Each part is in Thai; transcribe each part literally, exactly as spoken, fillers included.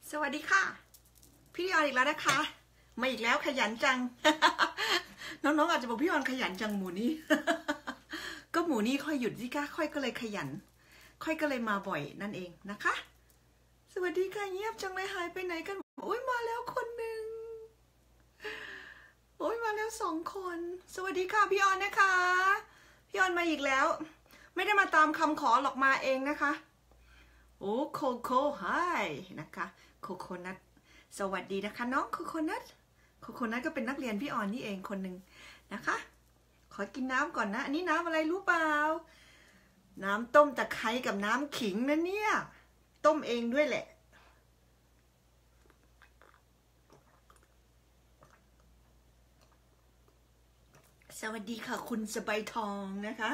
สวัสดีค่ะพี่ออนอีกแล้วนะคะมาอีกแล้วขยันจัง น้องๆอาจจะบอกพี่ออนขยันจังหมูนี่ ก็หมูนี่ค่อยหยุดสิคะค่อยก็เลยขยันค่อยก็เลยมาบ่อยนั่นเองนะคะสวัสดีค่ะเงียบจังเลยหายไปไหนกันโอ้ยมาแล้วคนหนึ่งโอ้ยมาแล้วสองคนสวัสดีค่ะพี่ออนนะคะพี่ออนมาอีกแล้วไม่ได้มาตามคำขอหรอกมาเองนะคะโอ้โคโค่ไฮนะคะโคโคนัทสวัสดีนะคะน้องโคโคนัทโคโคนัทก็เป็นนักเรียนพี่ออนนี่เองคนหนึ่งนะคะขอกินน้ำก่อนนะอันนี้น้ำอะไรรู้เปล่าน้ำต้มตะไคร้กับน้ำขิงนะเนี่ยต้มเองด้วยแหละสวัสดีค่ะคุณสบายทองนะคะ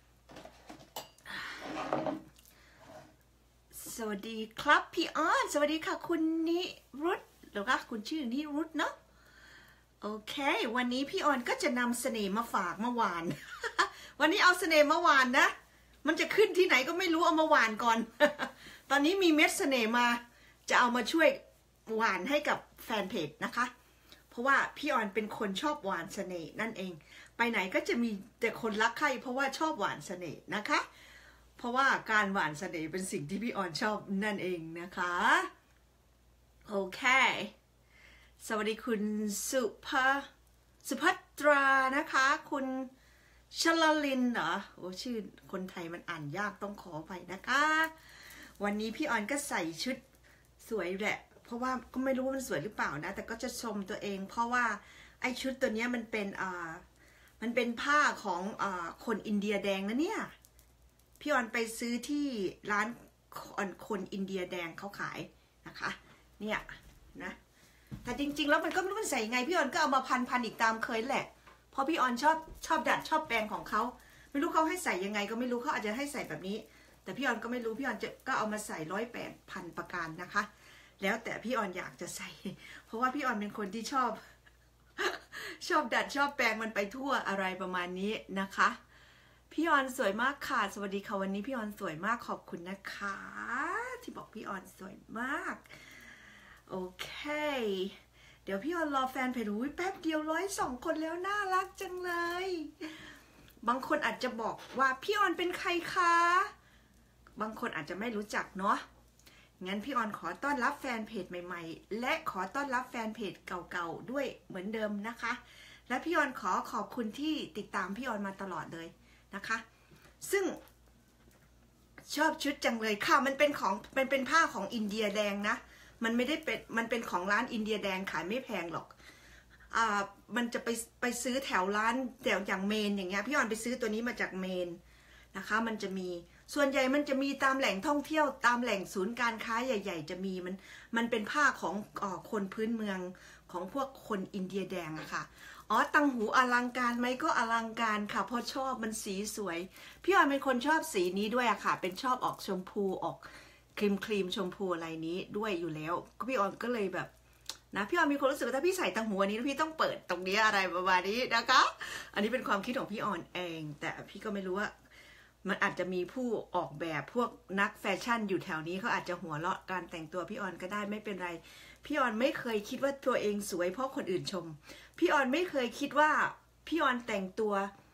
สวัสดีครับพี่ออนสวัสดีค่ะคุณนิรุตหรือว่าคุณชื่อนิรุตเนาะโอเควันนี้พี่ออนก็จะนำเสน่ห์มาฝากมาหวาน วันนี้เอาเสน่ห์มาหวานนะมันจะขึ้นที่ไหนก็ไม่รู้เอามาหวานก่อน ตอนนี้มีเม็ดเสน่ห์มาจะเอามาช่วยหวานให้กับแฟนเพจนะคะเพราะว่าพี่ออนเป็นคนชอบหวานเสน่ห์นั่นเองไปไหนก็จะมีแต่คนรักใคร่เพราะว่าชอบหวานเสน่ห์นะคะเพราะว่าการหวานเสน่ห์เป็นสิ่งที่พี่ออนชอบนั่นเองนะคะโอเคสวัสดีคุณสุภาสุภัตรานะคะคุณชลลินเหรอโอ้ชื่อคนไทยมันอ่านยากต้องขออภัยนะคะวันนี้พี่ออนก็ใส่ชุดสวยแหละเพราะว่าก็ไม่รู้ว่ามันสวยหรือเปล่านะแต่ก็จะชมตัวเองเพราะว่าไอชุดตัวนี้มันเป็นอ่ามันเป็นผ้าของอ่าคนอินเดียแดงนะเนี่ยพี่ออนไปซื้อที่ร้านคนอินเดียแดงเขาขายนะคะเนี่ยนะแต่จริงๆแล้วมันก็ไม่รู้มันใส่ยังไงพี่ออนก็เอามาพันพันอีกตามเคยแหละเพราะพี่ออนชอบชอบดัดชอบแปลงของเขาไม่รู้เขาให้ใส่ยังไงก็ไม่รู้เขาอาจจะให้ใส่แบบนี้แต่พี่ออนก็ไม่รู้พี่ออนจะก็เอามาใส่ร้อยแปดพันประการนะคะแล้วแต่พี่ออนอยากจะใส่เพราะว่าพี่ออนเป็นคนที่ชอบชอบดัดชอบแปลงมันไปทั่วอะไรประมาณนี้นะคะพี่ออนสวยมากค่ะสวัสดีค่ะวันนี้พี่ออนสวยมากขอบคุณนะคะที่บอกพี่ออนสวยมากโอเคเดี๋ยวพี่ออนรอแฟนเพจอุ้ยแป๊บเดียวร้อยสองคนแล้วน่ารักจังเลยบางคนอาจจะบอกว่าพี่ออนเป็นใครคะบางคนอาจจะไม่รู้จักเนาะงั้นพี่ออนขอต้อนรับแฟนเพจใหม่ๆและขอต้อนรับแฟนเพจเก่าๆด้วยเหมือนเดิมนะคะและพี่ออนขอขอบคุณที่ติดตามพี่ออนมาตลอดเลยนะคะซึ่งชอบชุดจังเลยค่ะมันเป็นของมันเป็นผ้าของอินเดียแดงนะมันไม่ได้เป็นมันเป็นของร้านอินเดียแดงขายไม่แพงหรอกอ่ามันจะไปไปซื้อแถวร้านแถวอย่างเมนอย่างเงี้ยพี่ออนไปซื้อตัวนี้มาจากเมนนะคะมันจะมีส่วนใหญ่มันจะมีตามแหล่งท่องเที่ยวตามแหล่งศูนย์การค้าใหญ่ๆจะมีมันมันเป็นผ้าของอ่อคนพื้นเมืองของพวกคนอินเดียแดงอะค่ะอ๋อตังหูอลังการไหมก็อลังการค่ะเพราะชอบมันสีสวยพี่ออนเป็นคนชอบสีนี้ด้วยอะค่ะเป็นชอบออกชมพูออกครีมครีมชมพูอะไรนี้ด้วยอยู่แล้วก็พี่ออนก็เลยแบบนะพี่ออนมีความรู้สึกว่าถ้าพี่ใส่ตังหูอันนี้พี่ต้องเปิดตรงนี้อะไรประมาณนี้นะคะอันนี้เป็นความคิดของพี่ออนเองแต่พี่ก็ไม่รู้ว่ามันอาจจะมีผู้ออกแบบพวกนักแฟชั่นอยู่แถวนี้เขาอาจจะหัวเราะการแต่งตัวพี่ออนก็ได้ไม่เป็นไรพี่ออนไม่เคยคิดว่าตัวเองสวยเพราะคนอื่นชมพี่ออนไม่เคยคิดว่าพี่ออนแต่งตัว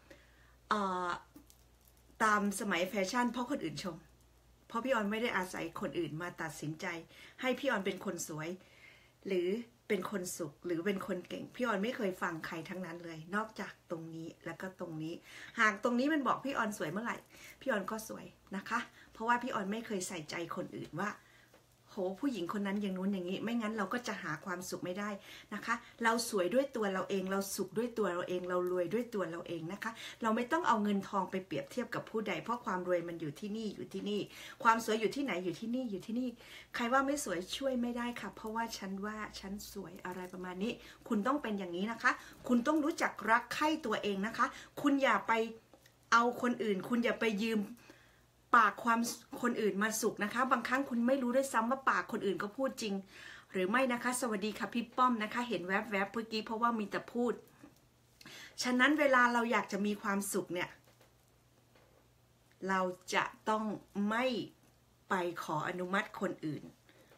ตามสมัยแฟชั่นเพราะคนอื่นชมเพราะพี่ออนไม่ได้อาศัยคนอื่นมาตัดสินใจให้พี่ออนเป็นคนสวยหรือเป็นคนสุขหรือเป็นคนเก่งพี่ออนไม่เคยฟังใครทั้งนั้นเลยนอกจากตรงนี้แล้วก็ตรงนี้หากตรงนี้มันบอกพี่ออนสวยเมื่อไหร่พี่ออนก็สวยนะคะเพราะว่าพี่ออนไม่เคยใส่ใจคนอื่นว่าโหผู้หญิงคนนั้นอย่างนู้นอย่างนี้ไม่งั้นเราก็จะหาความสุขไม่ได้นะคะเราสวยด้วยตัวเราเองเราสุขด้วยตัวเราเองเรารวยด้วยตัวเราเองนะคะเราไม่ต้องเอาเงินทองไปเปรียบเทียบกับผู้ใดเพราะความรวยมันอยู่ที่นี่อยู่ที่นี่ความสวยอยู่ที่ไหนอยู่ที่นี่อยู่ที่นี่ใครว่าไม่สวยช่วยไม่ได้ค่ะเพราะว่าฉันว่าฉันสวยอะไรประมาณนี้คุณต้องเป็นอย่างนี้นะคะคุณต้องรู้จักรักใคร่ตัวเองนะคะคุณอย่าไปเอาคนอื่นคุณอย่าไปยืมปากความคนอื่นมาสุขนะคะบางครั้งคุณไม่รู้ด้วยซ้ำว่าปากคนอื่นก็พูดจริงหรือไม่นะคะสวัสดีค่ะพี่ป้อมนะคะเห็นแวบๆเมื่อกี้เพราะว่ามีแต่พูดฉะนั้นเวลาเราอยากจะมีความสุขเนี่ยเราจะต้องไม่ไปขออนุมัติคนอื่น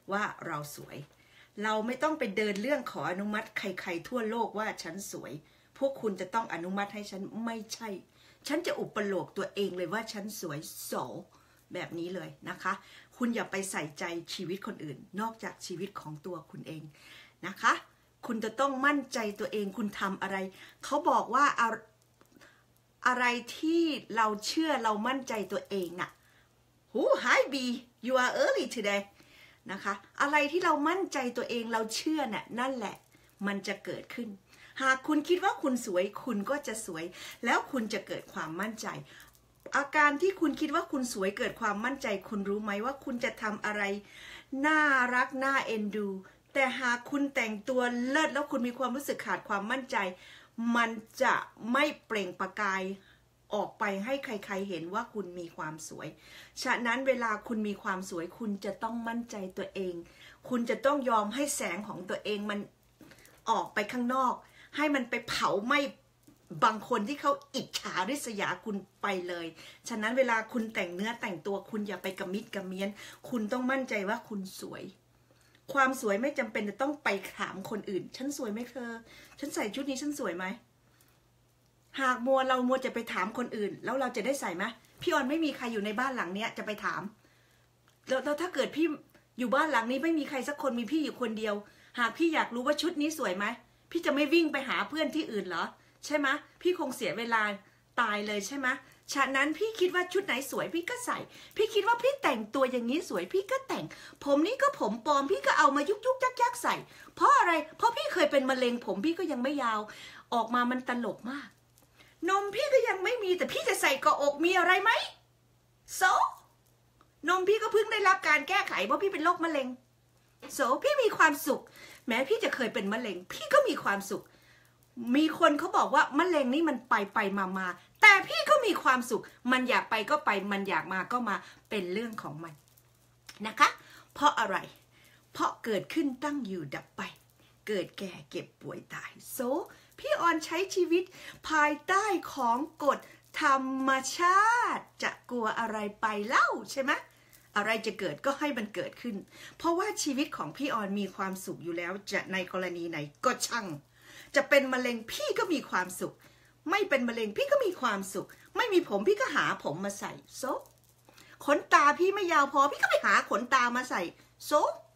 ว่าเราสวยเราไม่ต้องไปเดินเรื่องขออนุมัติใครๆทั่วโลกว่าฉันสวยพวกคุณจะต้องอนุมัติให้ฉันไม่ใช่ฉันจะอุปโลกตัวเองเลยว่าฉันสวยโสแบบนี้เลยนะคะคุณอย่าไปใส่ใจชีวิตคนอื่นนอกจากชีวิตของตัวคุณเองนะคะคุณจะต้องมั่นใจตัวเองคุณทำอะไรเขาบอกว่าอะไรที่เราเชื่อเรามั่นใจตัวเองอะหู Hi B you are early today นะคะอะไรที่เรามั่นใจตัวเองเราเชื่อน่ะนั่นแหละมันจะเกิดขึ้นหากคุณคิดว่าคุณสวยคุณก็จะสวยแล้วคุณจะเกิดความมั่นใจอาการที่คุณคิดว่าคุณสวยเกิดความมั่นใจคุณรู้ไหมว่าคุณจะทำอะไรน่ารักน่าเอ็นดูแต่หากคุณแต่งตัวเลิศแล้วคุณมีความรู้สึกขาดความมั่นใจมันจะไม่เปล่งประกายออกไปให้ใครๆเห็นว่าคุณมีความสวยฉะนั้นเวลาคุณมีความสวยคุณจะต้องมั่นใจตัวเองคุณจะต้องยอมให้แสงของตัวเองมันออกไปข้างนอกให้มันไปเผาไหม้บางคนที่เขาอิจฉาริษยาคุณไปเลยฉะนั้นเวลาคุณแต่งเนื้อแต่งตัวคุณอย่าไปกระมิดกระเมียนคุณต้องมั่นใจว่าคุณสวยความสวยไม่จำเป็นจะต้องไปถามคนอื่นฉันสวยไหมเธอฉันใส่ชุดนี้ฉันสวยไหมหากมัวเรามัวจะไปถามคนอื่นแล้วเราจะได้ใส่ไหมพี่ออนไม่มีใครอยู่ในบ้านหลังเนี้ยจะไปถามแล้วถ้าเกิดพี่อยู่บ้านหลังนี้ไม่มีใครสักคนมีพี่อยู่คนเดียวหากพี่อยากรู้ว่าชุดนี้สวยไหมพี่จะไม่วิ่งไปหาเพื่อนที่อื่นเหรอใช่ไหมพี่คงเสียเวลาตายเลยใช่ไหมฉะนั้นพี่คิดว่าชุดไหนสวยพี่ก็ใส่พี่คิดว่าพี่แต่งตัวอย่างนี้สวยพี่ก็แต่งผมนี้ก็ผมปลอมพี่ก็เอามายุกยุกยักยักใส่เพราะอะไรเพราะพี่เคยเป็นมะเร็งผมพี่ก็ยังไม่ยาวออกมามันตลกมากนมพี่ก็ยังไม่มีแต่พี่จะใส่เกาะอกมีอะไรไหมโซนมพี่ก็เพิ่งได้รับการแก้ไขเพราะพี่เป็นโรคมะเร็งโซพี่มีความสุขแม้พี่จะเคยเป็นมะเร็งพี่ก็มีความสุขมีคนเขาบอกว่ามะเร็งนี่มันไปไปมามาแต่พี่ก็มีความสุขมันอยากไปก็ไปมันอยากมาก็มาเป็นเรื่องของมันนะคะเพราะอะไรเพราะเกิดขึ้นตั้งอยู่ดับไปเกิดแก่เก็บป่วยตายโซพี่ออนใช้ชีวิตภายใต้ของกฎธรรมชาติจะกลัวอะไรไปเล่าใช่ไหมอะไรจะเกิดก็ให้มันเกิดขึ้นเพราะว่าชีวิตของพี่ออนมีความสุขอยู่แล้วจะในกรณีไหนก็ช่างจะเป็นมะเร็งพี่ก็มีความสุขไม่เป็นมะเร็งพี่ก็มีความสุขไม่มีผมพี่ก็หาผมมาใส่โซขนตาพี่ไม่ยาวพอพี่ก็ไปหาขนตามาใส่โซ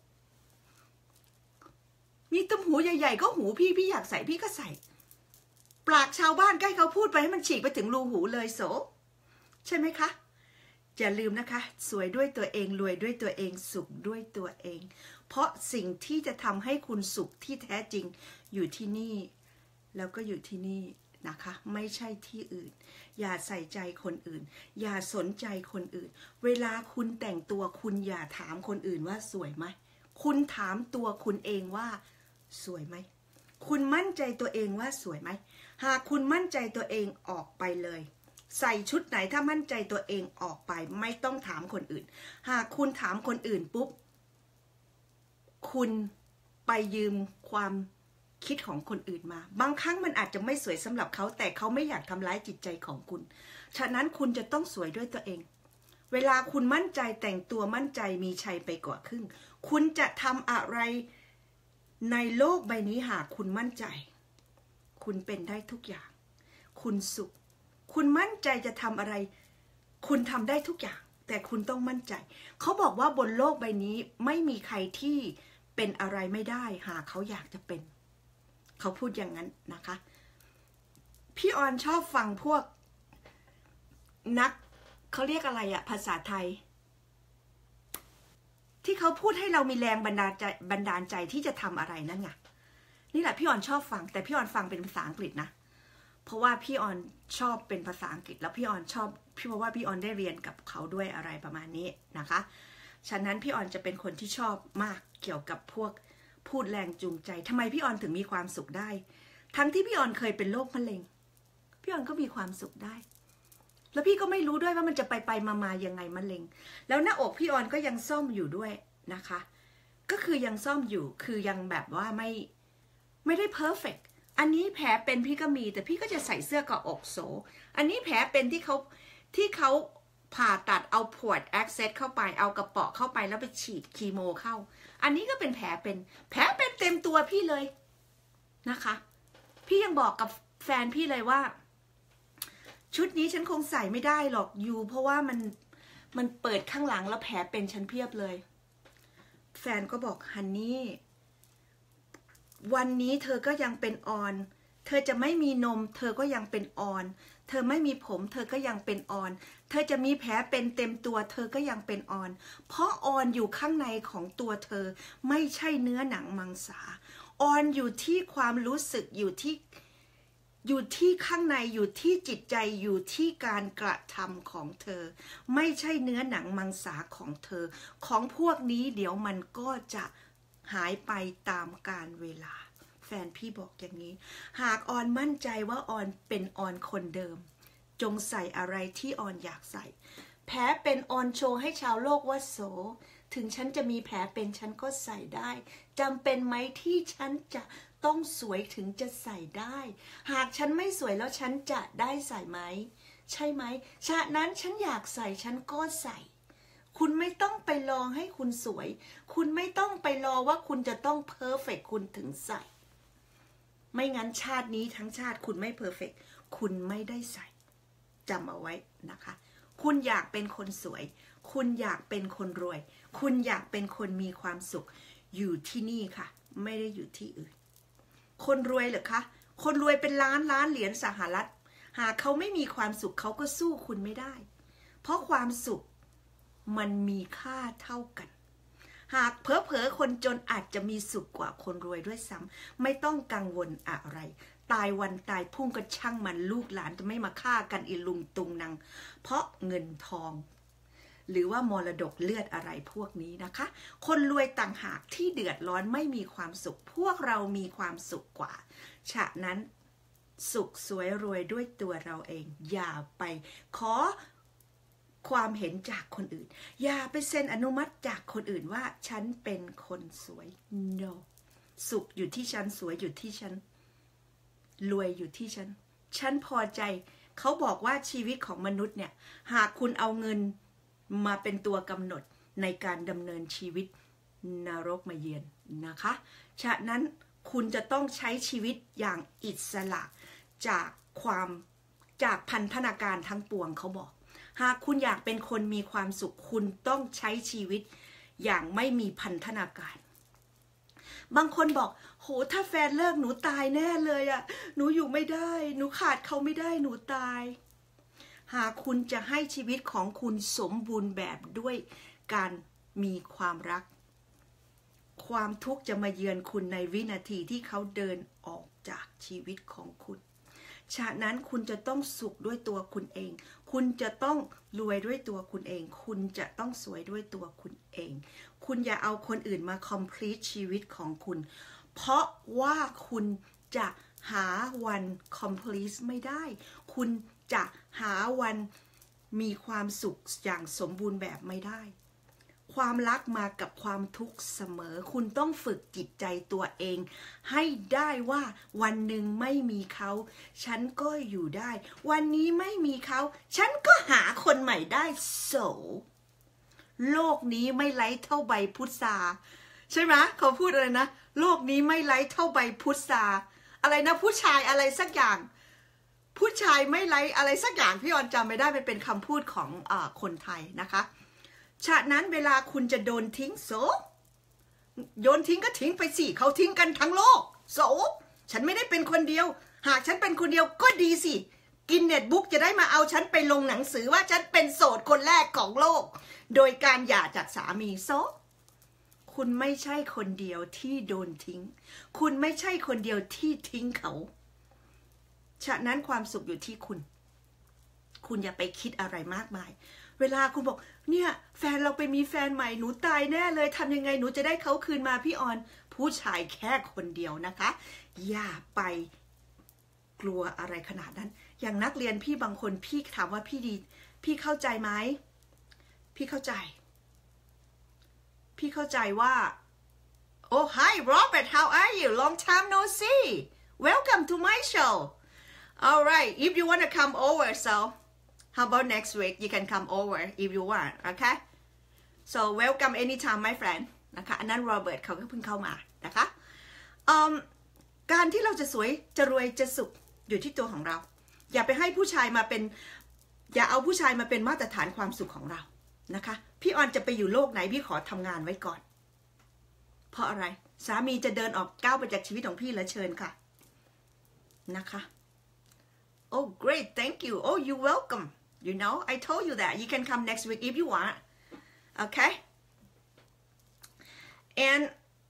มีตุ้มหูใหญ่ๆก็หูพี่พี่อยากใส่พี่ก็ใส่ปากชาวบ้านใกล้เขาพูดไปให้มันฉีกไปถึงรูหูเลยโซใช่ไหมคะอย่าลืมนะคะสวยด้วยตัวเองรวยด้วยตัวเองสุขด้วยตัวเองเพราะสิ่งที่จะทำให้คุณสุขที่แท้จริงอยู่ที่นี่แล้วก็อยู่ที่นี่นะคะไม่ใช่ที่อื่นอย่าใส่ใจคนอื่นอย่าสนใจคนอื่นเวลาคุณแต่งตัวคุณอย่าถามคนอื่นว่าสวยไหมคุณถามตัวคุณเองว่าสวยไหมคุณมั่นใจตัวเองว่าสวยไหมหากคุณมั่นใจตัวเองออกไปเลยใส่ชุดไหนถ้ามั่นใจตัวเองออกไปไม่ต้องถามคนอื่นหากคุณถามคนอื่นปุ๊บคุณไปยืมความคิดของคนอื่นมาบางครั้งมันอาจจะไม่สวยสำหรับเขาแต่เขาไม่อยากทำร้ายจิตใจของคุณฉะนั้นคุณจะต้องสวยด้วยตัวเองเวลาคุณมั่นใจแต่งตัวมั่นใจมีชัยไปกว่าครึ่งคุณจะทำอะไรในโลกใบนี้หากคุณมั่นใจคุณเป็นได้ทุกอย่างคุณสุขคุณมั่นใจจะทำอะไรคุณทำได้ทุกอย่างแต่คุณต้องมั่นใจเขาบอกว่าบนโลกใบนี้ไม่มีใครที่เป็นอะไรไม่ได้หากเขาอยากจะเป็นเขาพูดอย่างนั้นนะคะพี่ออนชอบฟังพวกนักเขาเรียกอะไรอะภาษาไทยที่เขาพูดให้เรามีแรงบันดาลใจบันดาลใจที่จะทำอะไรนั่นไงนี่แหละพี่ออนชอบฟังแต่พี่ออนฟังเป็นภาษาอังกฤษนะเพราะว่าพี่ออนชอบเป็นภาษาอังกฤษแล้วพี่ออนชอบพี่เพราะว่าพี่ออนได้เรียนกับเขาด้วยอะไรประมาณนี้นะคะฉะนั้นพี่ออนจะเป็นคนที่ชอบมากเกี่ยวกับพวกพูดแรงจูงใจทำไมพี่ออนถึงมีความสุขได้ทั้งที่พี่ออนเคยเป็นโรคมะเร็งพี่ออนก็มีความสุขได้แล้วพี่ก็ไม่รู้ด้วยว่ามันจะไปไปมามายังไงมะเร็งแล้วหน้าอกพี่ออนก็ยังซ่อมอยู่ด้วยนะคะก็คือยังซ่อมอยู่คือยังแบบว่าไม่ไม่ได้เพอร์เฟกต์อันนี้แผลเป็นพี่ก็มีแต่พี่ก็จะใส่เสื้อเกาะอกโซอันนี้แผลเป็นที่เขาที่เขาผ่าตัดเอาพวดแอคเซสเข้าไปเอากระเปาะเข้าไปแล้วไปฉีดคีโมเข้าอันนี้ก็เป็นแผลเป็นแผลเป็นเต็มตัวพี่เลยนะคะพี่ยังบอกกับแฟนพี่เลยว่าชุดนี้ฉันคงใส่ไม่ได้หรอกยูเพราะว่ามันมันเปิดข้างหลังแล้วแผลเป็นฉันเพียบเลยแฟนก็บอกฮันนี่วันนี้เธอก็ยังเป็นออนเธอจะไม่มีนมเธอก็ยังเป็นออนเธอไม่มีผมเธอก็ยังเป็นออนเธอจะมีแผลเป็นเต็มตัวเธอก็ยังเป็นออนเพราะออนอยู่ข้างในของตัวเธอไม่ใช่เนื้อหนังมังสาออนอยู่ที่ความรู้สึกอยู่ที่อยู่ที่ข้างในอยู่ที่จิตใจอยู่ที่การกระทำของเธอไม่ใช่เนื้อหนังมังสาของเธอของพวกนี้เดี๋ยวมันก็จะหายไปตามกาลเวลาแฟนพี่บอกอย่างนี้หากออนมั่นใจว่าออนเป็นออนคนเดิมจงใส่อะไรที่ออนอยากใส่แผลเป็นออนโชว์ให้ชาวโลกว่าโสถึงฉันจะมีแผลเป็นฉันก็ใส่ได้จำเป็นไหมที่ฉันจะต้องสวยถึงจะใส่ได้หากฉันไม่สวยแล้วฉันจะได้ใส่ไหมใช่ไหมฉะนั้นฉันอยากใส่ฉันก็ใส่คุณไม่ต้องไปรอให้คุณสวยคุณไม่ต้องไปรอว่าคุณจะต้องเพอร์เฟกต์คุณถึงใส่ไม่งั้นชาตินี้ทั้งชาติคุณไม่เพอร์เฟกต์คุณไม่ได้ใส่จำเอาไว้นะคะคุณอยากเป็นคนสวยคุณอยากเป็นคนรวยคุณอยากเป็นคนมีความสุขอยู่ที่นี่ค่ะไม่ได้อยู่ที่อื่นคนรวยเหรอคะคนรวยเป็นล้านล้านเหรียญสหรัฐหากเขาไม่มีความสุขเขาก็สู้คุณไม่ได้เพราะความสุขมันมีค่าเท่ากันหากเผลอๆคนจนอาจจะมีสุขกว่าคนรวยด้วยซ้ำไม่ต้องกังวลอะไรตายวันตายพรุ่งก็ช่างมันลูกหลานจะไม่มาฆ่ากันอีลุงตุงนางเพราะเงินทองหรือว่ามรดกเลือดอะไรพวกนี้นะคะคนรวยต่างหากที่เดือดร้อนไม่มีความสุขพวกเรามีความสุขกว่าฉะนั้นสุขสวยรวยด้วยตัวเราเองอย่าไปขอความเห็นจากคนอื่นอย่าไปเซ็นอนุมัติจากคนอื่นว่าฉันเป็นคนสวย no สุขอยู่ที่ฉันสวยอยู่ที่ฉันรวยอยู่ที่ฉันฉันพอใจเขาบอกว่าชีวิตของมนุษย์เนี่ยหากคุณเอาเงินมาเป็นตัวกำหนดในการดำเนินชีวิตนรกมาเยือนนะคะฉะนั้นคุณจะต้องใช้ชีวิตอย่างอิสระจากความจากพันธนาการทั้งปวงเขาบอกหากคุณอยากเป็นคนมีความสุขคุณต้องใช้ชีวิตอย่างไม่มีพันธนาการบางคนบอกโหถ้าแฟนเลิกหนูตายแน่เลยอะหนูอยู่ไม่ได้หนูขาดเขาไม่ได้หนูตายหากคุณจะให้ชีวิตของคุณสมบูรณ์แบบด้วยการมีความรักความทุกข์จะมาเยือนคุณในวินาทีที่เขาเดินออกจากชีวิตของคุณฉะนั้นคุณจะต้องสุขด้วยตัวคุณเองคุณจะต้องรวยด้วยตัวคุณเองคุณจะต้องสวยด้วยตัวคุณเองคุณอย่าเอาคนอื่นมา complete ชีวิตของคุณเพราะว่าคุณจะหาวัน complete ไม่ได้คุณจะหาวันมีความสุขอย่างสมบูรณ์แบบไม่ได้ความรักมากับความทุกข์เสมอคุณต้องฝึกจิตใจตัวเองให้ได้ว่าวันหนึ่งไม่มีเขาฉันก็อยู่ได้วันนี้ไม่มีเขาฉันก็หาคนใหม่ได้โสโลกนี้ไม่ไร้เท่าใบพุทราใช่ไหมเขาพูดอะไรนะโลกนี้ไม่ไร้เท่าใบพุทราอะไรนะผู้ชายอะไรสักอย่างผู้ชายไม่ไร้อะไรสักอย่างพี่ออนจำไม่ได้มันเป็นคำพูดของอ่าคนไทยนะคะฉะนั้นเวลาคุณจะโดนทิ้งโสโยนทิ้งก็ทิ้งไปสิเขาทิ้งกันทั้งโลกโสฉันไม่ได้เป็นคนเดียวหากฉันเป็นคนเดียวก็ดีสิกินเน็ตบุ๊กจะได้มาเอาฉันไปลงหนังสือว่าฉันเป็นโสดคนแรกของโลกโดยการหย่าจากสามีโสคุณไม่ใช่คนเดียวที่โดนทิ้งคุณไม่ใช่คนเดียวที่ทิ้งเขาฉะนั้นความสุขอยู่ที่คุณคุณอย่าไปคิดอะไรมากมายเวลาคุณบอกเนี่ยแฟนเราไปมีแฟนใหม่หนูตายแน่เลยทำยังไงหนูจะได้เขาคืนมาพี่ออนผู้ชายแค่คนเดียวนะคะอย่าไปกลัวอะไรขนาดนั้นอย่างนักเรียนพี่บางคนพี่ถามว่าพี่ดีพี่เข้าใจไหมพี่เข้าใจพี่เข้าใจว่า Oh hi Robert how are you long time no see welcome to my show alright if you want to come over so How about next week you can come over if you want okay so welcome anytime my friend นะคะอันนั้นโรเบิร์ตเขาก็เพิ่งเข้ามานะคะการที่เราจะสวยจะรวยจะสุขอยู่ที่ตัวของเราอย่าไปให้ผู้ชายมาเป็นอย่าเอาผู้ชายมาเป็นมาตรฐานความสุขของเรานะคะพี่ออนจะไปอยู่โลกไหนพี่ขอทำงานไว้ก่อนเพราะอะไรสามีจะเดินออกก้าวไปจากชีวิตของพี่แล้วเชิญค่ะนะคะ Oh great thank you oh you welcome you know I told you that you can come next week if you want okay and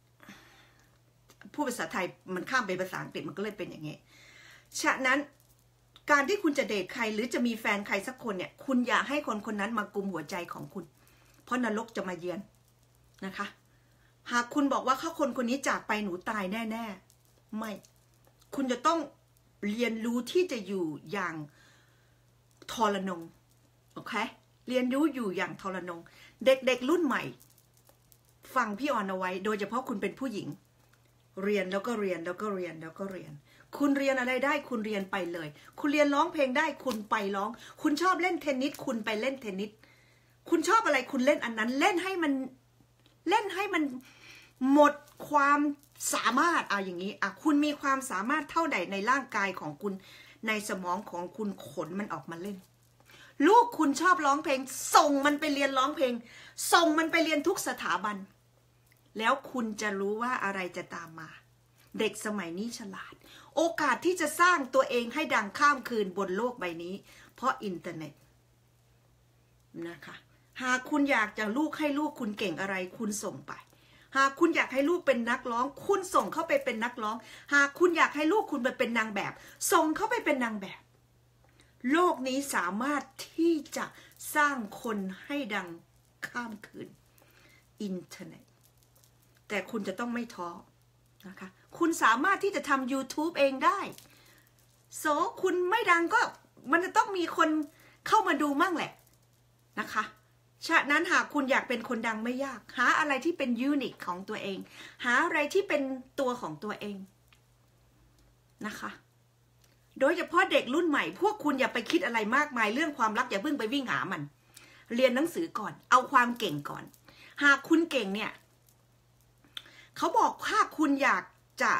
พูดภาษาไทยมันข้ามไปภาษาอังกฤษมันก็เลยเป็นอย่างนี้ฉะนั้นการที่คุณจะเดทใครหรือจะมีแฟนใครสักคนเนี่ยคุณอย่าให้คนคนนั้นมากุมหัวใจของคุณเพราะนรกจะมาเยือนนะคะหากคุณบอกว่าถ้าคนคนนี้จากไปหนูตายแน่ๆไม่คุณจะต้องเรียนรู้ที่จะอยู่อย่างทรนงโอเคเรียนรู้อยู่อย่างทรนงเด็กๆรุ่นใหม่ฟังพี่ออนเอาไว้โดยเฉพาะคุณเป็นผู้หญิงเรียนแล้วก็เรียนแล้วก็เรียนแล้วก็เรียนคุณเรียนอะไรได้คุณเรียนไปเลยคุณเรียนร้องเพลงได้คุณไปร้องคุณชอบเล่นเทนนิสคุณไปเล่นเทนนิสคุณชอบอะไรคุณเล่นอันนั้นเล่นให้มันเล่นให้มันหมดความสามารถเอาอย่างนี้อ่ะคุณมีความสามารถเท่าใดในร่างกายของคุณในสมองของคุณขนมันออกมาเล่นลูกคุณชอบร้องเพลงส่งมันไปเรียนร้องเพลงส่งมันไปเรียนทุกสถาบันแล้วคุณจะรู้ว่าอะไรจะตามมาเด็กสมัยนี้ฉลาดโอกาสที่จะสร้างตัวเองให้ดังข้ามคืนบนโลกใบนี้เพราะอินเทอร์เน็ตนะคะหากคุณอยากจะลูกให้ลูกคุณเก่งอะไรคุณส่งไปหากคุณอยากให้ลูกเป็นนักร้องคุณส่งเข้าไปเป็นนักร้องหากคุณอยากให้ลูกคุณไปเป็นนางแบบส่งเข้าไปเป็นนางแบบโลกนี้สามารถที่จะสร้างคนให้ดังข้ามคืนอินเทอร์เน็ตแต่คุณจะต้องไม่ท้อนะคะคุณสามารถที่จะทำ YouTube เองได้โซ so, คุณไม่ดังก็มันจะต้องมีคนเข้ามาดูมั่งแหละนะคะฉะนั้นหากคุณอยากเป็นคนดังไม่ยากหาอะไรที่เป็นยูนิคของตัวเองหาอะไรที่เป็นตัวของตัวเองนะคะโดยเฉพาะเด็กรุ่นใหม่พวกคุณอย่าไปคิดอะไรมากมายเรื่องความรักอย่าเพิ่งไปวิ่งหามันเรียนหนังสือก่อนเอาความเก่งก่อนหากคุณเก่งเนี่ยเขาบอกถ้าคุณอยากจะ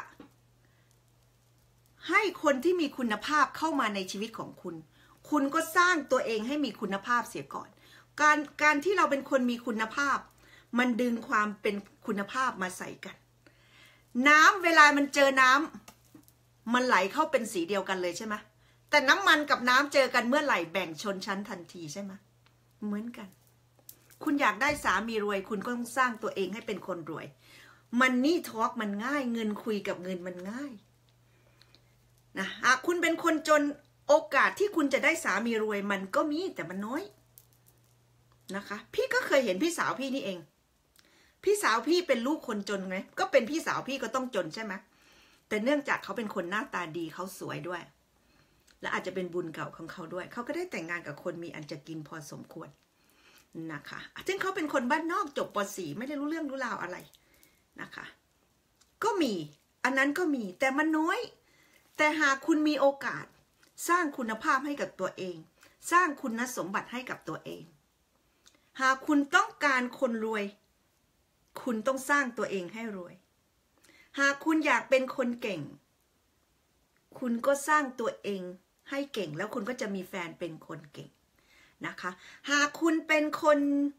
ให้คนที่มีคุณภาพเข้ามาในชีวิตของคุณคุณก็สร้างตัวเองให้มีคุณภาพเสียก่อนการการที่เราเป็นคนมีคุณภาพมันดึงความเป็นคุณภาพมาใส่กันน้ำเวลามันเจอน้ำมันไหลเข้าเป็นสีเดียวกันเลยใช่ไหมแต่น้ำมันกับน้ำเจอกันเมื่อไหร่แบ่งชนชั้นทันทีใช่ไหมเหมือนกันคุณอยากได้สามีรวยคุณก็ต้องสร้างตัวเองให้เป็นคนรวยมันนี่ทอล์กมันง่ายเงินคุยกับเงินมันง่ายนะหากคุณเป็นคนจนโอกาสที่คุณจะได้สามีรวยมันก็มีแต่มันน้อยนะคะพี่ก็เคยเห็นพี่สาวพี่นี่เองพี่สาวพี่เป็นลูกคนจนไงก็เป็นพี่สาวพี่ก็ต้องจนใช่ไหมแต่เนื่องจากเขาเป็นคนหน้าตาดีเขาสวยด้วยและอาจจะเป็นบุญเก่าของเขาด้วยเขาก็ได้แต่งงานกับคนมีอันจะกินพอสมควรนะคะซึ่งเขาเป็นคนบ้านนอกจบป.สี่ ไม่ได้รู้เรื่องรู้ราวอะไรนะคะก็มีอันนั้นก็มีแต่มันน้อยแต่หากคุณมีโอกาสสร้างคุณภาพให้กับตัวเองสร้างคุณสมบัติให้กับตัวเองหากคุณต้องการคนรวยคุณต้องสร้างตัวเองให้รวยหากคุณอยากเป็นคนเก่งคุณก็สร้างตัวเองให้เก่งแล้วคุณก็จะมีแฟนเป็นคนเก่งนะคะหากคุณเป็นคน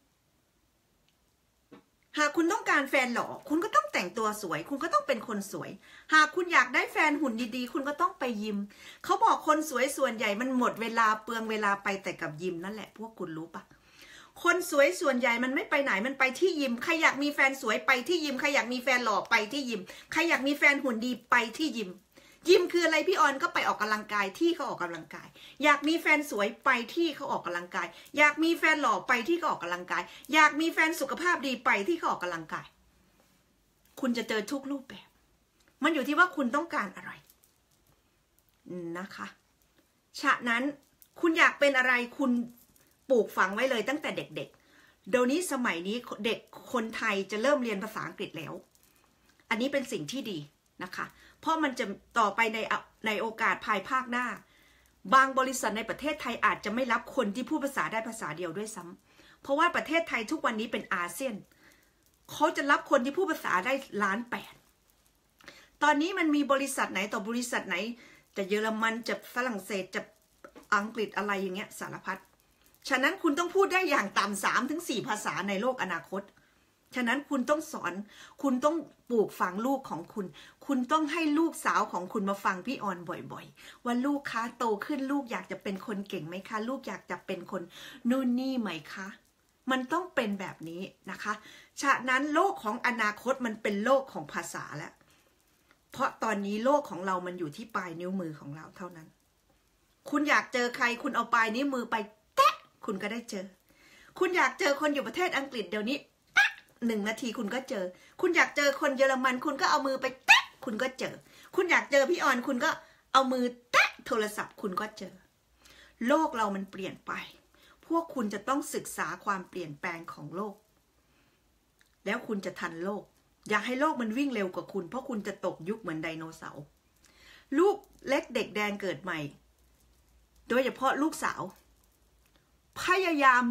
หากคุณต้องการแฟนหล่อคุณก็ต้องแต่งตัวสวยคุณก็ต้องเป็นคนสวยหากคุณอยากได้แฟนหุ่นดีๆคุณก็ต้องไปยิมเขาบอกคนสวยส่วนใหญ่มันหมดเวลาเปลืองเวลาไปแต่กับยิมนั่นแหละพวกคุณรู้ปะคนสวยส่วนใหญ่มันไม่ไปไหนมันไปที่ยิมใครอยากมีแฟนสวยไปที่ยิมใครอยากมีแฟนหล่อไปที่ยิมใครอยากมีแฟนหุ่นดีไปที่ยิมยิมคืออะไรพี่ออนก็ไปออกกำลังกายที่เขาออกกำลังกายอยากมีแฟนสวยไปที่เขาออกกำลังกายอยากมีแฟนหล่อไปที่เขาออกกำลังกายอยากมีแฟนสุขภาพดีไปที่เขาออกกำลังกายคุณจะเจอทุกรูปแบบมันอยู่ที่ว่าคุณต้องการอะไรนะคะฉะนั้นคุณอยากเป็นอะไรคุณปลูกฝังไว้เลยตั้งแต่เด็กๆเดี๋ยวนี้สมัยนี้เด็กคนไทยจะเริ่มเรียนภาษาอังกฤษแล้วอันนี้เป็นสิ่งที่ดีนะคะเพราะมันจะต่อไปในในโอกาสภายภาคหน้าบางบริษัทในประเทศไทยอาจจะไม่รับคนที่พูดภาษาได้ภาษาเดียวด้วยซ้ำเพราะว่าประเทศไทยทุกวันนี้เป็นอาเซียนเขาจะรับคนที่พูดภาษาได้ล้านแปดตอนนี้มันมีบริษัทไหนต่อบริษัทไหนจะเยอรมันจะฝรั่งเศสจะอังกฤษอะไรอย่างเงี้ยสารพัดฉะนั้นคุณต้องพูดได้อย่างต่ำสามถึงสี่ภาษาในโลกอนาคตฉะนั้นคุณต้องสอนคุณต้องปลูกฝังลูกของคุณคุณต้องให้ลูกสาวของคุณมาฟังพี่ออนบ่อยๆว่าลูกคะโตขึ้นลูกอยากจะเป็นคนเก่งไหมคะลูกอยากจะเป็นคนนู่นนี่ไหมคะมันต้องเป็นแบบนี้นะคะฉะนั้นโลกของอนาคตมันเป็นโลกของภาษาแล้วเพราะตอนนี้โลกของเรามันอยู่ที่ปลายนิ้วมือของเราเท่านั้นคุณอยากเจอใครคุณเอาปลายนิ้วมือไปแตะคุณก็ได้เจอคุณอยากเจอคนอยู่ประเทศอังกฤษเดี๋ยวนี้หนึ่งนาทีคุณก็เจอคุณอยากเจอคนเยอรมันคุณก็เอามือไปแตะคุณก็เจอคุณอยากเจอพี่ออนคุณก็เอามือแตะโทรศัพท์คุณก็เจอโลกเรามันเปลี่ยนไปพวกคุณจะต้องศึกษาความเปลี่ยนแปลงของโลกแล้วคุณจะทันโลกอยากให้โลกมันวิ่งเร็วกว่าคุณเพราะคุณจะตกยุคเหมือนไดโนเสาร์ลูกเล็กเด็กแดงเกิดใหม่โดยเฉพาะลูกสาวพยายาม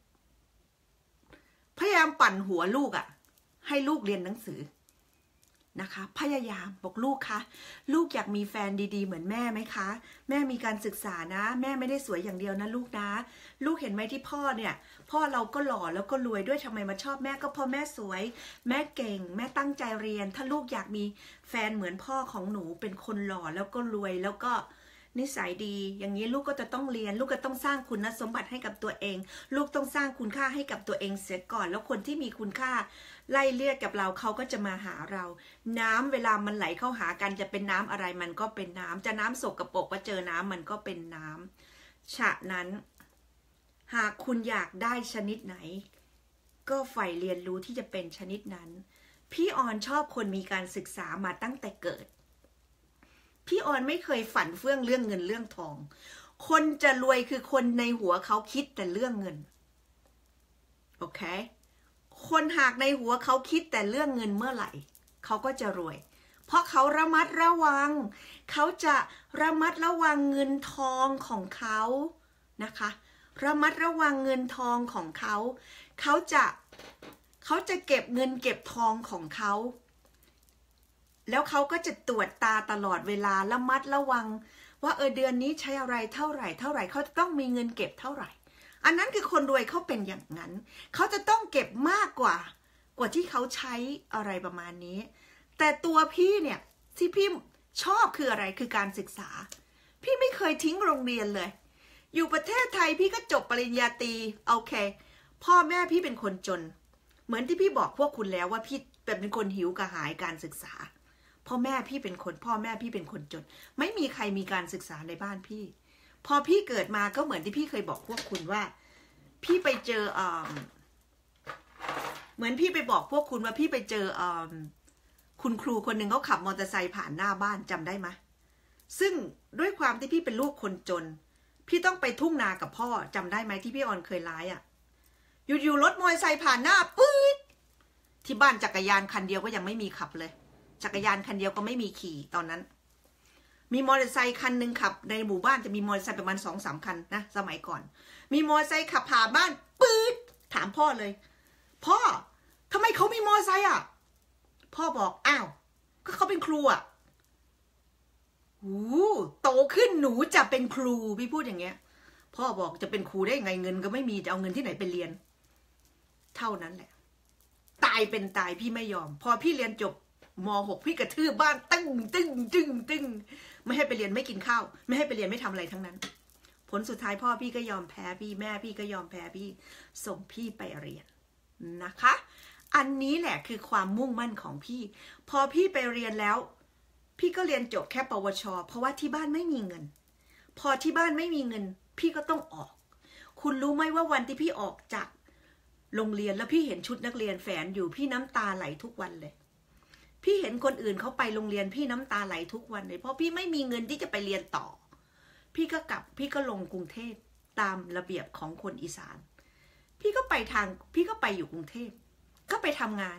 พยายามปั่นหัวลูกอ่ะให้ลูกเรียนหนังสือนะคะพยายามบอกลูกคะลูกอยากมีแฟนดีๆเหมือนแม่ไหมคะแม่มีการศึกษานะแม่ไม่ได้สวยอย่างเดียวนะลูกนะลูกเห็นไหมที่พ่อเนี่ยพ่อเราก็หล่อแล้วก็รวยด้วยทำไมมาชอบแม่ก็เพราะแม่สวยแม่เก่งแม่ตั้งใจเรียนถ้าลูกอยากมีแฟนเหมือนพ่อของหนูเป็นคนหล่อแล้วก็รวยแล้วก็นิสัยดีอย่างนี้ลูกก็จะต้องเรียนลูกก็ต้องสร้างคุณสมบัติให้กับตัวเองลูกต้องสร้างคุณค่าให้กับตัวเองเสียก่อนแล้วคนที่มีคุณค่าไล่เลี่ยกับเราเขาก็จะมาหาเราน้ำเวลามันไหลเข้าหากันจะเป็นน้ำอะไรมันก็เป็นน้ำจะน้ำสกปรกก็เจอน้ำมันก็เป็นน้ำฉะนั้นหากคุณอยากได้ชนิดไหนก็ใฝ่เรียนรู้ที่จะเป็นชนิดนั้นพี่ออนชอบคนมีการศึกษามาตั้งแต่เกิดพี่ออนไม่เคยฝันเฟื่องเรื่องเงินเรื่องทองคนจะรวยคือคนในหัวเขาคิดแต่เรื่องเงินโอเคคนหากในหัวเขาคิดแต่เรื่องเงินเมื่อไหร่เขาก็จะรวยเพราะเขาระมัดระวังเขาจะระมัดระวังเงินทองของเขานะคะระมัดระวังเงินทองของเขาเขาจะเขาจะเก็บเงินเก็บทองของเขาแล้วเขาก็จะตรวจตาตลอดเวลาระมัดระวังว่าเออเดือนนี้ใช้อะไรเท่าไหร่เท่าไหร่เขาต้องมีเงินเก็บเท่าไหร่อันนั้นคือคนรวยเขาเป็นอย่างนั้นเขาจะต้องเก็บมากกว่ากว่าที่เขาใช้อะไรประมาณนี้แต่ตัวพี่เนี่ยที่พี่ชอบคืออะไรคือการศึกษาพี่ไม่เคยทิ้งโรงเรียนเลยอยู่ประเทศไทยพี่ก็จบปริญญาตรีโอเคพ่อแม่พี่เป็นคนจนเหมือนที่พี่บอกพวกคุณแล้วว่าพี่เป็นคนหิวกระหายการศึกษาพ่อแม่พี่เป็นคนพ่อแม่พี่เป็นคนจนไม่มีใครมีการศึกษาในบ้านพี่พอพี่เกิดมาก็เหมือนที่พี่เคยบอกพวกคุณว่าพี่ไปเจออ่าเหมือนพี่ไปบอกพวกคุณว่าพี่ไปเจออ่าคุณครูคนหนึ่งเขาขับมอเตอร์ไซค์ผ่านหน้าบ้านจำได้ไหมซึ่งด้วยความที่พี่เป็นลูกคนจนพี่ต้องไปทุ่งนากับพ่อจำได้ไหมที่พี่ออนเคยไลฟ์อ่ะอยู่ๆรถมอเตอร์ไซค์ผ่านหน้าปื๊ดที่บ้านจักรยานคันเดียวก็ยังไม่มีขับเลยจักรยานคันเดียวก็ไม่มีขี่ตอนนั้นมีมอเตอร์ไซค์คันหนึ่งขับในหมู่บ้านจะมีมอเตอร์ไซค์ประมาณสองสามคันนะสมัยก่อนมีมอเตอร์ไซค์ขับผ่านบ้านปื๊ดถามพ่อเลยพ่อทำไมเขามีมอเตอร์ไซค์อ่ะพ่อบอกอ้าวก็เขาเป็นครูอ่ะโอ้โตขึ้นหนูจะเป็นครูพี่พูดอย่างเงี้ยพ่อบอกจะเป็นครูได้ไงเงินก็ไม่มีจะเอาเงินที่ไหนไปเรียนเท่านั้นแหละตายเป็นตายพี่ไม่ยอมพอพี่เรียนจบม.หก พี่กระทืบบ้านตึ้งตึ้งตึ้งตึ้งไม่ให้ไปเรียนไม่กินข้าวไม่ให้ไปเรียนไม่ทำอะไรทั้งนั้นผลสุดท้ายพ่อพี่ก็ยอมแพ้พี่แม่พี่ก็ยอมแพ้พี่ส่งพี่ไปเรียนนะคะอันนี้แหละคือความมุ่งมั่นของพี่พอพี่ไปเรียนแล้วพี่ก็เรียนจบแค่ปวชเพราะว่าที่บ้านไม่มีเงินพอที่บ้านไม่มีเงินพี่ก็ต้องออกคุณรู้ไหมว่าวันที่พี่ออกจากโรงเรียนแล้วพี่เห็นชุดนักเรียนแฝนอยู่พี่น้ำตาไหลทุกวันเลยพี่เห็นคนอื่นเขาไปโรงเรียนพี่น้ำตาไหลทุกวันเลยเพราะพี่ไม่มีเงินที่จะไปเรียนต่อพี่ก็กลับพี่ก็ลงกรุงเทพตามระเบียบของคนอีสานพี่ก็ไปทางพี่ก็ไปอยู่กรุงเทพก็ไปทำงาน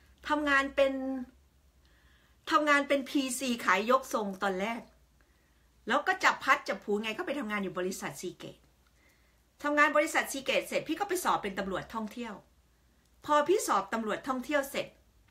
ทำงานเป็นทำงานเป็น พี ซี ขายยกทรงตอนแรกแล้วก็จับพัดจับผูไงก็ไปทำงานอยู่บริษัทซีเกตทำงานบริษัทซีเกตเสร็จพี่ก็ไปสอบเป็นตำรวจท่องเที่ยวพอพี่สอบตำรวจท่องเที่ยวเสร็จ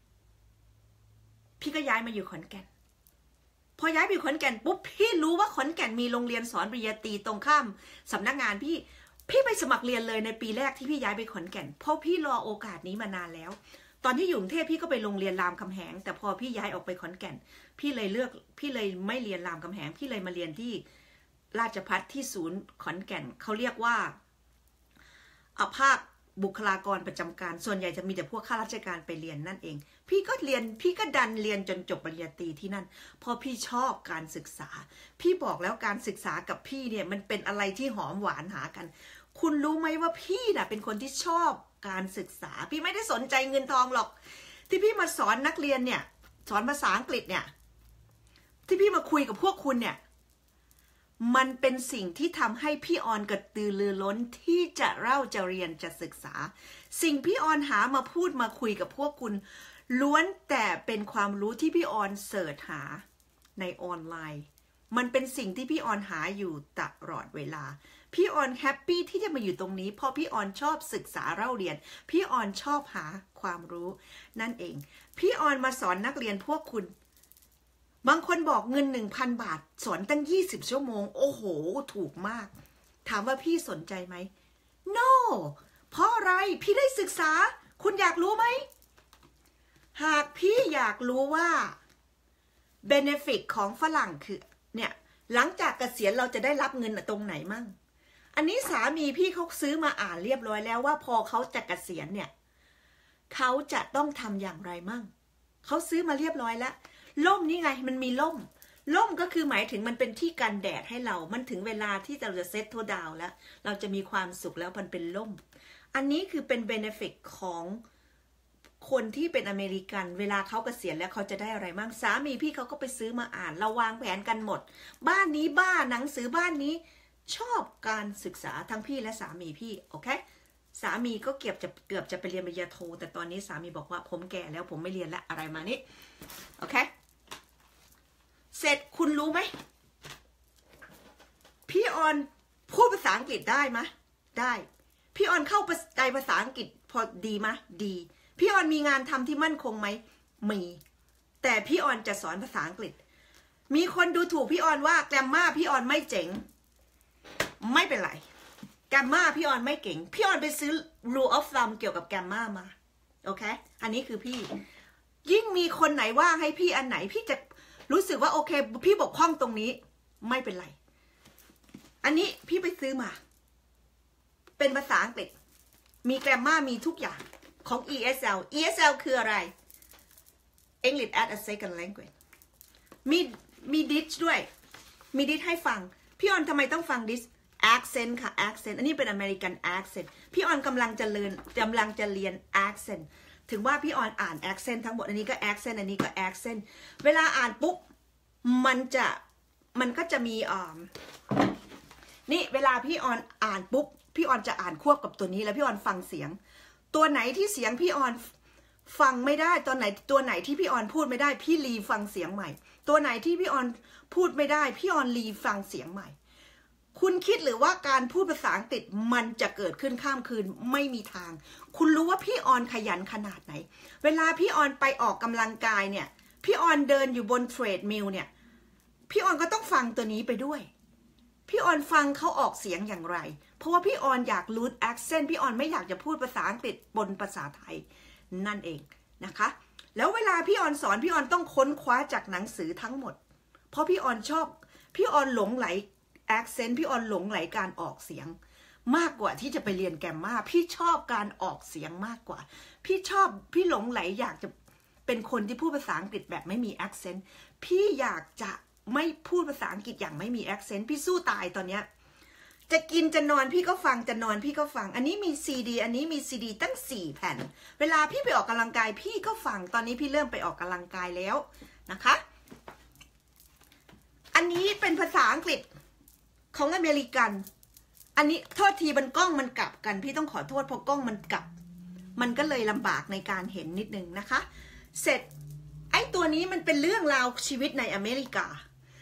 พี่ก็ย้ายมาอยู่ขอนแก่นพอย้ายไปอยู่ขอนแก่นปุ๊บพี่รู้ว่าขอนแก่นมีโรงเรียนสอนปริญญาตรีตรงข้ามสำนักงานพี่พี่ไปสมัครเรียนเลยในปีแรกที่พี่ย้ายไปขอนแก่นเพราะพี่รอโอกาสนี้มานานแล้วตอนที่อยู่กรุงเทพพี่ก็ไปโรงเรียนรามคำแหงแต่พอพี่ย้ายออกไปขอนแก่นพี่เลยเลือกพี่เลยไม่เรียนรามคำแหงพี่เลยมาเรียนที่ราชภัฏที่ศูนย์ขอนแก่นเขาเรียกว่าอาภาคบุคลากรประจำการส่วนใหญ่จะมีแต่พวกข้าราชการไปเรียนนั่นเองพี่ก็เรียนพี่ก็ดันเรียนจนจบปริญญาตรีที่นั่นเพราะพี่ชอบการศึกษาพี่บอกแล้วการศึกษากับพี่เนี่ยมันเป็นอะไรที่หอมหวานหากันคุณรู้ไหมว่าพี่น่ะเป็นคนที่ชอบการศึกษาพี่ไม่ได้สนใจเงินทองหรอกที่พี่มาสอนนักเรียนเนี่ยสอนภาษาอังกฤษเนี่ยที่พี่มาคุยกับพวกคุณเนี่ยมันเป็นสิ่งที่ทำให้พี่ออนกระตือรือร้นที่จะเล่าจะเรียนจะศึกษาสิ่งพี่ออนหามาพูดมาคุยกับพวกคุณล้วนแต่เป็นความรู้ที่พี่ออนเสิร์ชหาในออนไลน์มันเป็นสิ่งที่พี่ออนหาอยู่ตลอดเวลาพี่ออนแฮปปี้ที่จะมาอยู่ตรงนี้เพราะพี่ออนชอบศึกษาเล่าเรียนพี่ออนชอบหาความรู้นั่นเองพี่ออนมาสอนนักเรียนพวกคุณบางคนบอกเงิน หนึ่งพัน บาทสอนตั้งยี่สิบชั่วโมงโอ้โหถูกมากถามว่าพี่สนใจไหม no เพราะอะไรพี่ได้ศึกษาคุณอยากรู้ไหมหากพี่อยากรู้ว่า benefit ของฝรั่งคือเนี่ยหลังจากเกษียณเราจะได้รับเงินตรงไหนมั่งอันนี้สามีพี่เขาซื้อมาอ่านเรียบร้อยแล้วว่าพอเขาจะเกษียณเนี่ยเขาจะต้องทำอย่างไรมั่งเขาซื้อมาเรียบร้อยแล้วล่มนี่ไงมันมีล่มล่มก็คือหมายถึงมันเป็นที่กันแดดให้เรามันถึงเวลาที่เราจะเซตโทดาวแล้วเราจะมีความสุขแล้วมันเป็นล่มอันนี้คือเป็นเบเนฟิตของคนที่เป็นอเมริกันเวลาเขาเกษียณแล้วเขาจะได้อะไรมั่งสามีพี่เขาก็ไปซื้อมาอ่านเราวางแผนกันหมดบ้านนี้บ้าหนังสือบ้านนี้ชอบการศึกษาทั้งพี่และสามีพี่โอเคสามีก็เกือบจะเกือบจะไปเรียนปริญญาโทแต่ตอนนี้สามีบอกว่าผมแก่แล้วผมไม่เรียนแล้วอะไรมานี้โอเคเสร็จคุณรู้ไหมพี่ออนพูดภาษาอังกฤษได้ไหมได้พี่ออนเข้าใจภาษาอังกฤษพอดีไหมดีพี่ออนมีงานทำที่มั่นคงไหมมีแต่พี่ออนจะสอนภาษาอังกฤษมีคนดูถูกพี่ออนว่าแกรมมาพี่ออนไม่เจ๋งไม่เป็นไรแกรมมาพี่ออนไม่เก่งพี่ออนไปซื้อ rule of thumb เกี่ยวกับแกรมมามาโอเคอันนี้คือพี่ยิ่งมีคนไหนว่าให้พี่อันไหนพี่จะรู้สึกว่าโอเคพี่บกพร่องตรงนี้ไม่เป็นไรอันนี้พี่ไปซื้อมาเป็นภาษาอังกฤษมีแกรมมามีทุกอย่างของ อี เอส แอล อี เอส แอล คืออะไร English as a second language มีมีดิชด้วยมีดิชให้ฟังพี่ออนทำไมต้องฟังดิช accent ค่ะ accent อันนี้เป็น American accent พี่ออนกำลังจะเรียนกำลังจะเรียน accentถึงว่าพี่ออนอ่าน accent ทั้งหมดอันนี้ก็ accent อันนี้ก็ accent เวลาอ่านปุ๊บมันจะมันก็จะมีอ่านี่เวลาพี่ออนอ่านปุ๊บพี่ออนจะอ่านควบกับตัวนี้แล้วพี่ออนฟังเสียงตัวไหนที่เสียงพี่ออนฟังไม่ได้ตัวไหนตัวไหนที่พี่ออนพูดไม่ได้พี่รีฟังเสียงใหม่ตัวไหนที่พี่ออนพูดไม่ได้พี่ออนรีฟังเสียงใหม่คุณคิดหรือว่าการพูดภาษาอังกฤษมันจะเกิดขึ้นข้ามคืนไม่มีทางคุณรู้ว่าพี่ออนขยันขนาดไหนเวลาพี่ออนไปออกกำลังกายเนี่ยพี่ออนเดินอยู่บนเทรดมิลเนี่ยพี่ออนก็ต้องฟังตัวนี้ไปด้วยพี่ออนฟังเขาออกเสียงอย่างไรเพราะว่าพี่ออนอยากรู้ accent พี่ออนไม่อยากจะพูดภาษาอังกฤษบนภาษาไทยนั่นเองนะคะแล้วเวลาพี่ออนสอนพี่ออนต้องค้นคว้าจากหนังสือทั้งหมดเพราะพี่ออนชอบพี่ออนหลงไหล accent พี่ออนหลงไหลการออกเสียงมากกว่าที่จะไปเรียนแกรมมาพี่ชอบการออกเสียงมากกว่าพี่ชอบพี่หลงไหลอยากจะเป็นคนที่พูดภาษาอังกฤษแบบไม่มี accent พี่อยากจะไม่พูดภาษาอังกฤษอย่างไม่มี accent พี่สู้ตายตอนเนี้ยจะกินจะนอนพี่ก็ฟังจะนอนพี่ก็ฟังอันนี้มีซีดีอันนี้มีซีดีตั้งสี่แผ่นเวลาพี่ไปออกกำลังกายพี่ก็ฟังตอนนี้พี่เริ่มไปออกกำลังกายแล้วนะคะอันนี้เป็นภาษาอังกฤษของอเมริกันอันนี้โทษทีมันกล้องมันกลับกันพี่ต้องขอโทษเพราะกล้องมันกลับมันก็เลยลำบากในการเห็นนิดนึงนะคะเสร็จไอ้ตัวนี้มันเป็นเรื่องราวชีวิตในอเมริกา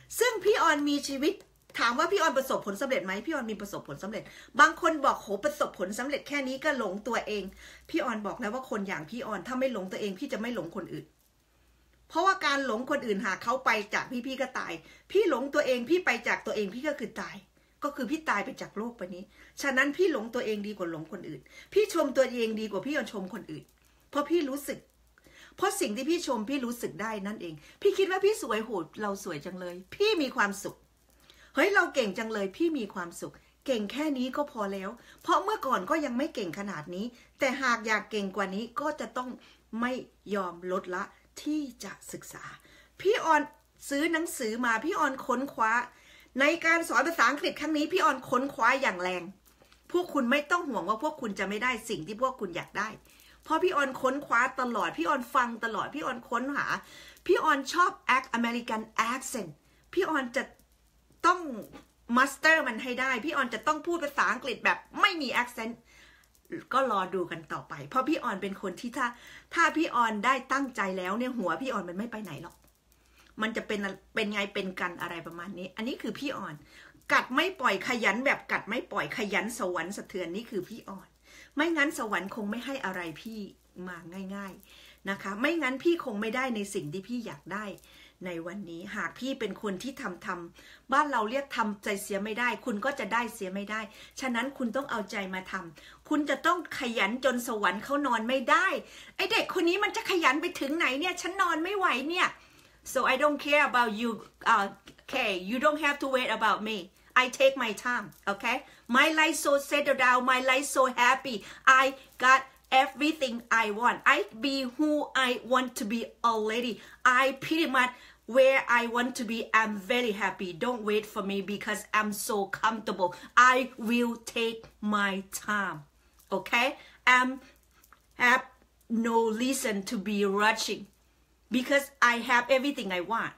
ซึ่งพี่ออนมีชีวิตถามว่าพี่ออนประสบผลสำเร็จไหมพี่ออนมีประสบผลสำเร็จบางคนบอกโหประสบผลสำเร็จแค่นี้ก็หลงตัวเองพี่ออนบอกแล้วว่าคนอย่างพี่ออนถ้าไม่หลงตัวเองพี่จะไม่หลงคนอื่นเพราะว่าการหลงคนอื่นหากเขาไปจากพี่พี่ก็ตายพี่หลงตัวเองพี่ไปจากตัวเองพี่ก็คือตายก็คือพี่ตายไปจากโลกใบนี้ฉะนั้นพี่หลงตัวเองดีกว่าหลงคนอื่นพี่ชมตัวเองดีกว่าพี่ชมคนอื่นเพราะพี่รู้สึกเพราะสิ่งที่พี่ชมพี่รู้สึกได้นั่นเองพี่คิดว่าพี่สวยโหดเราสวยจังเลยพี่มีความสุขเฮ้ยเราเก่งจังเลยพี่มีความสุขเก่งแค่นี้ก็พอแล้วเพราะเมื่อก่อนก็ยังไม่เก่งขนาดนี้แต่หากอยากเก่งกว่านี้ก็จะต้องไม่ยอมลดละที่จะศึกษาพี่ออนซื้อหนังสือมาพี่ออนค้นคว้าในการสอนภาษาอังกฤษครั้งนี้พี่ออนค้นคว้าอย่างแรงพวกคุณไม่ต้องห่วงว่าพวกคุณจะไม่ได้สิ่งที่พวกคุณอยากได้เพราะพี่ออนค้นคว้าตลอดพี่ออนฟังตลอดพี่ออนค้นหาพี่ออนชอบ act American accent พี่ออนจะต้อง master มันให้ได้พี่ออนจะต้องพูดภาษาอังกฤษแบบไม่มี accent ก็รอดูกันต่อไปเพราะพี่ออนเป็นคนที่ถ้าถ้าพี่ออนได้ตั้งใจแล้วเนี่ยหัวพี่ออนมันไม่ไปไหนหรอกมันจะเป็นเป็นไงเป็นกันอะไรประมาณนี้อันนี้คือพี่ออนกัดไม่ปล่อยขยันแบบกัดไม่ปล่อยขยันสวรรค์สะเทือนนี่คือพี่ออนไม่งั้นสวรรค์คงไม่ให้อะไรพี่มาง่ายๆนะคะไม่งั้นพี่คงไม่ได้ในสิ่งที่พี่อยากได้ในวันนี้หากพี่เป็นคนที่ทำทำบ้านเราเรียกทำใจเสียไม่ได้คุณก็จะได้เสียไม่ได้ฉะนั้นคุณต้องเอาใจมาทำคุณจะต้องขยันจนสวรรค์เขานอนไม่ได้ไอเด็กคนนี้มันจะขยันไปถึงไหนเนี่ยฉันนอนไม่ไหวเนี่ย so I don't care about you uh, okay you don't have to wait about me I take my time okay my life so settled down my life so happy I got everything I want I be who I want to be already I pretty much where I want to be I'm very happy don't wait for me because I'm so comfortable I will take my time okay I'm have no reason to be rushing because I have everything I want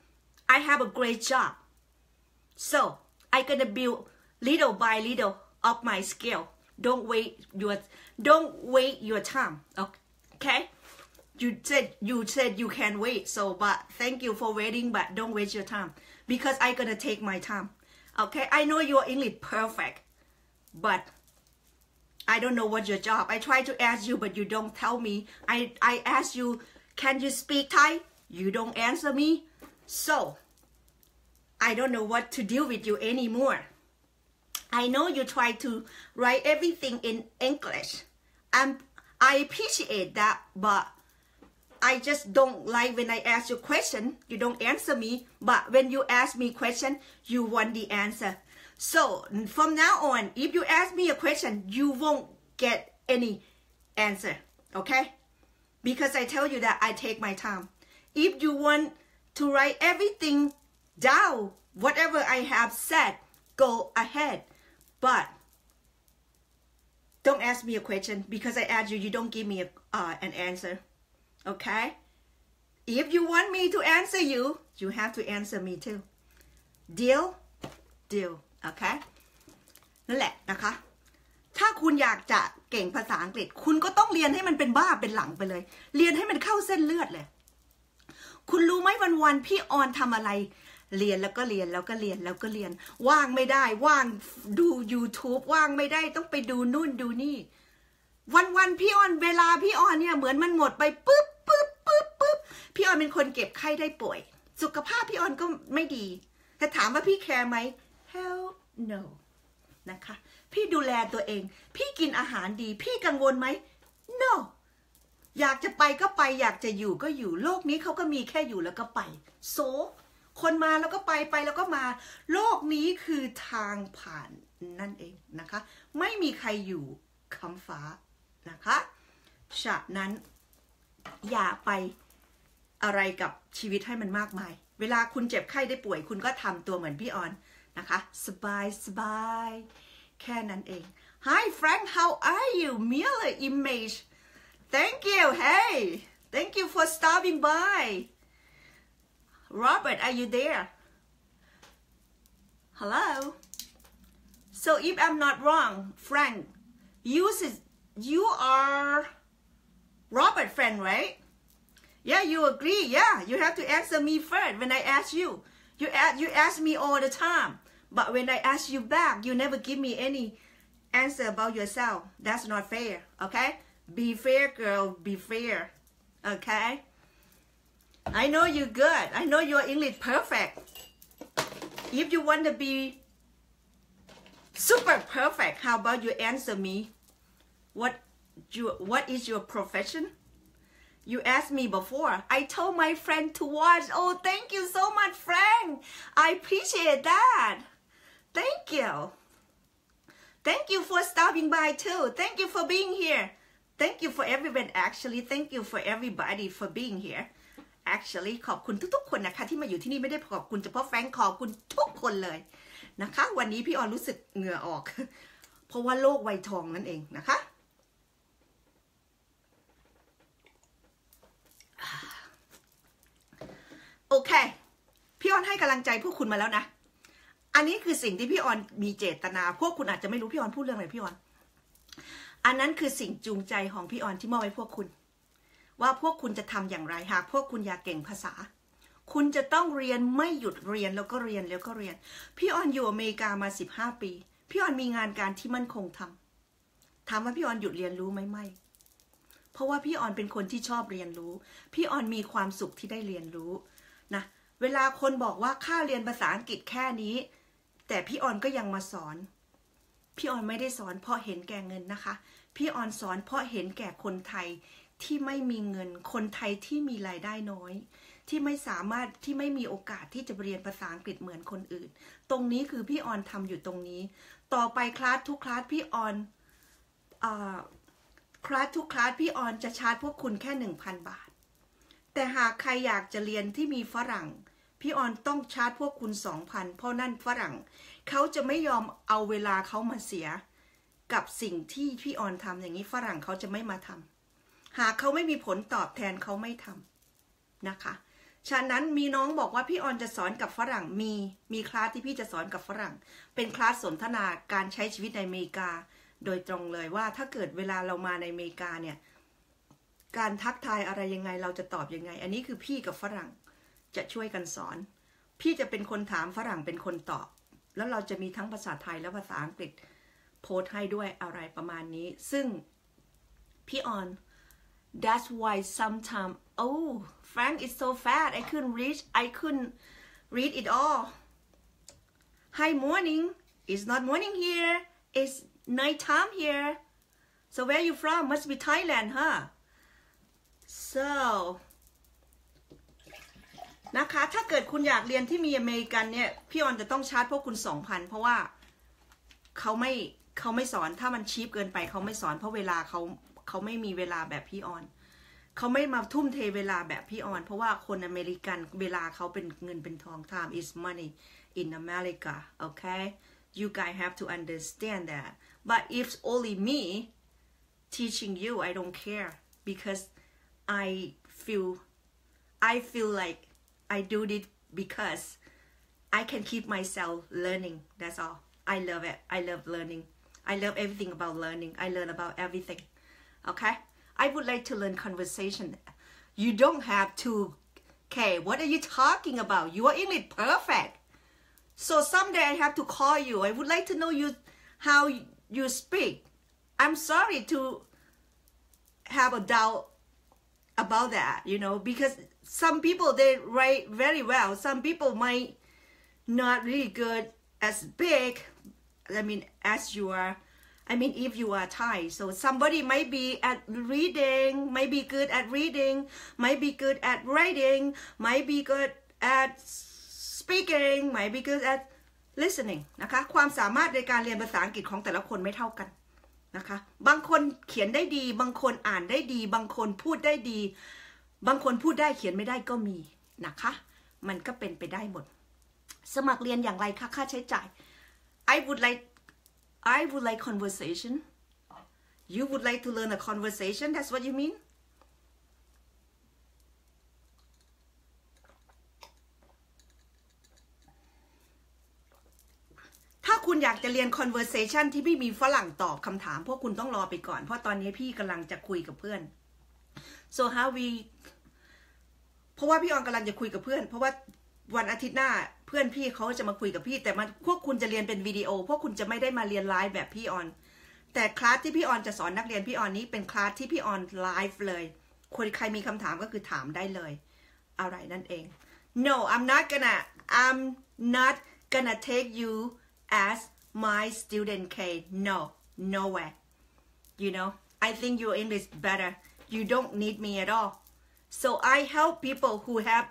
I have a great job so I gonna build little by little up my skill don't wait your don't wait your time okay you said you said you can wait so but thank you for waiting but don't waste your time because I gonna take my time okay I know your English perfect but I don't know what your job I try to ask you but you don't tell me I I ask you can you speak Thai you don't answer me so I don't know what to deal with you anymore I know you try to write everything in English and I appreciate that but I just don't like when I ask you question you don't answer me but when you ask me question you want the answer so from now on if you ask me a question you won't get any answer okay because I tell you that I take my time if you want to write everything down whatever I have said go ahead but don't ask me a question because I ask you you don't give me a, uh, an answer okay if you want me to answer you you have to answer me too deal deal okay นั่นแหละนะคะถ้าคุณอยากจะเก่งภาษาอังกฤษคุณก็ต้องเรียนให้มันเป็นบ้าเป็นหลังไปเลยเรียนให้มันเข้าเส้นเลือดเลยคุณรู้ไหมวันๆพี่ออนทำอะไรเรียนแล้วก็เรียนแล้วก็เรียนแล้วก็เรียนว่างไม่ได้ว่างดู YouTube ว่างไม่ได้ต้องไปดูนู่นดูนี่วันๆพี่ออนเวลาพี่ออนเนี่ยเหมือนมันหมดไปปึ๊บปึ๊บปึ๊บปึ๊บพี่ออนเป็นคนเก็บไข้ได้ป่วยสุขภาพพี่ออนก็ไม่ดีแต่ถามว่าพี่แคร์ไหม hell no นะคะพี่ดูแลตัวเองพี่กินอาหารดีพี่กังวลไหม no อยากจะไปก็ไปอยากจะอยู่ก็อยู่โลกนี้เขาก็มีแค่อยู่แล้วก็ไปโซคนมาแล้วก็ไปไปแล้วก็มาโลกนี้คือทางผ่านนั่นเองนะคะไม่มีใครอยู่คำฟ้านะคะฉะนั้นอย่าไปอะไรกับชีวิตให้มันมากมายเวลาคุณเจ็บไข้ได้ป่วยคุณก็ทำตัวเหมือนพี่ออนนะคะสบายสบายแค่นั้นเอง Hi Frank how are you Miller Image thank you hey thank you for stopping by Robert are you there hello so if I'm not wrong Frank you you are Robert friend right yeah you agree yeah you have to answer me first when I ask you you ask you ask me all the time but when I ask you back you never give me any answer about yourself that's not fair okay be fair girl be fair okay I know you good I know your English perfect if you want to be super perfect how about you answer me what you what is your profession you asked me before I told my friend to watch oh thank you so much Frank I appreciate that thank you thank you for stopping by too thank you for being here thank you for everyone actually thank you for everybody for being here actually ขอบคุณทุกๆคนนะคะที่มาอยู่ที่นี่ไม่ได้ขอบคุณเฉพาะแฟรงค์ขอบคุณทุกคนเลยนะคะวันนี้พี่ออนรู้สึกเหงื่อออกเพราะว่าโรคไวทองนั่นเองนะคะโอเคพี่ออนให้กำลังใจพวกคุณมาแล้วนะอันนี้คือสิ่งที่พี่ออนมีเจตนาพวกคุณอาจจะไม่รู้พี่ออนพูดเรื่องอะไรพี่ออนอันนั้นคือสิ่งจูงใจของพี่ออนที่มอบให้พวกคุณว่าพวกคุณจะทำอย่างไรหากพวกคุณอยากเก่งภาษาคุณจะต้องเรียนไม่หยุดเรียนแล้วก็เรียนแล้วก็เรียนพี่ออนอยู่อเมริกามาสิบห้าปีพี่ออนมีงานการที่มั่นคงทำถามว่าพี่ออนหยุดเรียนรู้ไหมไม่เพราะว่าพี่ออนเป็นคนที่ชอบเรียนรู้พี่ออนมีความสุขที่ได้เรียนรู้นะเวลาคนบอกว่าค่าเรียนภาษาอังกฤษแค่นี้แต่พี่ออนก็ยังมาสอนพี่ออนไม่ได้สอนเพราะเห็นแก่เงินนะคะพี่ออนสอนเพราะเห็นแก่คนไทยที่ไม่มีเงินคนไทยที่มีรายได้น้อยที่ไม่สามารถที่ไม่มีโอกาสที่จะเรียนภาษาอังกฤษเหมือนคนอื่นตรงนี้คือพี่ออนทำอยู่ตรงนี้ต่อไปคลาสทุกคลาสพี่ออนอ่าคลาสทุกคลาสพี่ออนจะชาร์จพวกคุณแค่ หนึ่งพัน บาทแต่หากใครอยากจะเรียนที่มีฝรั่งพี่ออนต้องชาร์จพวกคุณ สองพัน เพราะนั่นฝรั่งเขาจะไม่ยอมเอาเวลาเขามาเสียกับสิ่งที่พี่ออนทำอย่างนี้ฝรั่งเขาจะไม่มาทำหากเขาไม่มีผลตอบแทนเขาไม่ทำนะคะฉะนั้นมีน้องบอกว่าพี่ออนจะสอนกับฝรั่งมีมีคลาสที่พี่จะสอนกับฝรั่งเป็นคลาสสนทนาการใช้ชีวิตในอเมริกาโดยตรงเลยว่าถ้าเกิดเวลาเรามาในอเมริกาเนี่ยการทักทายอะไรยังไงเราจะตอบยังไงอันนี้คือพี่กับฝรั่งจะช่วยกันสอนพี่จะเป็นคนถามฝรั่งเป็นคนตอบแล้วเราจะมีทั้งภาษาไทยและภาษาอังกฤษโพสให้ด้วยอะไรประมาณนี้ซึ่งพี่ออน that's why sometimes oh Frank is so fat I couldn't reach I couldn't read it all hi morning it's not morning here it's night time here so where you from must be Thailand huh so นะคะถ้าเกิดคุณอยากเรียนที่มีอเมริกันเนี่ยพี่ออนจะต้องชาร์จพวกคุณ สองพัน เพราะว่าเขาไม่เขาไม่สอนถ้ามันชีพเกินไปเขาไม่สอนเพราะเวลาเขาเขาไม่มีเวลาแบบพี่ออนเขาไม่มาทุ่มเทเวลาแบบพี่ออนเพราะว่าคนอเมริกันเวลาเขาเป็นเงินเป็นทอง time is money in America okay you guys have to understand that but if only me teaching you I don't care because I feel I feel like I do it because I can keep myself learning that's all I love it I love learning I love everything about learning I learn about everything okay I would like to learn conversation you don't have to okay what are you talking about you are English perfect so someday I have to call you I would like to know you how you speak I'm sorry to have a doubt about that you know because some people they write very well some people might not really good as big I mean as you are I mean if you are Thai so somebody might be at reading might be good at reading might be good at writing might be good at speaking might be good at listening นะคะความสามารถในการเรียนภาษาอังกฤษของแต่ละคนไม่เท่ากันนะคะบางคนเขียนได้ดีบางคนอ่านได้ดีบางคนพูดได้ดีบางคนพูดได้เขียนไม่ได้ก็มีนะคะมันก็เป็นไปได้หมดสมัครเรียนอย่างไรคะค่าใช้จ่าย I would like I would like conversation you would like to learn a conversation that's what you meanถ้าคุณอยากจะเรียน conversation ที่ไม่มีฝรั่งตอบคำถามพวกคุณต้องรอไปก่อนเพราะตอนนี้พี่กำลังจะคุยกับเพื่อน so how we เพราะว่าพี่ออนกำลังจะคุยกับเพื่อนเพราะว่าวันอาทิตย์หน้าเพื่อนพี่เขาจะมาคุยกับพี่แต่มันพวกคุณจะเรียนเป็นวิดีโอพวกคุณจะไม่ได้มาเรียนไลฟ์แบบพี่ออนแต่คลาสที่พี่ออนจะสอนนักเรียนพี่ออนนี้เป็นคลาสที่พี่ออนไลฟ์เลยคนใครมีคำถามก็คือถามได้เลยอะไรนั่นเอง No I'm not gonna I'm not gonna take you as my student K no nowhere you know I think your English better you don't need me at all so I help people who have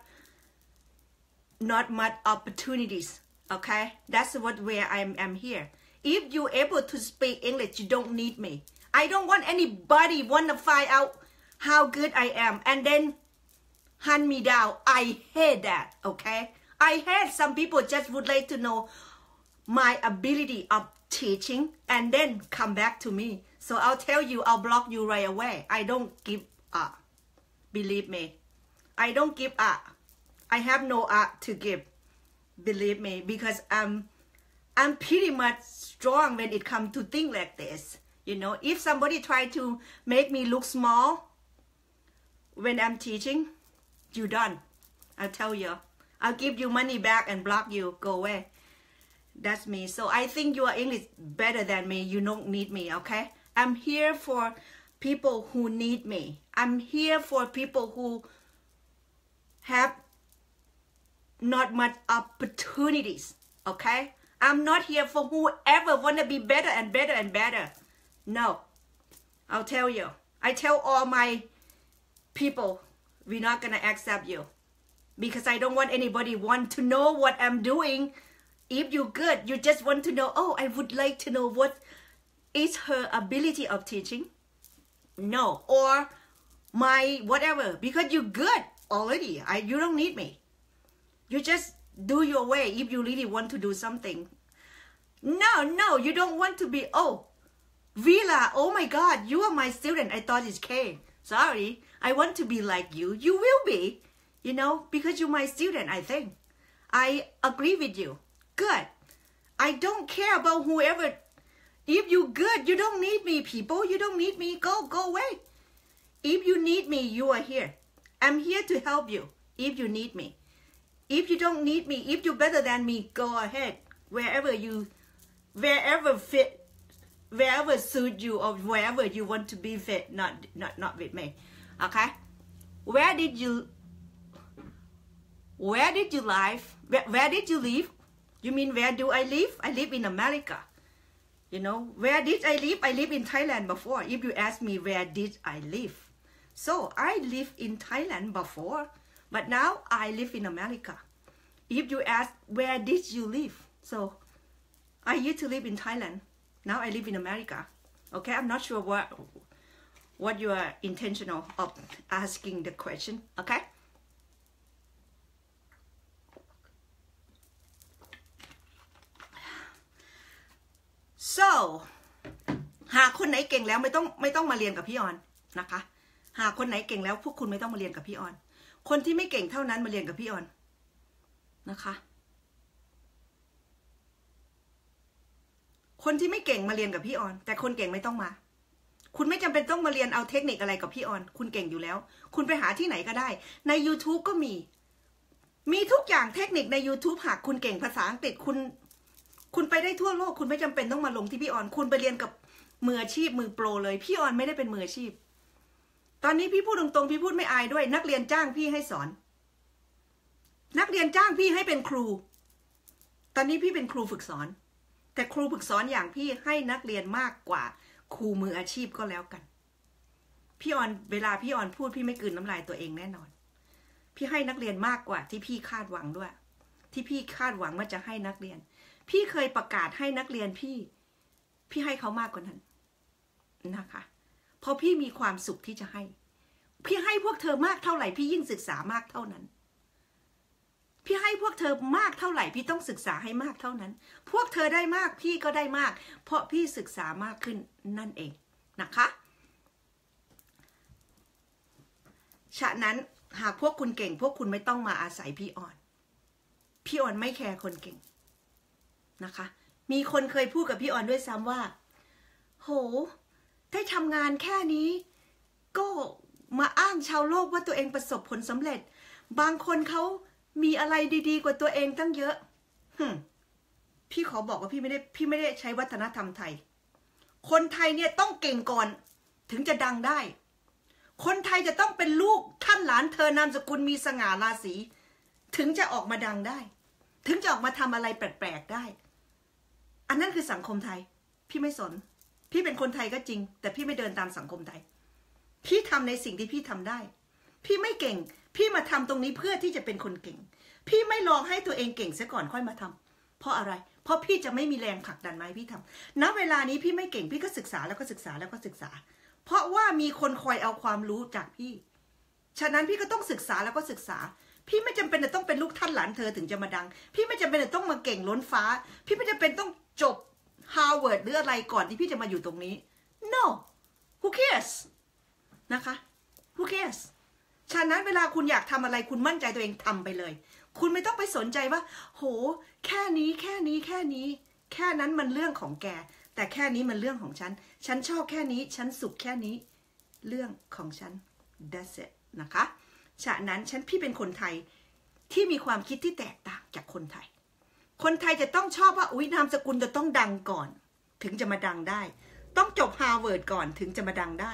not much opportunities okay that's what where I'm I'm here if you able to speak English you don't need me I don't want anybody want to find out how good I am and then hunt me down I hate that okay I hate some people just would like to know my ability of teaching and then come back to me so I'll tell you I'll block you right away I don't give up believe me I don't give up I have no art to give believe me because I'm I'm pretty much strong when it comes to things like this you know if somebody try to make me look small when I'm teaching you done I'll tell you I'll give you money back and block you go away that's me so I think you are English better than me you don't need me okay I'm here for people who need me I'm here for people who have not much opportunities okay I'm not here for whoever wanna be better and better and better no I'll tell you I tell all my people we're not gonna accept you because I don't want anybody want to know what I'm doing if you good you just want to know oh I would like to know what is her ability of teaching no or my whatever because you good already I you don't need me you just do your way if you really want to do something no no you don't want to be oh Vila oh my god you are my student I thought it's K sorry I want to be like you you will be you know because you're my student I think I agree with you good I don't care about whoever if you good you don't need me people you don't need me go go away if you need me you are here I'm here to help you if you need me if you don't need me if you're better than me go ahead wherever you wherever fit wherever suit you or wherever you want to be fit not not not with me okay where did you where did you live where, where did you live you mean where do I live I live in America you know where did I live I live in Thailand before if you ask me where did I live so I live in Thailand before but now I live in America if you ask where did you live so I used to live in Thailand now I live in America okay I'm not sure what what you are intentional of asking the question okay so หากคนไหนเก่งแล้วไม่ต้องไม่ต้องมาเรียนกับพี่ออนนะคะหากคนไหนเก่งแล้วพวกคุณไม่ต้องมาเรียนกับพี่ออนคนที่ไม่เก่งเท่านั้นมาเรียนกับพี่ออนนะคะคนที่ไม่เก่งมาเรียนกับพี่ออนแต่คนเก่งไม่ต้องมาคุณไม่จำเป็นต้องมาเรียนเอาเทคนิคอะไรกับพี่ออนคุณเก่งอยู่แล้วคุณไปหาที่ไหนก็ได้ใน YouTube ก็มีมีทุกอย่างเทคนิคใน YouTube หากคุณเก่งภาษาอังกฤษคุณคุณไปได้ทั่วโลกคุณไม่จำเป็นต้องมาลงที่พี่ออนคุณไปเรียนกับมืออาชีพมือโปรเลยพี่ออนไม่ได้เป็นมืออาชีพตอนนี้พี่พูดตรงๆพี่พูดไม่อายด้วยนักเรียนจ้างพี่ให้สอนนักเรียนจ้างพี่ให้เป็นครูตอนนี้พี่เป็นครูฝึกสอนแต่ครูฝึกสอนอย่างพี่ให้นักเรียนมากกว่าครูมืออาชีพก็แล้วกันพี่ออนเวลาพี่ออนพูดพี่ไม่กลืนน้ำลายตัวเองแน่นอนพี่ให้นักเรียนมากกว่าที่พี่คาดหวังด้วยที่พี่คาดหวังว่าจะให้นักเรียนพี่เคยประกาศให้นักเรียนพี่พี่ให้เขามากกว่านั้นนะคะเพราะพี่มีความสุขที่จะให้พี่ให้พวกเธอมากเท่าไหร่พี่ยิ่งศึกษามากเท่านั้นพี่ให้พวกเธอมากเท่าไหร่พี่ต้องศึกษาให้มากเท่านั้นพวกเธอได้มากพี่ก็ได้มากเพราะพี่ศึกษามากขึ้นนั่นเองนะคะฉะนั้นหากพวกคุณเก่งพวกคุณไม่ต้องมาอาศัยพี่ออนพี่ออนไม่แคร์คนเก่งนะคะมีคนเคยพูดกับพี่ออนด้วยซ้ำว่าโหได้ทำงานแค่นี้ก็มาอ้างชาวโลกว่าตัวเองประสบผลสำเร็จบางคนเขามีอะไรดีๆกว่าตัวเองตั้งเยอะพี่ขอบอกว่าพี่ไม่ได้พี่ไม่ได้ใช้วัฒนธรรมไทยคนไทยเนี่ยต้องเก่งก่อนถึงจะดังได้คนไทยจะต้องเป็นลูกท่านหลานเธอนามสกุลมีสง่าราศีถึงจะออกมาดังได้ถึงจะออกมาทำอะไรแปลกๆได้อันนั้นคือสังคมไทยพี่ไม่สนพี่เป็นคนไทยก็จริงแต่พี่ไม่เดินตามสังคมไทยพี่ทำในสิ่งที่พี่ทำได้พี่ไม่เก่งพี่มาทำตรงนี้เพื่อที่จะเป็นคนเก่งพี่ไม่ลองให้ตัวเองเก่งซะก่อนค่อยมาทำเพราะอะไรเพราะพี่จะไม่มีแรงผลักดันมาให้พี่ทำณเวลานี้พี่ไม่เก่งพี่ก็ศึกษาแล้วก็ศึกษาแล้วก็ศึกษาเพราะว่ามีคนคอยเอาความรู้จากพี่ฉะนั้นพี่ก็ต้องศึกษาแล้วก็ศึกษาพี่ไม่จำเป็นจะต้องเป็นลูกท่านหลานเธอถึงจะมาดังพี่ไม่จำเป็นจะต้องมาเก่งล้นฟ้าพี่ไม่จำเป็นต้องจบฮาร์วาร์ดหรืออะไรก่อนที่พี่จะมาอยู่ตรงนี้ no who cares นะคะ who cares ฉะนั้นเวลาคุณอยากทำอะไรคุณมั่นใจตัวเองทำไปเลยคุณไม่ต้องไปสนใจว่าโหแค่นี้แค่นี้แค่นี้แค่นั้นมันเรื่องของแกแต่แค่นี้มันเรื่องของฉันฉันชอบแค่นี้ฉันสุขแค่นี้เรื่องของฉัน that's it นะคะฉะนั้นฉันพี่เป็นคนไทยที่มีความคิดที่แตกต่างจากคนไทยคนไทยจะต้องชอบว่าอุ๊ยนามสกุลจะต้องดังก่อนถึงจะมาดังได้ต้องจบฮาร์วาร์ดก่อนถึงจะมาดังได้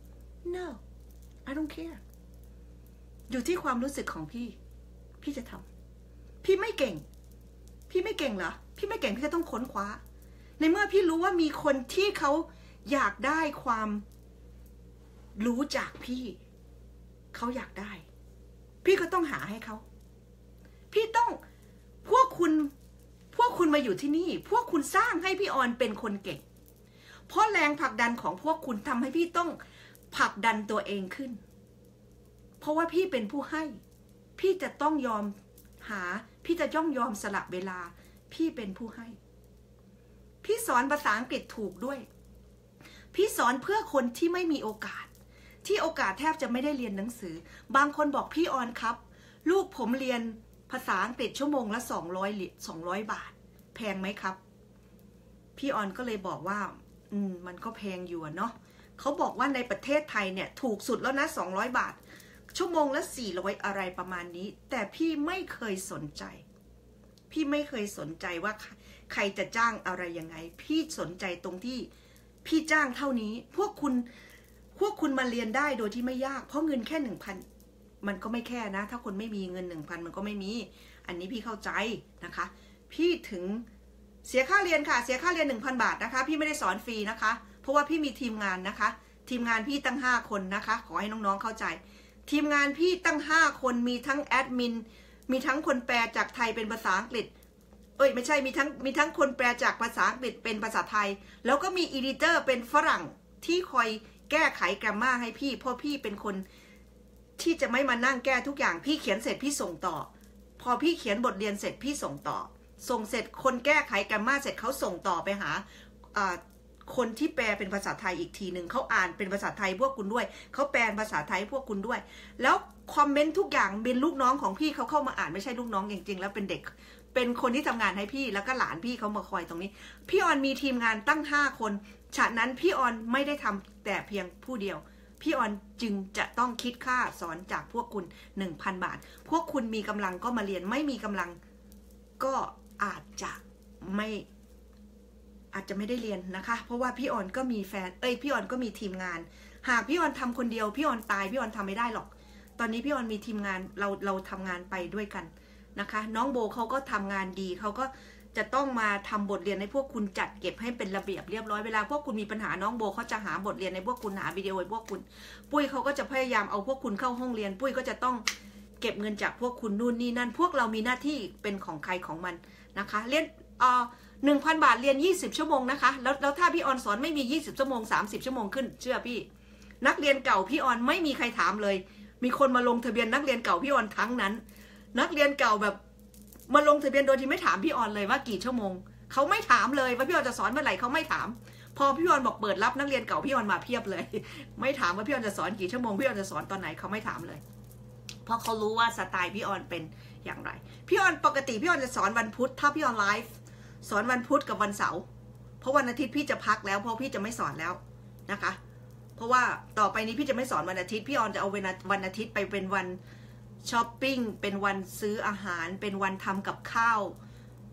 no I don't care อยู่ที่ความรู้สึกของพี่พี่จะทำพี่ไม่เก่งพี่ไม่เก่งเหรอพี่ไม่เก่งพี่ก็ต้องค้นคว้าในเมื่อพี่รู้ว่ามีคนที่เขาอยากได้ความรู้จากพี่เขาอยากได้พี่ก็ต้องหาให้เขาพี่ต้องพวกคุณพวกคุณมาอยู่ที่นี่พวกคุณสร้างให้พี่ออนเป็นคนเก่งเพราะแรงผลักดันของพวกคุณทำให้พี่ต้องผลักดันตัวเองขึ้นเพราะว่าพี่เป็นผู้ให้พี่จะต้องยอมหาพี่จะย่อมยอมสละเวลาพี่เป็นผู้ให้พี่สอนภาษาอังกฤษถูกด้วยพี่สอนเพื่อคนที่ไม่มีโอกาสที่โอกาสแทบจะไม่ได้เรียนหนังสือบางคนบอกพี่ออนครับลูกผมเรียนภาษาอังกฤษชั่วโมงละสองร้อย สองร้อยบาทแพงไหมครับพี่ออนก็เลยบอกว่าอืมมันก็แพงอยู่เนาะเขาบอกว่าในประเทศไทยเนี่ยถูกสุดแล้วนะสองร้อยบาทชั่วโมงละสี่ร้อยอะไรประมาณนี้แต่พี่ไม่เคยสนใจพี่ไม่เคยสนใจว่าใครจะจ้างอะไรยังไงพี่สนใจตรงที่พี่จ้างเท่านี้พวกคุณพวกคุณมาเรียนได้โดยที่ไม่ยากเพราะเงินแค่หนึ่งพันมันก็ไม่แค่นะถ้าคนไม่มีเงินหนึ่งพันมันก็ไม่มีอันนี้พี่เข้าใจนะคะพี่ถึงเสียค่าเรียนค่ะเสียค่าเรียนหนึ่งพันบาทนะคะพี่ไม่ได้สอนฟรีนะคะเพราะว่าพี่มีทีมงานนะคะทีมงานพี่ตั้งห้าคนนะคะขอให้น้องๆเข้าใจทีมงานพี่ตั้งห้าคนมีทั้งแอดมินมีทั้งคนแปลจากไทยเป็นภาษาอังกฤษเอ้ยไม่ใช่มีทั้งมีทั้งคนแปลจากภาษาอังกฤษเป็นภาษาไทยแล้วก็มีอีดิเตอร์เป็นฝรั่งที่คอยแก้ไขแกรมม่าให้พี่เพราะพี่เป็นคนที่จะไม่มานั่งแก้ทุกอย่างพี่เขียนเสร็จพี่ส่งต่อพอพี่เขียนบทเรียนเสร็จพี่ส่งต่อส่งเสร็จคนแก้ไขแกรมม่าเสร็จเขาส่งต่อไปหาคนที่แปลเป็นภาษาไทยอีกทีหนึ่งเขาอ่านเป็นภาษาไทยพวกคุณด้วยเขาแปลภาษาไทยพวกคุณด้วยแล้วคอมเมนต์ทุกอย่างเป็นลูกน้องของพี่เขาเข้ามาอ่านไม่ใช่ลูกน้องจริงๆแล้วเป็นเด็กเป็นคนที่ทำงานให้พี่แล้วก็หลานพี่เขามาคอยตรงนี้พี่ออนมีทีมงานตั้งห้าคนฉะนั้นพี่ออนไม่ได้ทำแต่เพียงผู้เดียวพี่ออนจึงจะต้องคิดค่าสอนจากพวกคุณ หนึ่งพัน บาทพวกคุณมีกำลังก็มาเรียนไม่มีกำลังก็อาจจะไม่อาจจะไม่ได้เรียนนะคะเพราะว่าพี่ออนก็มีแฟนเอ้ยพี่ออนก็มีทีมงานหากพี่ออนทำคนเดียวพี่ออนตายพี่ออนทำไม่ได้หรอกตอนนี้พี่ออนมีทีมงานเราเราทำงานไปด้วยกันนะคะน้องโบเขาก็ทำงานดีเขาก็จะต้องมาทำบทเรียนให้พวกคุณจัดเก็บให้เป็นระเบียบเรียบร้อยเวลาพวกคุณมีปัญหาน้องโบเขาจะหาบทเรียนในพวกคุณหาวิดีโอให้พวกคุณปุ้ยเขาก็จะพยายามเอาพวกคุณเข้าห้องเรียนปุ้ยก็จะต้องเก็บเงินจากพวกคุณนู่นนี่นั่นพวกเรามีหน้าที่เป็นของใครของมันนะคะเรียนเอ่อหนึ่งพันบาทเรียนยี่สิบชั่วโมงนะคะแล้วแล้วถ้าพี่ออนสอนไม่มียี่สิบชั่วโมงสามสิบชั่วโมงขึ้นเชื่อพี่นักเรียนเก่าพี่ออนไม่มีใครถามเลยมีคนมาลงทะเบียนนักเรียนเก่าพี่ออนทั้งนั้นนักเรียนเก่าแบบมาลงทะเบียนโดยที่ไม่ถามพี่ออนเลยว่ากี่ชั่วโมงเขาไม่ถามเลยว่าพี่ออนจะสอนเมื่อไหร่เขาไม่ถามพอพี่ออนบอกเปิดรับนักเรียนเก่าพี่ออนมาเพียบเลยไม่ถามว่าพี่ออนจะสอนกี่ชั่วโมงพี่ออนจะสอนตอนไหนเขาไม่ถามเลยเพราะเขารู้ว่าสไตล์พี่ออนเป็นอย่างไรพี่ออนปกติพี่ออนจะสอนวันพุธถ้าพี่ออนไลฟ์สอนวันพุธกับวันเสาร์เพราะวันอาทิตย์พี่จะพักแล้วเพราะพี่จะไม่สอนแล้วนะคะเพราะว่าต่อไปนี้พี่จะไม่สอนวันอาทิตย์พี่ออนจะเอาวันอาทิตย์ไปเป็นวันช้อปปิ้งเป็นวันซื้ออาหารเป็นวันทำกับข้าว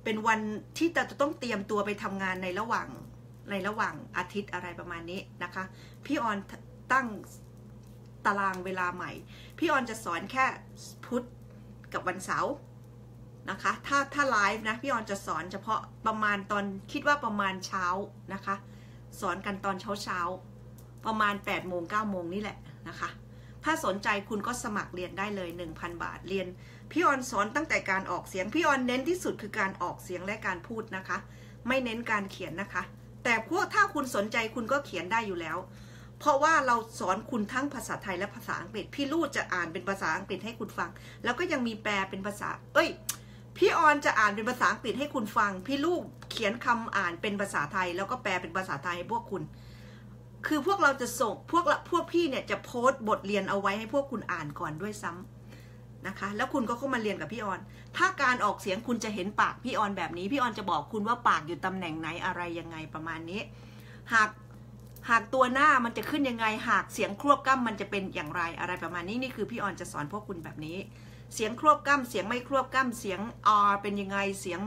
เป็นวันที่เราจะต้องเตรียมตัวไปทำงานในระหว่างในระหว่างอาทิตย์อะไรประมาณนี้นะคะพี่ออนตั้งตารางเวลาใหม่พี่ออนจะสอนแค่พุธกับวันเสาร์นะคะถ้าถ้าไลฟ์นะพี่ออนจะสอนเฉพาะประมาณตอนคิดว่าประมาณเช้านะคะสอนกันตอนเช้าเช้าประมาณแปดโมงเก้าโมงนี่แหละนะคะถ้าสนใจคุณก็สมัครเรียนได้เลย หนึ่งพัน บาทเรียนพี่ออนสอนตั้งแต่การออกเสียงพี่ออนเน้นที่สุดคือการออกเสียงและการพูดนะคะไม่เน้นการเขียนนะคะแต่พวกถ้าคุณสนใจคุณก็เขียนได้อยู่แล้วเพราะว่าเราสอนคุณทั้งภาษาไทยและภาษาอังกฤษพี่ลู่จะอ่านเป็นภาษาอังกฤษให้คุณฟังแล้วก็ยังมีแปลเป็นภาษาเอ้ยพี่ออนจะอ่านเป็นภาษาอังกฤษให้คุณฟังพี่ลู่เขียนคำอ่านเป็นภาษาไทยแล้วก็แปลเป็นภาษาไทยให้พวกคุณคือพวกเราจะส่งพวกพวกพี่เนี่ยจะโพสต์บทเรียนเอาไว้ให้พวกคุณอ่านก่อนด้วยซ้ำนะคะแล้วคุณก็เข้ามาเรียนกับพี่ออนถ้าการออกเสียงคุณจะเห็นปากพี่ออนแบบนี้พี่ออนจะบอกคุณว่าปากอยู่ตำแหน่งไหนอะไรยังไงประมาณนี้หากหากตัวหน้ามันจะขึ้นยังไงหากเสียงควบกล้ำมันจะเป็นอย่างไรอะไรประมาณนี้นี่คือพี่ออนจะสอนพวกคุณแบบนี้เสียงควบกล้ำเสียงไม่ควบกล้ำเสียง R เป็นยังไงเสียง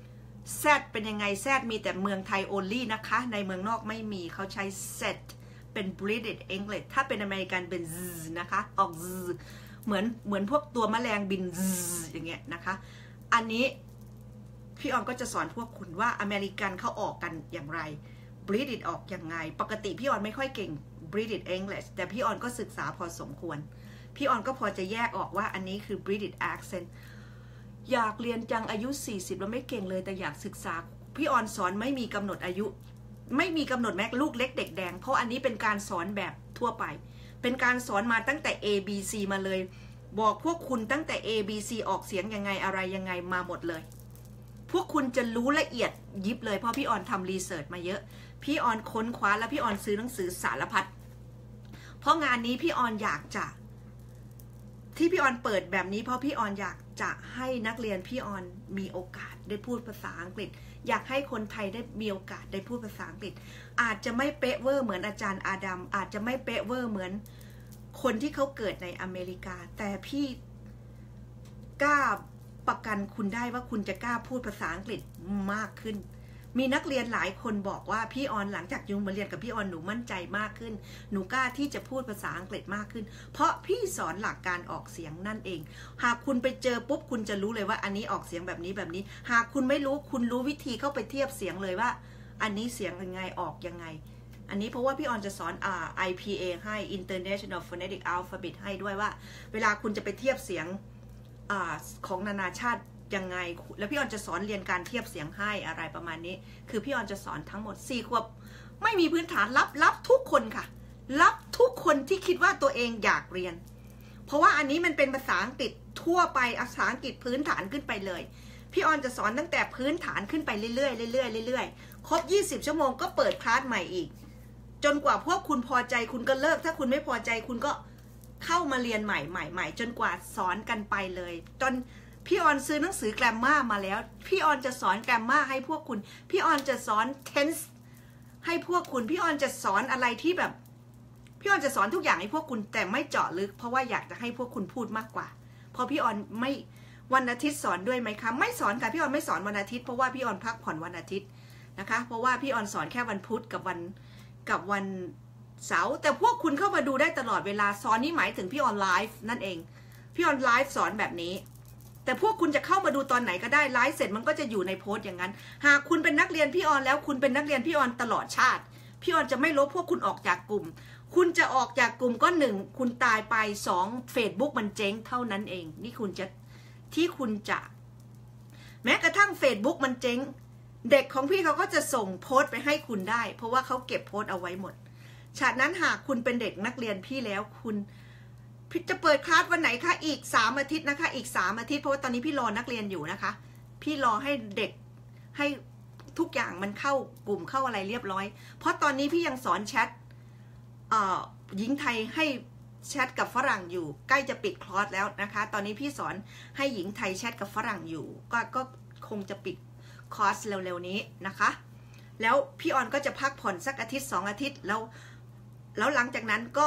Z เป็นยังไง Z มีแต่เมืองไทย only นะคะในเมืองนอกไม่มีเขาใช้ Z เป็น British English ถ้าเป็นอเมริกันเป็น Z นะคะออก Z เหมือนเหมือนพวกตัวแมลงบิน Z อย่างเงี้ยนะคะอันนี้พี่ออนก็จะสอนพวกคุณว่าอเมริกันเขาออกกันอย่างไรBritish ออกยังไงปกติพี่ออนไม่ค่อยเก่ง British English แต่พี่ออนก็ศึกษาพอสมควรพี่ออนก็พอจะแยกออกว่าอันนี้คือ British accent อยากเรียนจังอายุสี่สิบแล้วไม่เก่งเลยแต่อยากศึกษาพี่ออนสอนไม่มีกำหนดอายุไม่มีกำหนดแม้ลูกเล็กเด็กแดงเพราะอันนี้เป็นการสอนแบบทั่วไปเป็นการสอนมาตั้งแต่ A B C มาเลยบอกพวกคุณตั้งแต่ A B C ออกเสียงยังไงอะไรยังไงมาหมดเลยพวกคุณจะรู้ละเอียดยิบเลยเพราะพี่ออนทำรีเสิร์ชมาเยอะพี่ออนค้นคว้าและพี่ออนซื้อหนังสือสารพัดเพราะงานนี้พี่ออนอยากจะที่พี่ออนเปิดแบบนี้เพราะพี่ออนอยากจะให้นักเรียนพี่ออนมีโอกาสได้พูดภาษาอังกฤษอยากให้คนไทยได้มีโอกาสได้พูดภาษาอังกฤษอาจจะไม่เป๊ะเวอร์เหมือนอาจารย์อาดัมอาจจะไม่เป๊ะเวอร์เหมือนคนที่เขาเกิดในอเมริกาแต่พี่กล้าประกันคุณได้ว่าคุณจะกล้าพูดภาษาอังกฤษมากขึ้นมีนักเรียนหลายคนบอกว่าพี่ออนหลังจากยุงมาเรียนกับพี่ออนหนูมั่นใจมากขึ้นหนูกล้าที่จะพูดภาษาอังกฤษมากขึ้นเพราะพี่สอนหลักการออกเสียงนั่นเองหากคุณไปเจอปุ๊บคุณจะรู้เลยว่าอันนี้ออกเสียงแบบนี้แบบนี้หากคุณไม่รู้คุณรู้วิธีเข้าไปเทียบเสียงเลยว่าอันนี้เสียงยังไงออกยังไงอันนี้เพราะว่าพี่ออนจะสอนอ่า ไอ พี เอ ให้ International Phonetic Alphabet ให้ด้วยว่าเวลาคุณจะไปเทียบเสียงอ่าของนานาชาติยังไงแล้วพี่ออนจะสอนเรียนการเทียบเสียงให้อะไรประมาณนี้คือพี่ออนจะสอนทั้งหมดสี่ขวบไม่มีพื้นฐานรับรับทุกคนค่ะรับทุกคนที่คิดว่าตัวเองอยากเรียนเพราะว่าอันนี้มันเป็นภาษาอังกฤษทั่วไปภาษาอังกฤษพื้นฐานขึ้นไปเลยพี่ออนจะสอนตั้งแต่พื้นฐานขึ้นไปเรื่อยๆเรื่อยๆเรื่อยๆครบยี่สิบชั่วโมงก็เปิดคลาสใหม่อีกจนกว่าพวกคุณพอใจคุณก็เลิกถ้าคุณไม่พอใจคุณก็เข้ามาเรียนใหม่ใหม่ๆจนกว่าสอนกันไปเลยจนพี่ออนซื้อหนังสือแกรมมามาแล้วพี่ออนจะสอนแกรมมาให้พวกคุณพี่ออนจะสอน tense ให้พวกคุณพี่ออนจะสอนอะไรที่แบบพี่ออนจะสอนทุกอย่างให้พวกคุณแต่ไม่เจาะลึกเพราะว่าอยากจะให้พวกคุณพูดมากกว่าเพราะพี่ออนไม่วันอาทิตย์สอนด้วยไหมคะไม่สอนค่ะพี่ออนไม่สอนวันอาทิตย์เพราะว่าพี่ออนพักผ่อนวันอาทิตย์นะคะเพราะว่าพี่ออนสอนแค่วันพุธกับวันกับวันเสาร์แต่พวกคุณเข้ามาดูได้ตลอดเวลาสอนนี่หมายถึงพี่ออนไลฟ์นั่นเองพี่ออนไลฟ์สอนแบบนี้แต่พวกคุณจะเข้ามาดูตอนไหนก็ได้ไลฟ์เสร็จมันก็จะอยู่ในโพสต์อย่างนั้นหากคุณเป็นนักเรียนพี่ออนแล้วคุณเป็นนักเรียนพี่ออนตลอดชาติพี่ออนจะไม่ลบพวกคุณออกจากกลุ่มคุณจะออกจากกลุ่มก็หนึ่งคุณตายไปสองเฟซบุ๊กมันเจ๊งเท่านั้นเองนี่คุณจะที่คุณจะแม้กระทั่งเฟซบุ๊กมันเจ๊งเด็กของพี่เขาก็จะส่งโพสต์ไปให้คุณได้เพราะว่าเขาเก็บโพสต์เอาไว้หมดฉะนั้นหากคุณเป็นเด็กนักเรียนพี่แล้วคุณจะเปิดคลาสวันไหนคะอีกสามอาทิตย์นะคะอีกสามอาทิตย์เพราะว่าตอนนี้พี่รอนักเรียนอยู่นะคะพี่รอให้เด็กให้ทุกอย่างมันเข้ากลุ่มเข้าอะไรเรียบร้อยเพราะตอนนี้พี่ยังสอนแชทหญิงไทยให้แชทกับฝรั่งอยู่ใกล้จะปิดคอร์สแล้วนะคะตอนนี้พี่สอนให้หญิงไทยแชทกับฝรั่งอยู่ก็ก็คงจะปิดคอร์สเร็วๆนี้นะคะแล้วพี่ออนก็จะพักผ่อนสักอาทิตย์สองอาทิตย์แล้วแล้วหลังจากนั้นก็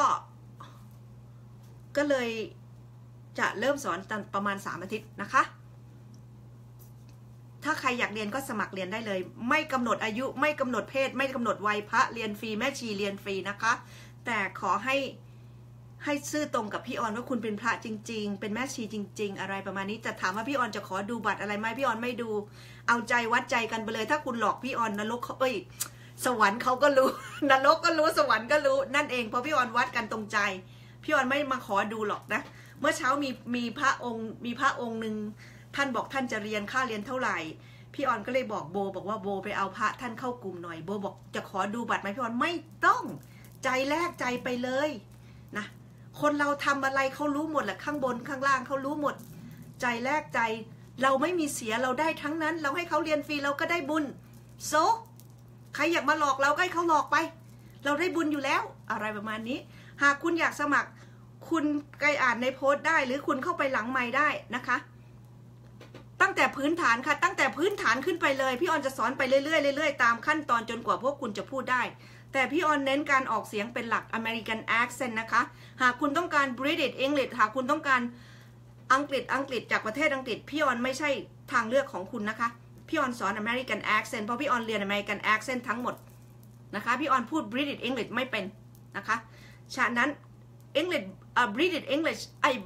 ก็เลยจะเริ่มสอนตอนประมาณสามอาทิตย์นะคะถ้าใครอยากเรียนก็สมัครเรียนได้เลยไม่กำหนดอายุไม่กำหนดเพศไม่กำหนดวัยพระเรียนฟรีแม่ชีเรียนฟรีนะคะแต่ขอให้ให้ซื่อตรงกับพี่ออนว่าคุณเป็นพระจริงๆเป็นแม่ชีจริงๆอะไรประมาณนี้จะถามว่าพี่ออนจะขอดูบัตรอะไรไหมพี่ออนไม่ดูเอาใจวัดใจกันไปเลยถ้าคุณหลอกพี่ออนนรกเขาเอ้ยสวรรค์เขาก็รู้นรกก็รู้สวรรค์ก็รู้นั่นเองเพราะพี่ออนวัดกันตรงใจพี่ออนไม่มาขอดูหรอกนะเมื่อเช้ามีมีพระองค์มีพระองค์หนึ่งท่านบอกท่านจะเรียนค่าเรียนเท่าไหร่พี่ออนก็เลยบอกโบบอกว่าโบไปเอาพระท่านเข้ากลุ่มหน่อยโบบอกจะขอดูบัตรไหมพี่ออนไม่ต้องใจแลกใจไปเลยนะคนเราทำอะไรเขารู้หมดแหละข้างบนข้างล่างเขารู้หมดใจแลกใจเราไม่มีเสียเราได้ทั้งนั้นเราให้เขาเรียนฟรีเราก็ได้บุญโซใครอยากมาหลอกเราก็ให้เขาหลอกไปเราได้บุญอยู่แล้วอะไรประมาณนี้หากคุณอยากสมัครคุณไปอ่านในโพสต์ได้หรือคุณเข้าไปหลังไมค์ได้นะคะตั้งแต่พื้นฐานค่ะตั้งแต่พื้นฐานขึ้นไปเลยพี่ออนจะสอนไปเรื่อยๆเรื่อยๆตามขั้นตอนจนกว่าพวกคุณจะพูดได้แต่พี่ออนเน้นการออกเสียงเป็นหลัก American accent นะคะหากคุณต้องการ British English หากคุณต้องการอังกฤษอังกฤษจากประเทศอังกฤษพี่ออนไม่ใช่ทางเลือกของคุณนะคะพี่ออนสอน American accent เพราะพี่ออนเรียน American accent ทั้งหมดนะคะพี่ออนพูด British English ไม่เป็นนะคะฉะนั้น English uh, British English ไอ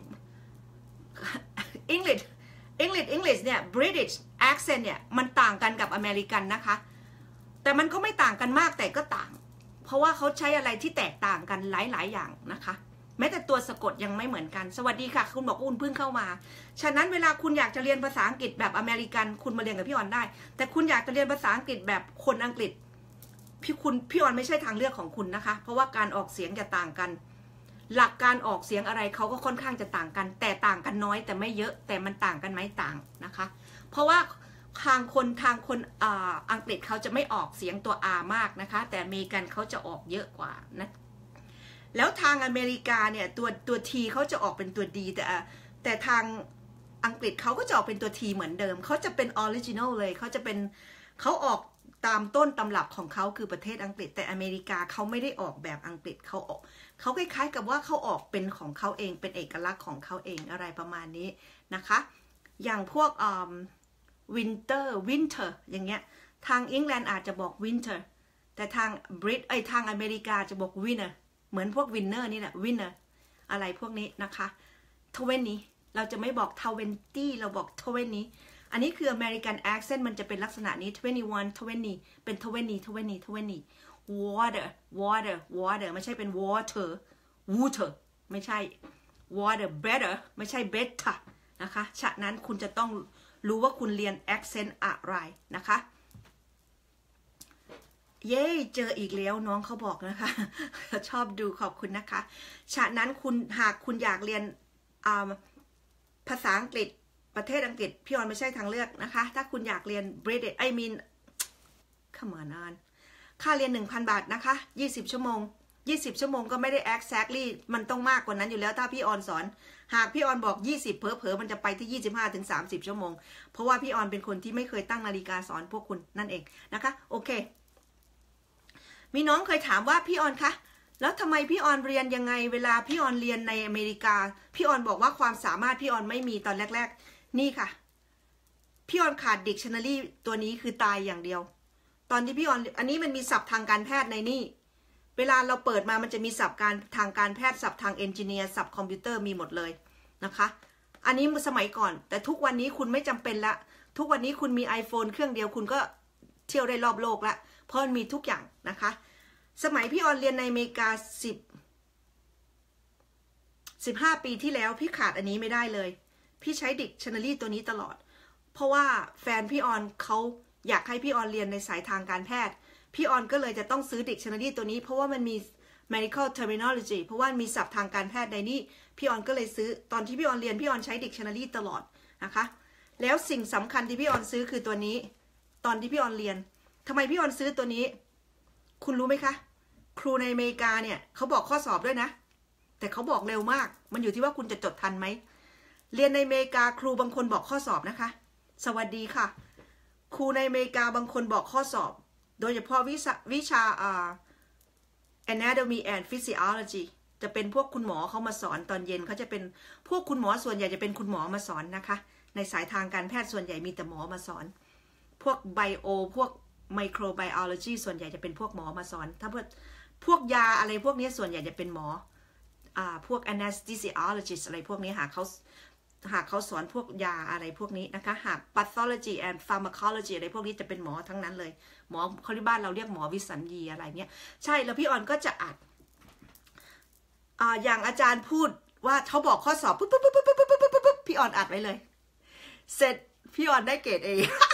English English English เนี่ย British accent เนี่ยมันต่างกันกับอเมริกันนะคะแต่มันก็ไม่ต่างกันมากแต่ก็ต่างเพราะว่าเขาใช้อะไรที่แตกต่างกันหลายๆอย่างนะคะแม้แต่ตัวสะกดยังไม่เหมือนกันสวัสดีค่ะคุณบอกคุณเพิ่งเข้ามาฉะนั้นเวลาคุณอยากจะเรียนภาษาอังกฤษแบบอเมริกันคุณมาเรียนกับพี่ออนได้แต่คุณอยากจะเรียนภาษาอังกฤษแบบคนอังกฤษพี่คุณพี่ออนไม่ใช่ทางเลือกของคุณนะคะเพราะว่าการออกเสียงจะต่างกันหลักการออกเสียงอะไรเขาก็ค่อนข้างจะต่างกันแต่ต่างกันน้อยแต่ไม่เยอะแต่มันต่างกันไหมต่างนะคะเพราะว่าทางคนทางคนอ่าอังกฤษเขาจะไม่ออกเสียงตัว R มากนะคะแต่อเมริกันเขาจะออกเยอะกว่านะแล้วทางอเมริกาเนี่ยตัวตัว T เขาจะออกเป็นตัว D แต่แต่ทางอังกฤษเขาก็จะออกเป็นตัว T เหมือนเดิมเขาจะเป็นออริจินอลเลยเขาจะเป็นเขาออกตามต้นตำรับของเขาคือประเทศอังกฤษแต่อเมริกาเขาไม่ได้ออกแบบอังกฤษเขาออกเขาคล้ายๆกับว่าเขาออกเป็นของเขาเองเป็นเอกลักษณ์ของเขาเองอะไรประมาณนี้นะคะอย่างพวกอ่าวินเตอร์วินเทอร์อย่างเงี้ยทางอังกฤษอาจจะบอกวินเทอร์แต่ทางบริตไอทางอเมริกาจะบอกวินเนอร์เหมือนพวกวินเนอร์นี่แหละวินเนอร์อะไรพวกนี้นะคะทเวนนี้เราจะไม่บอกทเวนตี้เราบอกทเวนนี้อันนี้คือ American accent มันจะเป็นลักษณะนี้ยี่สิบเอ็ด ยี่สิบเป็นยี่สิบ ยี่สิบ ยี่สิบ water water water ไม่ใช่เป็น water water ไม่ใช่ water better ไม่ใช่ better นะคะฉะนั้นคุณจะต้องรู้ว่าคุณเรียน accent อะไรนะคะเย้เจออีกแล้วน้องเขาบอกนะคะชอบดูขอบคุณนะคะฉะนั้นคุณหากคุณอยากเรียนภาษาอังกฤษประเทศอังกฤษพี่ออนไม่ใช่ทางเลือกนะคะถ้าคุณอยากเรียน British I mean come on on ค่าเรียน หนึ่งพัน บาทนะคะยี่สิบชั่วโมงยี่สิบชั่วโมงก็ไม่ได้ exactly มันต้องมากกว่านั้นอยู่แล้วถ้าพี่ออนสอนหากพี่ออนบอกยี่สิบเผลอๆมันจะไปที่ยี่สิบห้าถึงสามสิบชั่วโมงเพราะว่าพี่ออนเป็นคนที่ไม่เคยตั้งนาฬิกาสอนพวกคุณนั่นเองนะคะโอเคมีน้องเคยถามว่าพี่ออนคะแล้วทำไมพี่ออนเรียนยังไงเวลาพี่ออนเรียนในอเมริกาพี่ออนบอกว่าความสามารถพี่ออนไม่มีตอนแรกๆนี่ค่ะพี่ออนขาด dictionary ตัวนี้คือตายอย่างเดียวตอนที่พี่ออนอันนี้มันมีศัพท์ทางการแพทย์ในนี่เวลาเราเปิดมามันจะมีศัพท์การทางการแพทย์ศัพท์ทางเอนจิเนียร์ศัพท์คอมพิวเตอร์มีหมดเลยนะคะอันนี้สมัยก่อนแต่ทุกวันนี้คุณไม่จำเป็นละทุกวันนี้คุณมี iPhone เครื่องเดียวคุณก็เที่ยวได้รอบโลกละเพราะมันมีทุกอย่างนะคะสมัยพี่ออนเรียนในอเมริกาสิบ สิบห้าปีที่แล้วพี่ขาดอันนี้ไม่ได้เลยพี่ใช้ Dictionary ตัวนี้ตลอดเพราะว่าแฟนพี่ออนเขาอยากให้พี่ออนเรียนในสายทางการแพทย์พี่ออนก็เลยจะต้องซื้อ Dictionary ตัวนี้เพราะว่ามันมี medical terminology เพราะว่ามีศัพท์ทางการแพทย์ในนี้พี่ออนก็เลยซื้อตอนที่พี่ออนเรียนพี่ออนใช้ Dictionary ตลอดนะคะแล้วสิ่งสำคัญที่พี่ออนซื้อคือตัวนี้ตอนที่พี่ออนเรียนทำไมพี่ออนซื้อตัวนี้คุณรู้ไหมคะครูในอเมริกาเนี่ยเขาบอกข้อสอบด้วยนะแต่เขาบอกเร็วมากมันอยู่ที่ว่าคุณจะจดทันไหมเรียนในอเมริกาครูบางคนบอกข้อสอบนะคะสวัสดีค่ะครูในอเมริกาบางคนบอกข้อสอบโดยเฉพาะวิชาวิชาอ่า anatomy and physiology จะเป็นพวกคุณหมอเขามาสอนตอนเย็นเขาจะเป็นพวกคุณหมอส่วนใหญ่จะเป็นคุณหมอมาสอนนะคะในสายทางการแพทย์ส่วนใหญ่มีแต่หมอมาสอนพวกไบโอพวกไมโครไบโอโลจีส่วนใหญ่จะเป็นพวกหมอมาสอนถ้าพวกพวกยาอะไรพวกนี้ส่วนใหญ่จะเป็นหมออ่าพวก anesthesiologist อะไรพวกนี้หากเขาหากเขาสอนพวกยาอะไรพวกนี้นะคะหาก pathology and pharmacology อะไรพวกนี้จะเป็นหมอทั้งนั้นเลยหมอเขาที่บ้านเราเรียกหมอวิสัญญีอะไรเนี้ยใช่แล้วพี่ออนก็จะอัดอ่าอย่างอาจารย์พูดว่าเขาบอกข้อสอบปุ๊บปุ๊บปุ๊บปุ๊บปุ๊บปุ๊บปุ๊บพี่ออนอัดไว้เลยเสร็จพี่ออนได้เกรด เอ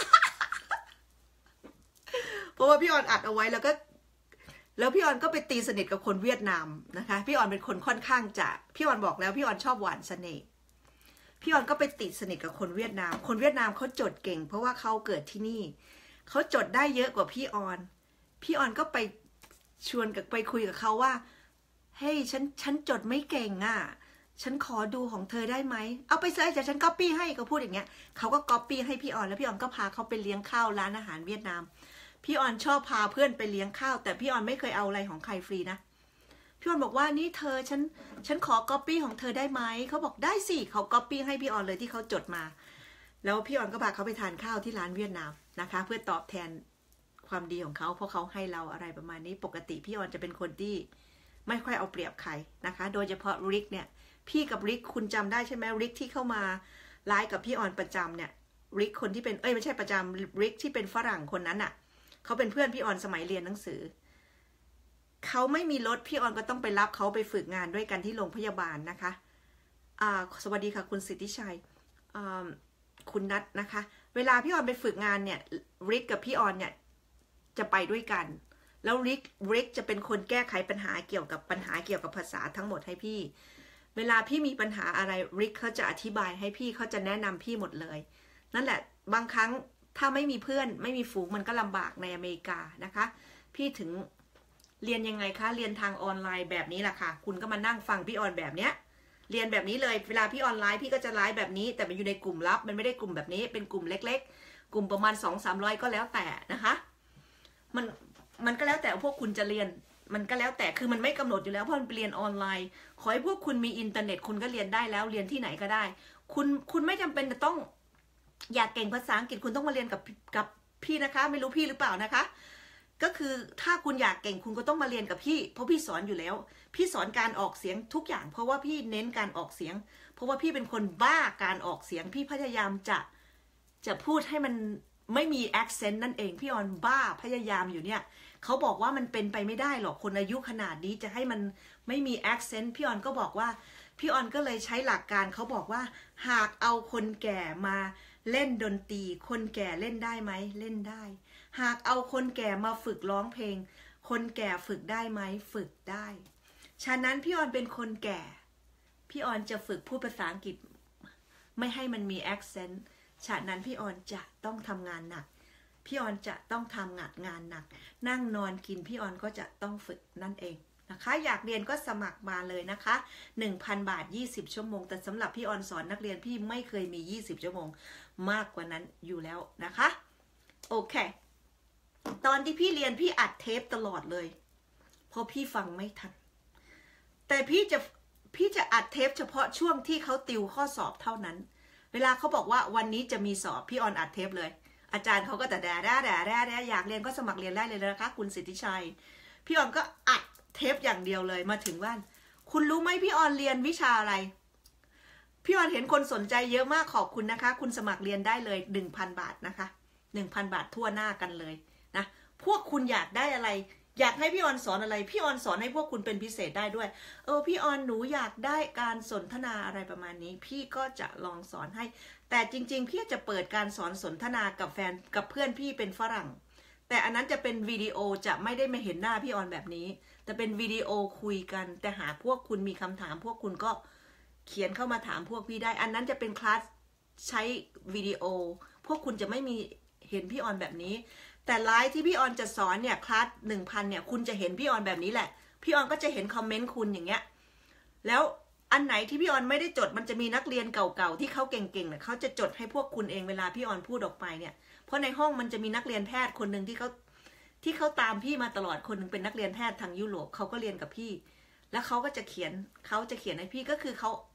เพราะว่าพี่ออนอัดเอาไว้แล้วก็แล้วพี่ออนก็ไปตีสนิทกับคนเวียดนามนะคะพี่ออนเป็นคนค่อนข้างจะพี่ออนบอกแล้วพี่ออนชอบหวานเสน่ห์พี่ออนก็ไปติดสนิทกับคนเวียดนามคนเวียดนามเขาจดเก่งเพราะว่าเขาเกิดที่นี่เขาจดได้เยอะกว่าพี่ออนพี่ออนก็ไปชวนกับไปคุยกับเขาว่าเฮ้ยฉันฉันจดไม่เก่งอ่ะฉันขอดูของเธอได้ไหมเอาไปเลยแต่ฉันก๊อปปี้ให้เขาพูดอย่างเงี้ยเขาก็ก๊อปปี้ให้พี่ออนแล้วพี่ออนก็พาเขาไปเลี้ยงข้าวร้านอาหารเวียดนามพี่ออนชอบพาเพื่อนไปเลี้ยงข้าวแต่พี่ออนไม่เคยเอาอะไรของใครฟรีนะพี่ออนบอกว่านี่เธอฉันฉันขอก๊อปปี้ของเธอได้ไหมเขาบอกได้สิเขาก๊อปปี้ให้พี่ออนเลยที่เขาจดมาแล้วพี่ออนก็พาเขาไปทานข้าวที่ร้านเวียดนามนะคะเพื่อตอบแทนความดีของเขาเพราะเขาให้เราอะไรประมาณนี้ปกติพี่ออนจะเป็นคนที่ไม่ค่อยเอาเปรียบใครนะคะโดยเฉพาะริกเนี่ยพี่กับริกคุณจำได้ใช่ไหมริกที่เข้ามาไลฟ์กับพี่ออนประจำเนี่ยริกคนที่เป็นเอ้ยไม่ใช่ประจำริกที่เป็นฝรั่งคนนั้นอ่ะเขาเป็นเพื่อนพี่ออนสมัยเรียนหนังสือเขาไม่มีรถพี่ออนก็ต้องไปรับเขาไปฝึกงานด้วยกันที่โรงพยาบาลนะคะอ่าสวัสดีค่ะคุณสิทธิชัยคุณนัทนะคะเวลาพี่ออนไปฝึกงานเนี่ยริกกับพี่ออนเนี่ยจะไปด้วยกันแล้วริกริกจะเป็นคนแก้ไขปัญหาเกี่ยวกับปัญหาเกี่ยวกับภาษาทั้งหมดให้พี่เวลาพี่มีปัญหาอะไรริกเขาจะอธิบายให้พี่เขาจะแนะนำพี่หมดเลยนั่นแหละบางครั้งถ้าไม่มีเพื่อนไม่มีฝูงมันก็ลำบากในอเมริกานะคะพี่ถึงเรียนยังไงคะเรียนทางออนไลน์แบบนี้แหละค่ะคุณก็มานั่งฟังพี่ออนแบบเนี้ยเรียนแบบนี้เลยเวลาพี่ออนไลน์พี่ก็จะไลฟ์แบบนี้แต่มันอยู่ในกลุ่มลับมันไม่ได้กลุ่มแบบนี้เป็นกลุ่มเล็กๆกลุ่มประมาณ สองถึงสามร้อย ก็แล้วแต่นะคะมันมันก็แล้วแต่พวกคุณจะเรียนมันก็แล้วแต่คือมันไม่กำหนดอยู่แล้วเพราะมันเรียนออนไลน์ขอให้พวกคุณมีอินเทอร์เน็ตคุณก็เรียนได้แล้วเรียนที่ไหนก็ได้คุณคุณไม่จำเป็นจะต้องอยากเก่งภาษาอังกฤษคุณต้องมาเรียนกับกับพี่นะคะไม่รู้พี่หรือเปล่านะคะก็คือถ้าคุณอยากเก่งคุณก็ต้องมาเรียนกับพี่เพราะพี่สอนอยู่แล้วพี่สอนการออกเสียงทุกอย่างเพราะว่าพี่เน้นการออกเสียงเพราะว่าพี่เป็นคนบ้าการออกเสียงพี่พยายามจะจะพูดให้มันไม่มี accent นั่นเองพี่ออนบ้าพยายามอยู่เนี่ยเขาบอกว่ามันเป็นไปไม่ได้หรอกคนอายุขนาดนี้จะให้มันไม่มี accent พี่ออนก็บอกว่าพี่ออนก็เลยใช้หลักการเขาบอกว่าหากเอาคนแก่มาเล่นดนตรีคนแก่เล่นได้ไหมเล่นได้หากเอาคนแก่มาฝึกร้องเพลงคนแก่ฝึกได้ไหมฝึกได้ฉะนั้นพี่ออนเป็นคนแก่พี่ออนจะฝึกพูดภาษาอังกฤษไม่ให้มันมี accent ฉะนั้นพี่ออนจะต้องทำงานหนักพี่ออนจะต้องทำงานงานหนักนั่งนอนกินพี่ออนก็จะต้องฝึกนั่นเองนะคะอยากเรียนก็สมัครมาเลยนะคะ หนึ่งพัน บาทยี่สิบชั่วโมงแต่สำหรับพี่ออนสอนนักเรียนพี่ไม่เคยมียี่สิบชั่วโมงมากกว่านั้นอยู่แล้วนะคะโอเคตอนที่พี่เรียนพี่อัดเทปตลอดเลยเพราะพี่ฟังไม่ทันแต่พี่จะพี่จะอัดเทปเฉพาะช่วงที่เขาติวข้อสอบเท่านั้นเวลาเขาบอกว่าวันนี้จะมีสอบพี่ออนอัดเทปเลยอาจารย์เขาก็แต่แด่แด่แด่แด่แด่อยากเรียนก็สมัครเรียนได้เลยนะคะคุณสิทธิชัยพี่ออนก็อัดเทปอย่างเดียวเลยมาถึงบ้านคุณรู้ไหมพี่ออนเรียนวิชาอะไรพี่ออนเห็นคนสนใจเยอะมากขอบคุณนะคะคุณสมัครเรียนได้เลย หนึ่งพัน บาทนะคะ หนึ่งพัน บาททั่วหน้ากันเลยนะพวกคุณอยากได้อะไรอยากให้พี่ออนสอนอะไรพี่ออนสอนให้พวกคุณเป็นพิเศษได้ด้วยเออพี่ออนหนูอยากได้การสนทนาอะไรประมาณนี้พี่ก็จะลองสอนให้แต่จริงๆพี่จะเปิดการสอนสนทนากับแฟนกับเพื่อนพี่เป็นฝรั่งแต่อันนั้นจะเป็นวิดีโอจะไม่ได้มาเห็นหน้าพี่ออนแบบนี้แต่เป็นวิดีโอคุยกันแต่หากพวกคุณมีคำถามพวกคุณก็เขียนเข้ามาถามพวกพี่ได้อันนั้นจะเป็นคลาสใช้วิดีโอพวกคุณจะไม่มีเห็นพี่ออนแบบนี้แต่ไลฟ์ที่พี่ออนจะสอนเนี่ยคลาสหนึ่งพันเนี่ยคุณจะเห็นพี่ออนแบบนี้แหละพี่ออนก็จะเห็นคอมเมนต์คุณอย่างเงี้ยแล้วอันไหนที่พี่ออนไม่ได้จดมันจะมีนักเรียนเก่าๆที่เขาเก่งๆเนี่ยเขาจะจดให้พวกคุณเองเวลาพี่ออนพูดออกไปเนี่ยเพราะในห้องมันจะมีนักเรียนแพทย์คนหนึ่งที่เขาที่เขาตามพี่มาตลอดคนหนึ่งเป็นนักเรียนแพทย์ทางยุโรปเขาก็เรียนกับพี่แล้วเขาก็จะเขียนเขาจะเขียนให้พี่ก็คือเขา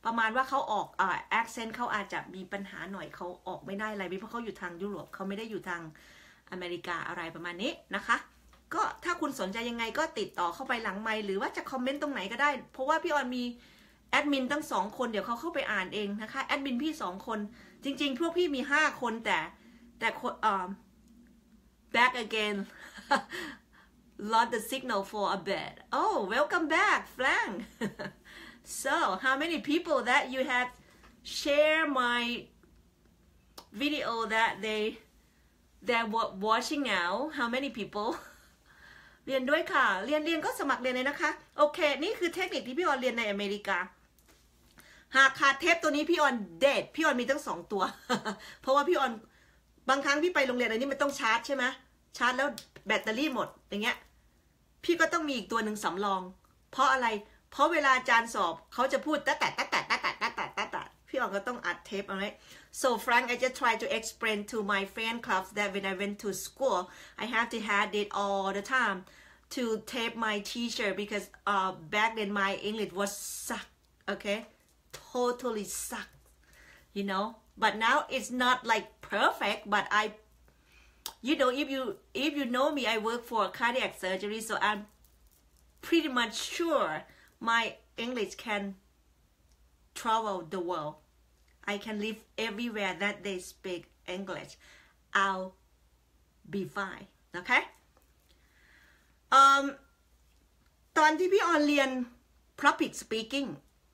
ประมาณว่าเขาออกอ่า accent เขาอาจจะมีปัญหาหน่อยเขาออกไม่ได้อะไรเพราะเขาอยู่ทางยุโรปเขาไม่ได้อยู่ทางอเมริกาอะไรประมาณนี้นะคะก็ถ้าคุณสนใจยังไงก็ติดต่อเข้าไปหลังไมค์หรือว่าจะคอมเมนต์ตรงไหนก็ได้เพราะว่าพี่ออนมีแอดมินตั้งสองคนเดี๋ยวเขาเข้าไปอ่านเองนะคะแอดมินพี่สองคนจริงๆพวกพี่มีห้าคนแต่แต่คนเอ่อ back again lost the signal for a bit oh welcome back Frank so how many people that you have share my video that they they're watching now how many people เรียนด้วยค่ะเรียนเรียนก็สมัครเรียนเลยนะคะโอเคนี่คือเทคนิคที่พี่ออนเรียนในอเมริกาหากขาดเทปตัวนี้พี่ออนเด็ดพี่ออนมีตั้งสองตัว เพราะว่าพี่ออนบางครั้งพี่ไปโรงเรียนอะไรนี่มันต้องชาร์จใช่ไหมชาร์จแล้วแบตเตอรี่หมดอย่างเงี้ยพี่ก็ต้องมีอีกตัวหนึ่งสำรองเพราะอะไรเพราะเวลาอาจารย์สอบเขาจะพูดตะแต่ตะแต่ตะแต่ตะแต่ตะแต่พี่ออนก็ต้องอัดเทปเอาไว้ so Frank I just try to explain to my fan clubs that when I went to school I have to had it all the time to tape my teacher because uh back then my English was suck okay totally suck you know but now it's not like perfect but I you know if you if you know me I work for cardiac surgery so I'm pretty much sure my English can travel the world I can live everywhere that they speak English I'll be fine okay um ตอนที่พี่ออนเรียน public speaking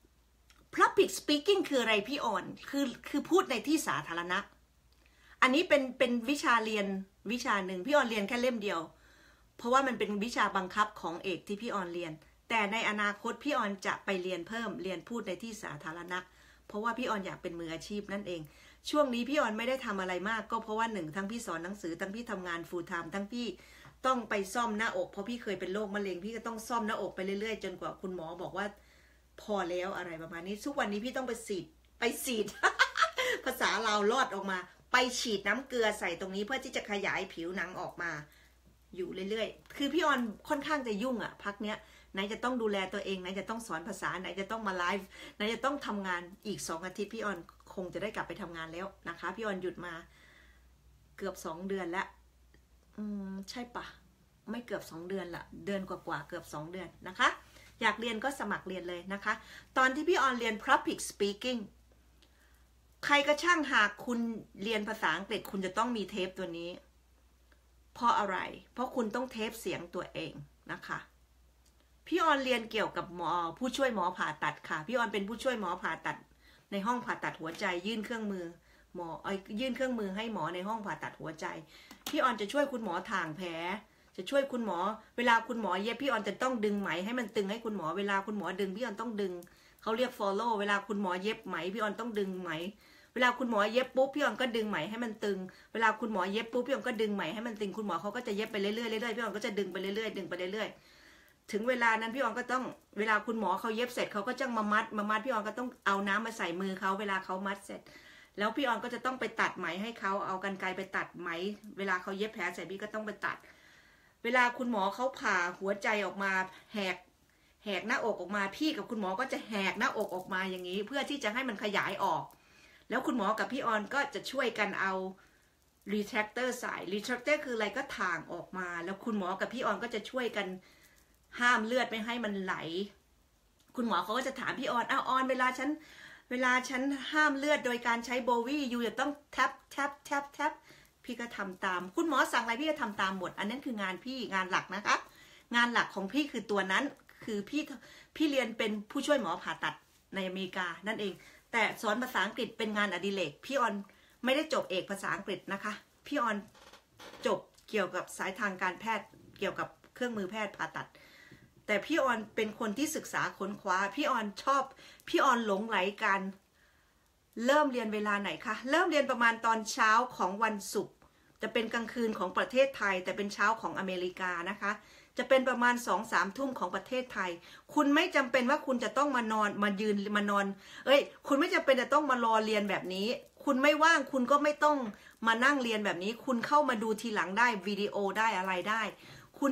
public speaking คืออะไรพี่ออนคือคือพูดในที่สาธารณะอันนี้เป็นเป็นวิชาเรียนวิชาหนึ่งพี่ออนเรียนแค่เล่มเดียวเพราะว่ามันเป็นวิชาบังคับของเอกที่พี่ออนเรียนแต่ในอนาคตพี่ออนจะไปเรียนเพิ่มเรียนพูดในที่สาธารณะเพราะว่าพี่ออนอยากเป็นมืออาชีพนั่นเองช่วงนี้พี่ออนไม่ได้ทำอะไรมากก็เพราะว่าหนึ่งทั้งพี่สอนหนังสือทั้งพี่ทำงาน full time ทั้งพี่ต้องไปซ่อมหน้าอกเพราะพี่เคยเป็นโรคมะเร็งพี่ก็ต้องซ่อมหน้าอกไปเรื่อยๆจนกว่าคุณหมอบอกว่าพอแล้วอะไรประมาณนี้ทุกวันนี้พี่ต้องไปฉีดไปฉีด ภาษาเราลอดออกมาไปฉีดน้ำเกลือใส่ตรงนี้เพื่อที่จะขยายผิวหนังออกมาอยู่เรื่อยๆคือพี่ออนค่อนข้างจะยุ่งอะพักเนี้ยไหนจะต้องดูแลตัวเองไหนจะต้องสอนภาษาไหนจะต้องมาไลฟ์ไหนจะต้องทำงานอีกสองอาทิตย์พี่ออนคงจะได้กลับไปทำงานแล้วนะคะพี่ออนหยุดมาเกือบสองเดือนแล้วอืมใช่ปะไม่เกือบสองเดือนละเดือนกว่าๆเกือบสองเดือนนะคะอยากเรียนก็สมัครเรียนเลยนะคะตอนที่พี่ออนเรียน public speaking ใครก็ช่างหากคุณเรียนภาษาอังกฤษคุณจะต้องมีเทปตัวนี้เพราะอะไรเพราะคุณต้องเทปเสียงตัวเองนะคะพี่ออนเรียนเกี่ยวกับหมอผู้ช่วยหมอผ่าตัดค่ะพี่ออนเป็นผู้ช่วยหมอผ่าตัดในห้องผ่าตัดหัวใจยื่นเครื่องมือหมอเอ้ยยื่นเครื่องมือให้หมอในห้องผ่าตัดหัวใจพี่ออนจะช่วยคุณหมอถ่างแผลจะช่วยคุณหมอเวลาคุณหมอเย็บพี่ออนจะต้องดึงไหมให้มันตึงให้คุณหมอเวลาคุณหมอดึงพี่ออนต้องดึงเขาเรียก follow เวลาคุณหมอเย็บไหมพี่ออนต้องดึงไหมเวลาคุณหมอเย็บปุ๊บพี่ออนก็ดึงไหมให้มันตึงเวลาคุณหมอเย็บปุ๊บพี่ออนก็ดึงไหมให้มันตึงคุณหมอเขาก็จะเย็บไปเรื่อยๆเรื่อยๆพี่ออนก็จะดึงไปเรื่อยๆดึงไปเรื่อยๆถึงเวลานั้นพี่ออนก็ต้องเวลาคุณหมอเขาเย็บเสร็จเขาก็จะมามัดมามัดพี่ออนก็ต้องเอาน้ำมาใส่มือเขาเวลาเขามัดเสร็จแล้วพี่ออนก็จะต้องไปตัดไหมให้เขาเอากรรไกรไปตัดไหมเวลาเขาเย็บแผลเสร็จพี่ก็ต้องไปตัดเวลาคุณหมอเขาผ่าหัวใจออกมาแหกแหกหน้าอกออกมาพี่กับคุณหมอก็จะแหกหน้าอกออกมาอย่างนี้เพื่อที่จะให้มันขยายออกแล้วคุณหมอกับพี่ออนก็จะช่วยกันเอา retractor ใส่ retractor คืออะไรก็ถ่างออกมาแล้วคุณหมอกับพี่ออนก็จะช่วยกันห้ามเลือดไม่ให้มันไหลคุณหมอเขาก็จะถามพี่ออนอ้าวออนเวลาฉันเวลาฉันห้ามเลือดโดยการใช้โบวี่อยู่จะต้องแท็บแท็บแท็บแท็บพี่ก็ทำตามคุณหมอสั่งอะไรพี่ก็ทำตามหมดอันนั้นคืองานพี่งานหลักนะคะงานหลักของพี่คือตัวนั้นคือพี่พี่เรียนเป็นผู้ช่วยหมอผ่าตัดในอเมริกานั่นเองแต่สอนภาษาอังกฤษเป็นงานอดิเรกพี่ออนไม่ได้จบเอกภาษาอังกฤษนะคะพี่ออนจบเกี่ยวกับสายทางการแพทย์เกี่ยวกับเครื่องมือแพทย์ผ่าตัดแต่พี่ออนเป็นคนที่ศึกษาค้นคว้าพี่ออนชอบพี่ออนหลงไหลกันเริ่มเรียนเวลาไหนคะเริ่มเรียนประมาณตอนเช้าของวันศุกร์จะเป็นกลางคืนของประเทศไทยแต่เป็นเช้าของอเมริกานะคะจะเป็นประมาณสองสามทุ่มของประเทศไทยคุณไม่จำเป็นว่าคุณจะต้องมานอนมายืนมานอนเอ้ยคุณไม่จำเป็นจะต้องมารอเรียนแบบนี้คุณไม่ว่างคุณก็ไม่ต้องมานั่งเรียนแบบนี้คุณเข้ามาดูทีหลังได้วิดีโอได้อะไรได้คุณจะ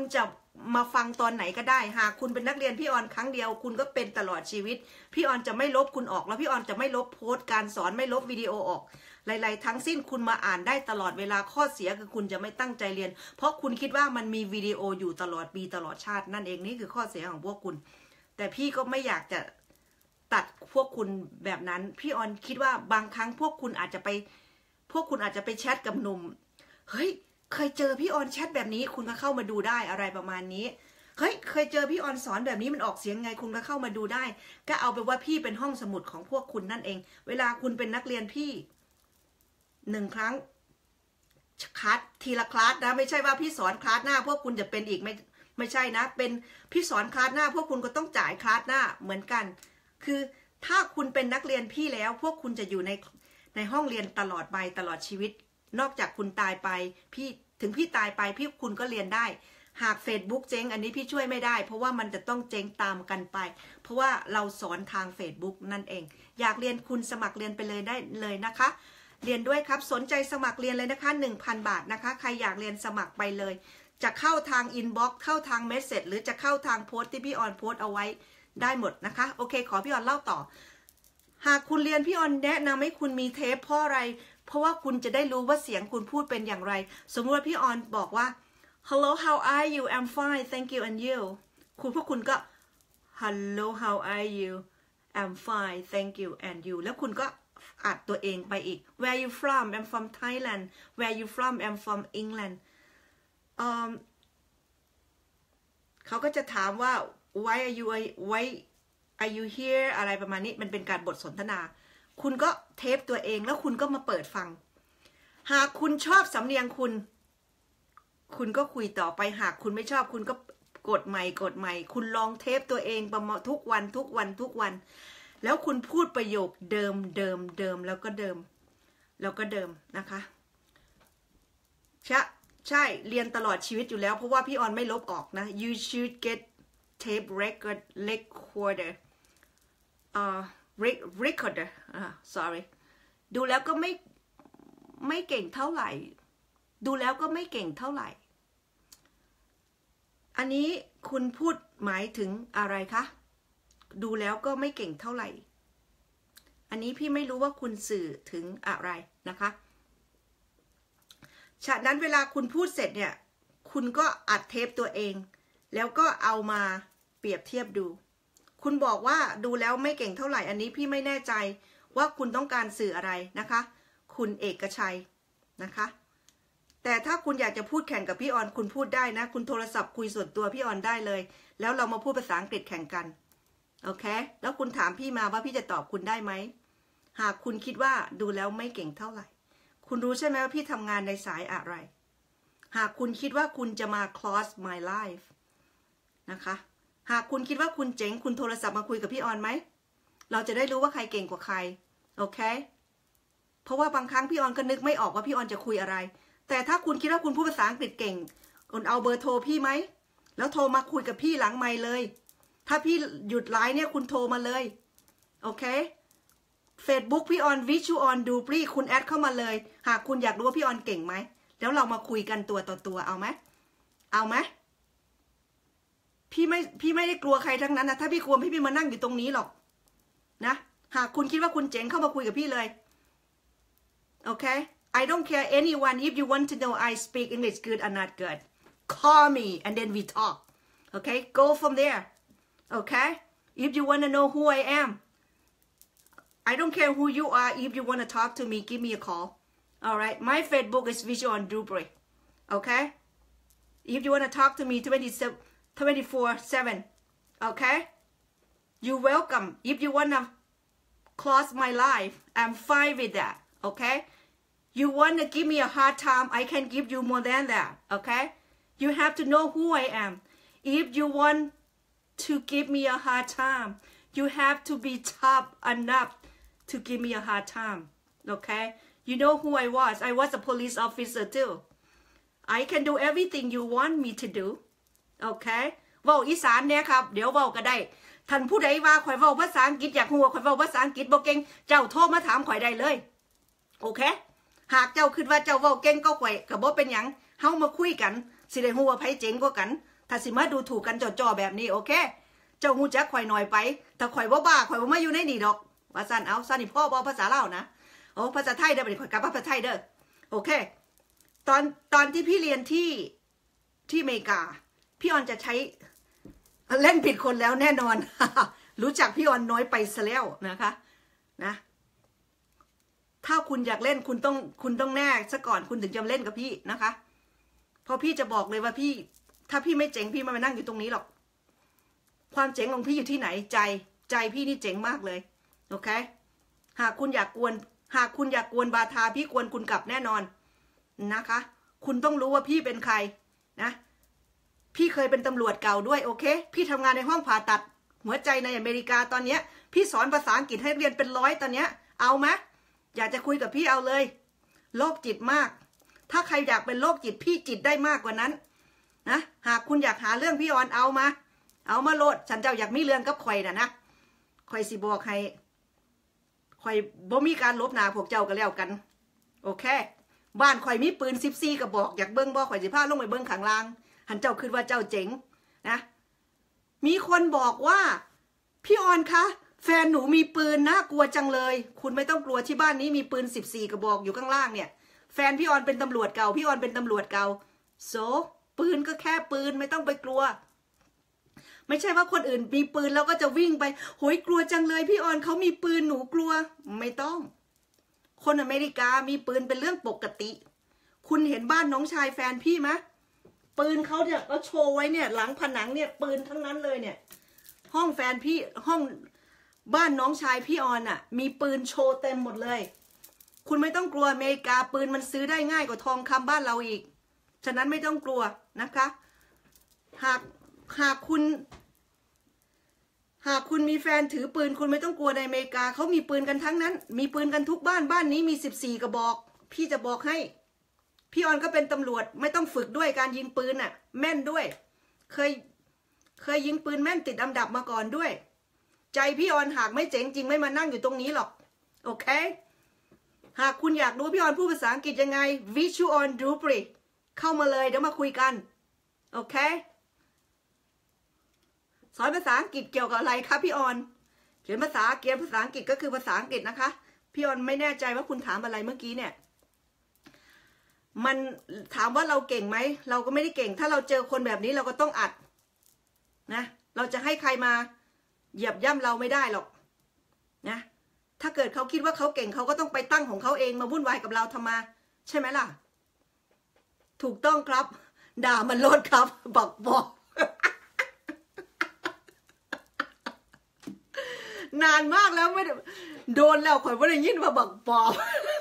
มาฟังตอนไหนก็ได้หากคุณเป็นนักเรียนพี่ออนครั้งเดียวคุณก็เป็นตลอดชีวิตพี่ออนจะไม่ลบคุณออกแล้วพี่ออนจะไม่ลบโพสต์การสอนไม่ลบวิดีโอออกหลายๆทั้งสิ้นคุณมาอ่านได้ตลอดเวลาข้อเสียคือคุณจะไม่ตั้งใจเรียนเพราะคุณคิดว่ามันมีวิดีโออยู่ตลอดปีตลอดชาตินั่นเองนี่คือข้อเสียของพวกคุณแต่พี่ก็ไม่อยากจะตัดพวกคุณแบบนั้นพี่ออนคิดว่าบางครั้งพวกคุณอาจจะไปพวกคุณอาจจะไปแชทกับหนุ่มเฮ้ยเคยเจอพี่ออนแชทแบบนี้คุณก็เข้ามาดูได้อะไรประมาณนี้เฮ้ยเคยเจอพี่ออนสอนแบบนี้มันออกเสียงไงคุณก็เข้ามาดูได้ก็เอาไปว่าพี่เป็นห้องสมุดของพวกคุณนั่นเองเวลาคุณเป็นนักเรียนพี่หนึ่งครั้งคลาสทีละคลาสนะไม่ใช่ว่าพี่สอนคลาสหน้าพวกคุณจะเป็นอีกไม่ไม่ใช่นะเป็นพี่สอนคลาสหน้าพวกคุณก็ต้องจ่ายคลาสหน้าเหมือนกันคือถ้าคุณเป็นนักเรียนพี่แล้วพวกคุณจะอยู่ในในห้องเรียนตลอดไปตลอดชีวิตนอกจากคุณตายไปพี่ถึงพี่ตายไปพี่คุณก็เรียนได้หาก Facebook เจ๊งอันนี้พี่ช่วยไม่ได้เพราะว่ามันจะต้องเจ๊งตามกันไปเพราะว่าเราสอนทาง Facebook นั่นเองอยากเรียนคุณสมัครเรียนไปเลยได้เลยนะคะเรียนด้วยครับสนใจสมัครเรียนเลยนะคะ หนึ่งพัน บาทนะคะใครอยากเรียนสมัครไปเลยจะเข้าทางอินบ็อกซ์เข้าทางเมสเซจหรือจะเข้าทางโพสต์ที่พี่ออนโพสต์เอาไว้ได้หมดนะคะโอเคขอพี่ออนเล่าต่อหากคุณเรียนพี่ออนแนะนำให้คุณมีเทปเพราะอะไรเพราะว่าคุณจะได้รู้ว่าเสียงคุณพูดเป็นอย่างไรสมมติว่าพี่ออนบอกว่า hello how are you I'm fine thank you and you คุณพวกคุณก็ hello how are you I'm fine thank you and you แล้วคุณก็อัดตัวเองไปอีก where you from I'm from Thailand where you from I'm from England เขาก็จะถามว่า why are you why are you here อะไรประมาณนี้มันเป็นการบทสนทนาคุณก็เทปตัวเองแล้วคุณก็มาเปิดฟังหากคุณชอบสำเนียงคุณคุณก็คุยต่อไปหากคุณไม่ชอบคุณก็กดใหม่กดใหม่คุณลองเทปตัวเองประมาณทุกวันทุกวันทุกวันแล้วคุณพูดประโยคเดิมเดิมเดิมแล้วก็เดิมแล้วก็เดิมนะคะใช่ใช่เรียนตลอดชีวิตอยู่แล้วเพราะว่าพี่ออนไม่ลบออกนะ you should get tape record recorder อ่าrecorder อ่า sorry ดูแล้วก็ไม่ไม่เก่งเท่าไหร่ดูแล้วก็ไม่เก่งเท่าไหร่อันนี้คุณพูดหมายถึงอะไรคะดูแล้วก็ไม่เก่งเท่าไหร่อันนี้พี่ไม่รู้ว่าคุณสื่อถึงอะไรนะคะฉะนั้นเวลาคุณพูดเสร็จเนี่ยคุณก็อัดเทปตัวเองแล้วก็เอามาเปรียบเทียบดูคุณบอกว่าดูแล้วไม่เก่งเท่าไหร่อันนี้พี่ไม่แน่ใจว่าคุณต้องการสื่ออะไรนะคะคุณเอกชัยนะคะแต่ถ้าคุณอยากจะพูดแข่งกับพี่ออนคุณพูดได้นะคุณโทรศัพท์คุยส่วนตัวพี่ออนได้เลยแล้วเรามาพูดภาษาอังกฤษแข่งกันโอเคแล้วคุณถามพี่มาว่าพี่จะตอบคุณได้ไหมหากคุณคิดว่าดูแล้วไม่เก่งเท่าไหร่คุณรู้ใช่ไหมว่าพี่ทำงานในสายอะไรหากคุณคิดว่าคุณจะมา close my life นะคะหากคุณคิดว่าคุณเจ๋งคุณโทรศัพท์มาคุยกับพี่ออนไหมเราจะได้รู้ว่าใครเก่งกว่าใครโอเคเพราะว่าบางครั้งพี่ออนก็นึกไม่ออกว่าพี่ออนจะคุยอะไรแต่ถ้าคุณคิดว่าคุณพูดภาษาอังกฤษเก่งคุณเอาเบอร์โทรพี่ไหมแล้วโทรมาคุยกับพี่หลังไมค์เลยถ้าพี่หยุดไลฟ์เนี่ยคุณโทรมาเลยโอเค Facebook พี่ออนวิชูออนดูปรีคุณแอดเข้ามาเลยหากคุณอยากรู้ว่าพี่ออนเก่งไหมแล้วเรามาคุยกันตัวต่อตัวเอาไหมเอาไหมพี่ไม่พี่ไม่ได้กลัวใครทั้งนั้นนะถ้าพี่กลัวพี่ไม่มานั่งอยู่ตรงนี้หรอกนะหากคุณคิดว่าคุณเจ๋งเข้ามาคุยกับพี่เลยโอเค I don't care anyone if you want to know I speak English good or not good call me and then we talk okay go from there okay if you want to know who I am I don't care who you are if you want to talk to me give me a call alright my Facebook is Visual on Dubry okay if you want to talk to me twenty-four seven okay you welcome if you want to cross my life I'm fine with that okay you want to give me a hard time I can give you more than that okay you have to know who I am if you want to give me a hard time you have to be tough enough to give me a hard time okay you know who I was I was a police officer too I can do everything you want me to do okay เว้าอีสานเนี่ยครับเดี๋ยวเว้าก็ได้ท่านผู้ใดว่าข่อยเว้าภาษาอังกฤษอยากฮู้ว่าข่อยเว้าภาษาอังกฤษบ่เก่งเจ้าโทรมาถามข่อยได้เลยโอเคหากเจ้าคิดว่าเจ้าเว้าเก่งก็ข่อยก็บ่เป็นหยังเฮามาคุยกันสิได้ฮู้ว่าไผเจ๋งกว่ากันถ้าสิมาดูถูกกันจ่อๆแบบนี้โอเคเจ้าหูจักข่อยหน่อยไปถ้าข่อยว่าบ้าข่อยว่าไม่อยู่ในนี่ดอกว่าสั้นเอาสั้นนี่พ่อบอกภาษาลาวนะโอ้ภาษาไทยเด้อไปข่อยกลับภาษาไทยเด้อโอเคตอนตอนที่พี่เรียนที่ที่อเมริกาพี่ออนจะใช้เล่นผิดคนแล้วแน่นอน รู้จักพี่ออนน้อยไปซะแล้วนะคะนะถ้าคุณอยากเล่นคุณต้องคุณต้องแน่ซะก่อนคุณถึงจะเล่นกับพี่นะคะเพราะพี่จะบอกเลยว่าพี่ถ้าพี่ไม่เจ๋งพี่ไม่มานั่งอยู่ตรงนี้หรอกความเจ๋งของพี่อยู่ที่ไหนใจใจพี่นี่เจ๋งมากเลยโอเคหากคุณอยากกวนหากคุณอยากกวนบาทาพี่กวนคุณกลับแน่นอนนะคะคุณต้องรู้ว่าพี่เป็นใครนะพี่เคยเป็นตำรวจเก่าด้วยโอเคพี่ทำงานในห้องผ่าตัดหัวใจในอเมริกาตอนเนี้ยพี่สอนภาษาอังกฤษให้เรียนเป็นร้อยตอนเนี้ยเอาไหมอยากจะคุยกับพี่เอาเลยโรคจิตมากถ้าใครอยากเป็นโรคจิตพี่จิตได้มากกว่านั้นนะหากคุณอยากหาเรื่องพี่ออนเอามาเอามาโลดฉันเจ้าอยากมีเรื่องกับข่อยนะนะข่อยสิบอกให้ข่อยบ่มีการลบหนาพวกเจ้าก็แล้วกันโอเคบ้านข่อยมีปืนสิบสี่กระบอกอยากเบิ้งบ่ข่อยสิพาลงไปเบิ้งข้างล่างหันเจ้าคิดว่าเจ้าเจ๋งนะมีคนบอกว่าพี่ออนคะแฟนหนูมีปืนนะกลัวจังเลยคุณไม่ต้องกลัวที่บ้านนี้มีปืนสิบสี่กระบอกอยู่ข้างล่างเนี่ยแฟนพี่ออนเป็นตำรวจเก่าพี่ออนเป็นตำรวจเก่าโซปืนก็แค่ปืนไม่ต้องไปกลัวไม่ใช่ว่าคนอื่นมีปืนแล้วก็จะวิ่งไปโหยกลัวจังเลยพี่ออนเขามีปืนหนูกลัวไม่ต้องคนอเมริกามีปืนเป็นเรื่องปกติคุณเห็นบ้านน้องชายแฟนพี่ไหมปืนเขาเนี่ยก็โชว์ไว้เนี่ยหลังผนังเนี่ยปืนทั้งนั้นเลยเนี่ยห้องแฟนพี่ห้องบ้านน้องชายพี่ออนอ่ะมีปืนโชว์เต็มหมดเลยคุณไม่ต้องกลัวอเมริกาปืนมันซื้อได้ง่ายกว่าทองคำบ้านเราอีกฉะนั้นไม่ต้องกลัวนะคะหากหากคุณหากคุณมีแฟนถือปืนคุณไม่ต้องกลัวในอเมริกาเขามีปืนกันทั้งนั้นมีปืนกันทุกบ้านบ้านนี้มีสิบสี่กระบอกพี่จะบอกให้พี่ออนก็เป็นตำรวจไม่ต้องฝึกด้วยการยิงปืนน่ะแม่นด้วยเคยเคยยิงปืนแม่นติดอันดับมาก่อนด้วยใจพี่ออนหากไม่เจ๋งจริงไม่มานั่งอยู่ตรงนี้หรอกโอเคหากคุณอยากรู้พี่ออนพูดภาษาอังกฤษยังไง Visual Dupri เข้ามาเลยเดี๋ยวมาคุยกันโอเคสอนภาษาอังกฤษเกี่ยวกับอะไรคะพี่ออนเขียนภาษาเขียนภาษาอังกฤษก็คือภาษาอังกฤษนะคะพี่ออนไม่แน่ใจว่าคุณถามอะไรเมื่อกี้เนี่ยมันถามว่าเราเก่งไหมเราก็ไม่ได้เก่งถ้าเราเจอคนแบบนี้เราก็ต้องอัดนะเราจะให้ใครมาเหยียบย่ำเราไม่ได้หรอกนะถ้าเกิดเขาคิดว่าเขาเก่งเขาก็ต้องไปตั้งของเขาเองมาวุ่นวายกับเราทำไมใช่ไหมล่ะถูกต้องครับด่ามันโลดครับบอกบอกนานมากแล้วไม่โดนแล้วข่อยไม่ได้ยินว่าบักปอบ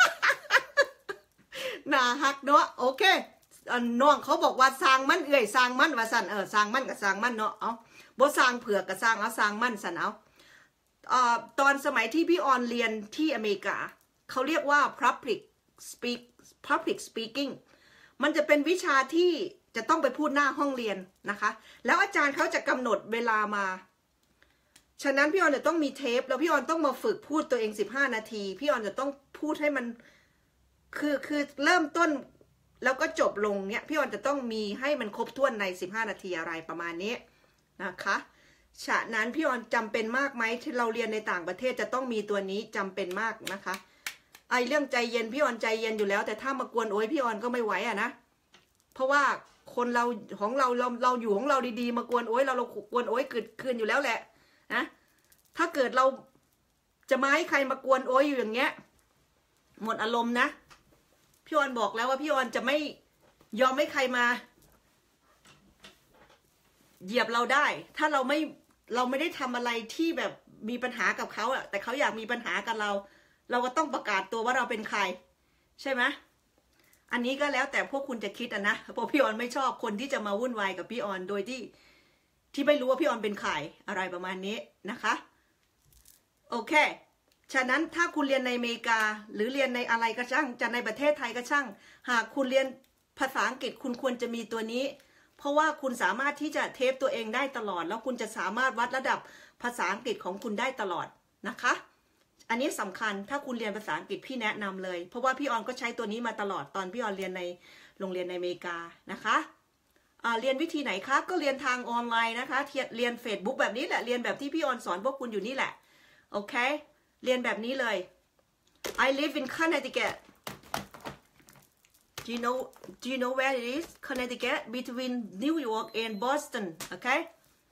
น่าฮักเนาะโอเคน้องเขาบอกว่าสร้างมันเอื่อยสร้างมันว่าสั่นเออสร้างมันกับสร้างมันเนาะเอาบ่สร้างเผือกกับสร้างเอาสร้างมันสั่นเอาเอ่อตอนสมัยที่พี่ออนเรียนที่อเมริกาเขาเรียกว่า public speak public speaking มันจะเป็นวิชาที่จะต้องไปพูดหน้าห้องเรียนนะคะแล้วอาจารย์เขาจะกำหนดเวลามาฉะนั้นพี่ออนจะต้องมีเทปแล้วพี่ออนต้องมาฝึกพูดตัวเองสิบห้านาทีพี่ออนจะต้องพูดให้มันคือคือเริ่มต้นแล้วก็จบลงเนี่ยพี่ออนจะต้องมีให้มันครบถ้วนในสิบห้านาทีอะไรประมาณนี้นะคะฉะนั้นพี่ออนจำเป็นมากไหมที่เราเรียนในต่างประเทศจะต้องมีตัวนี้จำเป็นมากนะคะไอเรื่องใจเย็นพี่ออนใจเย็นอยู่แล้วแต่ถ้ามากวนโอ้ยพี่ออนก็ไม่ไหวอะนะเพราะว่าคนเราของเราเราเราอยู่ของเราดีๆมากวนโอ้ยเราเรากวนโอ้ยเกิดคืนอยู่แล้วแหละนะถ้าเกิดเราจะมาให้ใครมากวนโอ้ยอยู่อย่างเงี้ยหมดอารมณ์นะพี่ออนบอกแล้วว่าพี่ออนจะไม่ยอมให้ใครมาเหยียบเราได้ถ้าเราไม่เราไม่ได้ทำอะไรที่แบบมีปัญหากับเขาอะแต่เขาอยากมีปัญหากับเราเราก็ต้องประกาศตัวว่าเราเป็นใครใช่ไหมอันนี้ก็แล้วแต่พวกคุณจะคิดอะนะเพราะพี่ออนไม่ชอบคนที่จะมาวุ่นวายกับพี่ออนโดยที่ที่ไม่รู้ว่าพี่ออนเป็นใครอะไรประมาณนี้นะคะโอเคฉะนั้นถ้าคุณเรียนในอเมริกาหรือเรียนในอะไรก็ช่างจะในประเทศไทยก็ช่างหากคุณเรียนภาษาอังกฤษคุณควรจะมีตัวนี้เพราะว่าคุณสามารถที่จะเทปตัวเองได้ตลอดแล้วคุณจะสามารถวัดระดับภาษาอังกฤษของคุณได้ตลอดนะคะอันนี้สำคัญถ้าคุณเรียนภาษาอังกฤษพี่แนะนำเลยเพราะว่าพี่ออนก็ใช้ตัวนี้มาตลอดตอนพี่ออนเรียนในโรงเรียนในอเมริกานะคะเรียนวิธีไหนคะก็เรียนทางออนไลน์นะคะเรียน Facebook แบบนี้แหละเรียนแบบที่พี่ออนสอนพวกคุณอยู่นี่แหละโอเคเรียนแบบนี้เลย I live in Connecticut do you know do you know where it is Connecticut between New York and Boston okay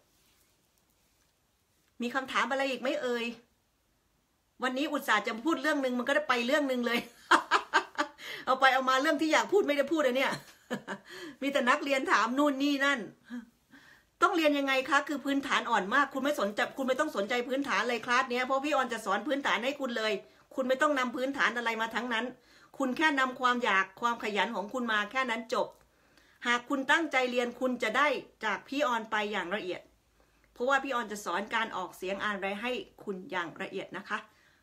มีคำถามอะไรอีกไหมเอ่ยวันนี้อุตส่าห์จะพูดเรื่องนึงมันก็ได้ไปเรื่องนึงเลย เอาไปเอามาเรื่องที่อยากพูดไม่ได้พูดเลยเนี่ย มีแต่นักเรียนถามนู่นนี่นั่นต้องเรียนยังไงคะคือพื้นฐานอ่อนมากคุณไม่สนใจคุณไม่ต้องสนใจพื้นฐานเลยคลาสเนี้ยเพราะพี่ออนจะสอนพื้นฐานให้คุณเลยคุณไม่ต้องนำพื้นฐานอะไรมาทั้งนั้นคุณแค่นำความอยากความขยันของคุณมาแค่นั้นจบหากคุณตั้งใจเรียนคุณจะได้จากพี่ออนไปอย่างละเอียดเพราะว่าพี่ออนจะสอนการออกเสียงอ่านอะไรให้คุณอย่างละเอียดนะคะ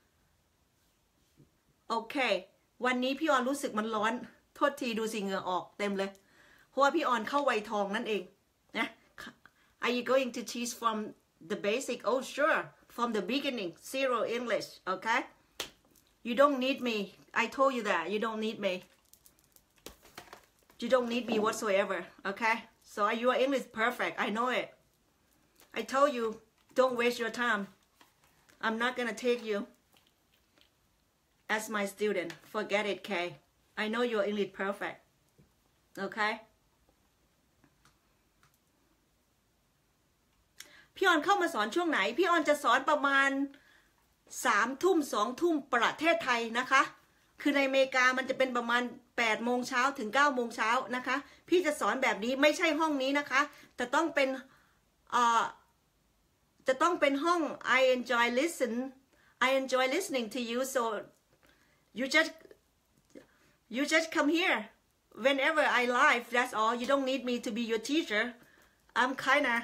โอเควันนี้พี่ออนรู้สึกมันร้อนโทษทีดูสิเหงื่อออกเต็มเลยเพราะว่าพี่ออนเข้าวัยทองนั่นเองนะ Are you going to teach from the basic? Oh sure from the beginning zero English okay you don't need me I told you that you don't need me you don't need me whatsoever okay so your English perfect I know it I told you don't waste your time I'm not gonna take you as my student forget it Kay I know your English perfect okay พี่ออนเข้ามาสอนช่วงไหนพี่ออนจะสอนประมาณสามทุ่มสองทุ่มประเทศไทยนะคะคือในอเมริกามันจะเป็นประมาณแปดโมงเช้าถึงเก้าโมงเช้านะคะพี่จะสอนแบบนี้ไม่ใช่ห้องนี้นะคะแต่ต้องเป็นเอ่อจะต้องเป็นห้อง I enjoy listen I enjoy listening to you so you just you just come here whenever I live that's all you don't need me to be your teacher I'm kinda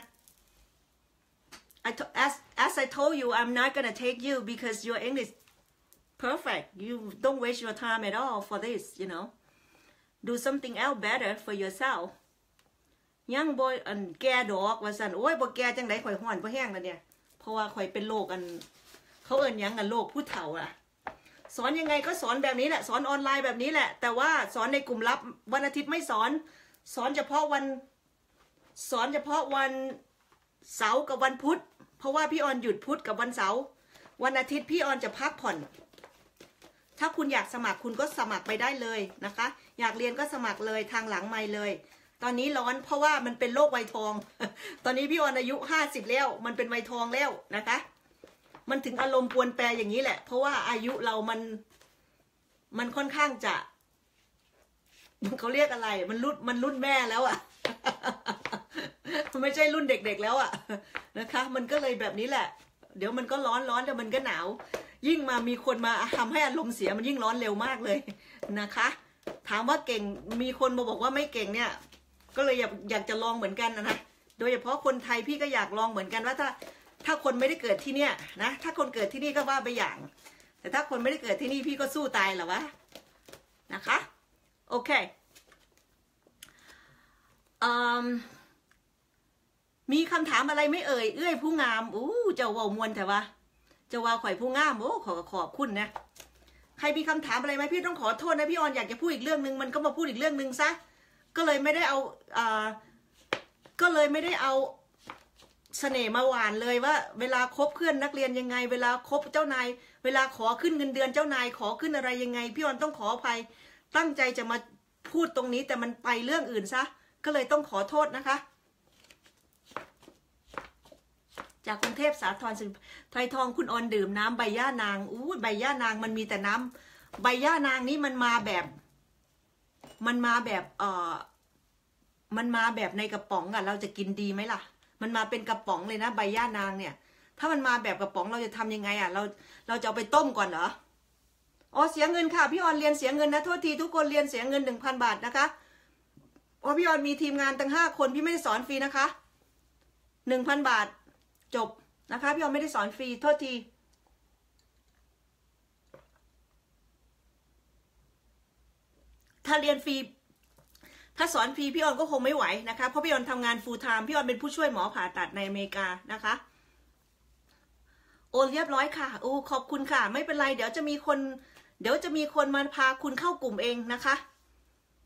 I as as I told you I'm not gonna take you because your English perfect you don't waste your time at all for this you know do something else better for yourself ยังบ่อันแก่ดอกว่าซั่นโอ้ยบ่แก่จังได๋ข่อยฮ้อนบ่แห้งแล้วเนี่ยเพราะว่าข่อยเป็นโรคอันเขาเอิ้นหยังกันโรคผู้เฒ่าอ่ะสอนยังไงก็สอนแบบนี้แหละสอนออนไลน์แบบนี้แหละแต่ว่าสอนในกลุ่มลับวันอาทิตย์ไม่สอนสอนเฉพาะวันสอนเฉพาะวันเสาร์กับวันพุธเพราะว่าพี่ออนหยุดพุธกับวันเสาร์วันอาทิตย์พี่ออนจะพักผ่อนถ้าคุณอยากสมัครคุณก็สมัครไปได้เลยนะคะอยากเรียนก็สมัครเลยทางหลังไมค์เลยตอนนี้ร้อนเพราะว่ามันเป็นโรควัยทองตอนนี้พี่ออนอายุห้าสิบแล้วมันเป็นวัยทองแล้วนะคะมันถึงอารมณ์ปวนแปรอย่างนี้แหละเพราะว่าอายุเรามันมันค่อนข้างจะเขาเรียกอะไรมันรุ่นมันรุ่นแม่แล้วอ่ะ มันไม่ใช่รุ่นเด็กๆแล้วอ่ะนะคะมันก็เลยแบบนี้แหละเดี๋ยวมันก็ร้อนร้อนแล้วมันก็หนาวยิ่งมามีคนมาทำให้อารมณ์เสียมันยิ่งร้อนเร็วมากเลยนะคะถามว่าเก่งมีคนมาบอกว่าไม่เก่งเนี่ยก็เลยอยากอยากจะลองเหมือนกันนะนะโดยเฉพาะคนไทยพี่ก็อยากลองเหมือนกันว่าถ้าถ้าคนไม่ได้เกิดที่เนี่ยนะถ้าคนเกิดที่นี่ก็ว่าไปอย่างแต่ถ้าคนไม่ได้เกิดที่นี่พี่ก็สู้ตายแหละวะนะคะโอเคอืมมีคำถามอะไรไม่เอ่ยเอื้อยผู้งามอู้เจ้าว่ามวนแต่ว่าเจ้าว่าข่อยผู้งามโอ้ขอขอบคุณนะใครมีคำถามอะไรไหมพี่ต้องขอโทษนะพี่ออนอยากจะพูดอีกเรื่องนึงมันก็มาพูดอีกเรื่องนึงซะก็เลยไม่ได้เอาอ่าก็เลยไม่ได้เอาเสน่ห์มาหวานเลยว่าเวลาคบเพื่อนนักเรียนยังไงเวลาคบเจ้านายเวลาขอขึ้นเงินเดือนเจ้านายขอขึ้นอะไรยังไงพี่ออนต้องขออภัยตั้งใจจะมาพูดตรงนี้แต่มันไปเรื่องอื่นซะก็เลยต้องขอโทษนะคะจากกรุงเทพสาทรสิไทยทองคุณออนดื่มน้ำใบย่านางอู้ใบย่านางมันมีแต่น้ำใบย่านางนี้มันมาแบบมันมาแบบเอ่อมันมาแบบในกระป๋องอะเราจะกินดีไหมล่ะมันมาเป็นกระป๋องเลยนะใบย่านางเนี่ยถ้ามันมาแบบกระป๋องเราจะทำยังไงอะเราเราจะเอาไปต้มก่อนเหรออ๋อเสียเงินค่ะพี่ออนเรียนเสียเงินนะโทษทีทุกคนเรียนเสียเงินหนึ่งพันบาทนะคะอ๋อพี่ออนมีทีมงานตั้งห้าคนพี่ไม่ได้สอนฟรีนะคะหนึ่งพันบาทจบนะคะพี่ออนไม่ได้สอนฟรีโทษทีถ้าเรียนฟรีถ้าสอนฟรีพี่ออนก็คงไม่ไหวนะคะเพราะพี่ออนทำงาน full time พี่ออนเป็นผู้ช่วยหมอผ่าตัดในอเมริกานะคะโอนเรียบร้อยค่ะโอ้ขอบคุณค่ะไม่เป็นไรเดี๋ยวจะมีคนเดี๋ยวจะมีคนมาพาคุณเข้ากลุ่มเองนะคะ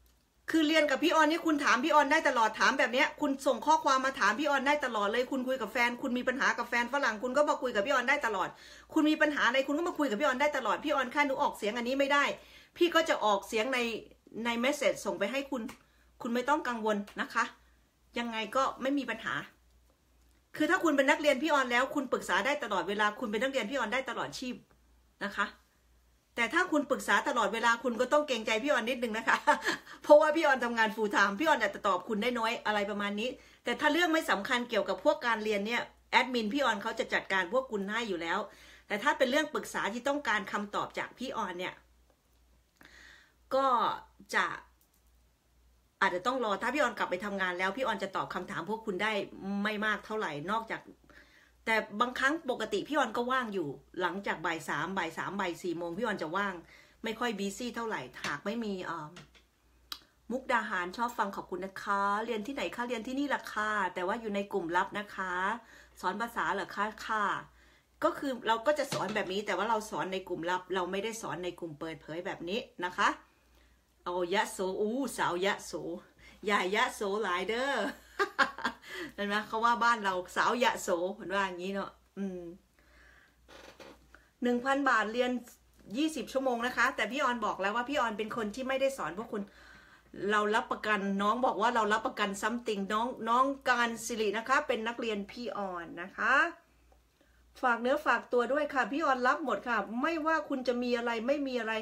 คือเรียนกับพี่ออนนี่คุณถามพี่ออนได้ตลอดถามแบบเนี้ยคุณส่งข้อความมาถามพี่ออนได้ตลอดเลยคุณคุยกับแฟนคุณมีปัญหากับแฟนฝรั่งคุณก็มาคุยกับพี่ออนได้ตลอดคุณมีปัญหาอะไรคุณก็มาคุยกับพี่ออนได้ตลอดพี่ออนค่ะหนูออกเสียงอันนี้ไม่ได้พี่ก็จะออกเสียงในในเมสเซจส่งไปให้คุณคุณไม่ต้องกังวลนะคะยังไงก็ไม่มีปัญหาคือถ้าคุณเป็นนักเรียนพี่ออนแล้วคุณปรึกษาได้ตลอดเวลาคุณเป็นนักเรียนพี่ออนได้ตลอดชีพนะคะแต่ถ้าคุณปรึกษาตลอดเวลาคุณก็ต้องเกรงใจพี่ออนนิดนึงนะคะเพราะว่าพี่ออนทำงานฟูลไทม์พี่ออนอาจจะตอบคุณได้น้อยอะไรประมาณนี้แต่ถ้าเรื่องไม่สำคัญเกี่ยวกับพวกการเรียนเนี่ยแอดมินพี่ออนเขาจะจัดการพวกคุณให้อยู่แล้วแต่ถ้าเป็นเรื่องปรึกษาที่ต้องการคำตอบจากพี่ออนเนี่ยก็จะอาจจะต้องรอถ้าพี่ออนกลับไปทำงานแล้วพี่ออนจะตอบคำถามพวกคุณได้ไม่มากเท่าไหร่นอกจากแต่บางครั้งปกติพี่ออนก็ว่างอยู่หลังจากบ่ายสามบ่ายสามบ่ายสี่โมงพี่ออนจะว่างไม่ค่อยบีซี่เท่าไหร่หากไม่มีอ่ามุกดาหารชอบฟังขอบคุณนะคะเรียนที่ไหนคะเรียนที่นี่ล่ะค่ะแต่ว่าอยู่ในกลุ่มลับนะคะสอนภาษาเหรอคะค่ะก็คือเราก็จะสอนแบบนี้แต่ว่าเราสอนในกลุ่มลับเราไม่ได้สอนในกลุ่มเปิดเผยแบบนี้นะคะเอายะโสอู้สาวยะโสยายยะโสหลายเด้อเห็นไหมเขาว่าบ้านเราสาวยะโสเห็นว่าอย่างนี้เนาะอืมหนึ่งพันบาทเรียนยี่สิบชั่วโมงนะคะแต่พี่ออนบอกแล้วว่าพี่ออนเป็นคนที่ไม่ได้สอนพวกคุณเรารับประกันน้องบอกว่าเรารับประกันซัมติงน้องน้องการสิรินะคะเป็นนักเรียนพี่ออนนะคะฝากเนื้อฝากตัวด้วยค่ะพี่ออนรับหมดค่ะไม่ว่าคุณจะมีอะไรไม่มีอะไร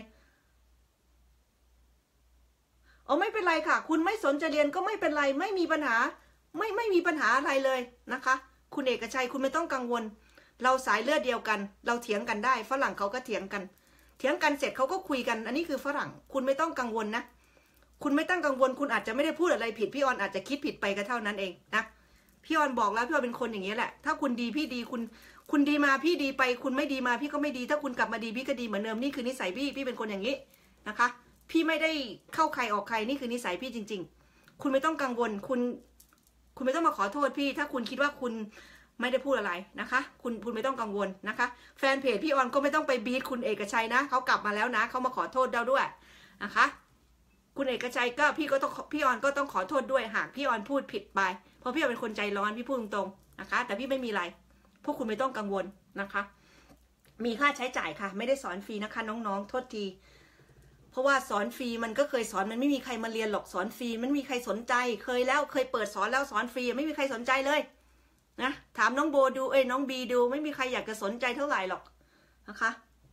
อ๋อไม่เป็นไรค่ะคุณไม่สนใจเรียนก็ไม่เป็นไรไม่มีปัญหาไม่ไม่มีปัญหาอะไรเลยนะคะคุณเอกชัยคุณไม่ต้องกังวลเราสายเลือดเดียวกันเราเถียงกันได้ฝรั่งเขาก็เถียงกันเถียงกันเสร็จเขาก็คุยกันอันนี้คือฝรั่งคุณไม่ต้องกังวลนะคุณไม่ต้องกังวลคุณอาจจะไม่ได้พูดอะไรผิดพี่ออนอาจจะคิดผิดไปก็เท่านั้นเองนะพี่ออนบอกแล้วพี่ออนเป็นคนอย่างนี้แหละถ้าคุณดีพี่ดีคุณคุณดีมาพี่ดีไปคุณไม่ดีมาพี่ก็ไม่ดีถ้าคุณกลับมาดีพี่ก็ดีเหมือนเดิมนี่คือนิสัยพี่พี่เป็นคนอย่างนี้นะคะพี่ไม่ได้เข้าใครออกใครนี่คือนิสัยพี่จริงๆคุณไม่ต้องกังวลคุณคุณไม่ต้องมาขอโทษพี่ถ้าคุณคิดว่าคุณไม่ได้พูดอะไรนะคะคุณคุณไม่ต้องกังวลนะคะแฟนเพจพี่ออนก็ไม่ต้องไปบีทคุณเอกชัยนะเขากลับมาแล้วนะเขามาขอโทษเราด้วยนะคะคุณเอกชัยก็พี่ก็ต้องพี่ออนก็ต้องขอโทษด้วยหากพี่ออนพูดผิดไปเพราะพี่ออนเป็นคนใจร้อนพี่พูดตรงๆนะคะแต่พี่ไม่มีอะไรพวกคุณไม่ต้องกังวลนะคะมีค่าใช้จ่ายค่ะไม่ได้สอนฟรีนะคะน้องๆโทษทีเพราะว่าสอนฟรีมันก็เคยสอนมันไม่มีใครมาเรียนหรอกสอนฟรีมันไม่มีใครสนใจเคยแล้วเคยเปิดสอนแล้วสอนฟรีไม่มีใครสนใจเลยนะถามน้องโบดูเอ้ยน้องบีดูไม่มีใครอยากจะสนใจเท่าไหร่หรอกนะคะ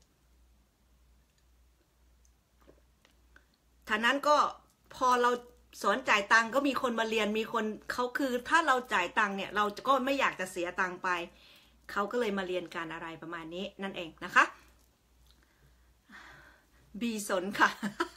ท่านั้นก็พอเราสอนจ่ายตังก็มีคนมาเรียนมีคนเขาคือถ้าเราจ่ายตังเนี่ยเราก็ไม่อยากจะเสียตังไปเขาก็เลยมาเรียนการอะไรประมาณนี้นั่นเองนะคะบีสนค่ะ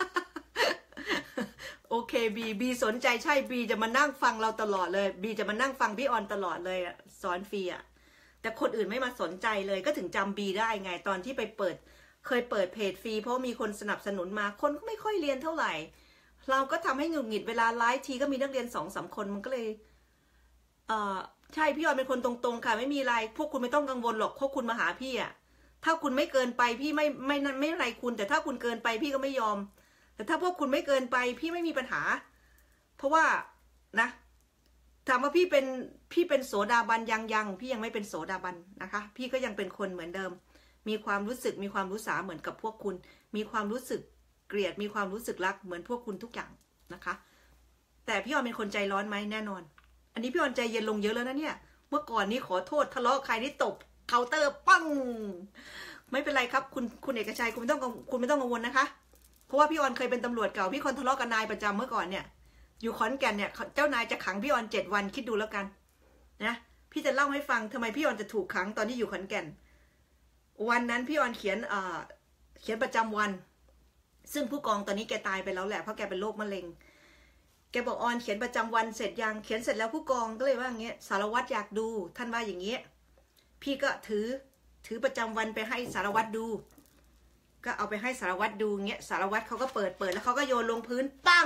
โอเคบีบีสนใจใช่บีจะมานั่งฟังเราตลอดเลยบีจะมานั่งฟังพี่ออนตลอดเลยสอนฟรีอ่ะแต่คนอื่นไม่มาสนใจเลยก็ถึงจำบีได้ไงตอนที่ไปเปิดเคยเปิดเพจฟรีเพราะมีคนสนับสนุนมาคนก็ไม่ค่อยเรียนเท่าไหร่เราก็ทำให้หงุดหงิดเวลาไลฟ์ทีก็มีนักเรียนสองสามคนมันก็เลยเอ่อใช่พี่ออนเป็นคนตรงๆค่ะไม่มีอะไรพวกคุณไม่ต้องกังวลหรอกพวกคุณมาหาพี่อ่ะถ้าคุณไม่เกินไปพี่ไม่ไม่ไม่ไม่อะไรคุณแต่ถ้าคุณเกินไปพี่ก็ไม่ยอมแต่ถ้าพวกคุณไม่เกินไปพี่ไม่มีปัญหาเพราะว่านะถามว่าพี่เป็นพี่เป็นโสดาบันยังยังพี่ยังไม่เป็นโสดาบันนะคะพี่ก็ยังเป็นคนเหมือนเดิมมีความรู้สึกมีความรู้สาเหมือนกับพวกคุณมีความรู้สึกเกลียดมีความรู้สึกรักเหมือนพวกคุณทุกอย่างนะคะแต่พี่ออนเป็นคนใจร้อนไหมแน่นอนอันนี้พี่ออนใจเย็นลงเยอะแล้วนะเนี่ยเมื่อก่อนนี้ขอโทษทะเลาะใครนี่ตบเคาน์เตอร์ปังไม่เป็นไรครับคุณคุณเอกชัยคุณไม่ต้องคุณไม่ต้องกังวลนะคะเพราะว่าพี่ออนเคยเป็นตำรวจเก่าพี่คนทะเลาะกับนายประจำเมื่อก่อนเนี่ยอยู่ขอนแก่นเนี่ยเจ้านายจะขังพี่ออนเจ็ดวันคิดดูแล้วกันนะพี่จะเล่าให้ฟังทำไมพี่ออนจะถูกขังตอนที่อยู่ขอนแก่นวันนั้นพี่ออนเขียนเอ่อเขียนประจำวันซึ่งผู้กองตอนนี้แกตายไปแล้วแหละเพราะแกเป็นโรคมะเร็งแกบอกออนเขียนประจำวันเสร็จยังเขียนเสร็จแล้วผู้กองก็เลยว่าอย่างเงี้ยสารวัตรอยากดูท่านว่าอย่างเงี้ยพี่ก็ถือถือประจำวันไปให้สารวัตรดูก็เอาไปให้สารวัตรดูเงี้ยสารวัตรเขาก็เปิดเปิดแล้วเขาก็โยนลงพื้นปั้ง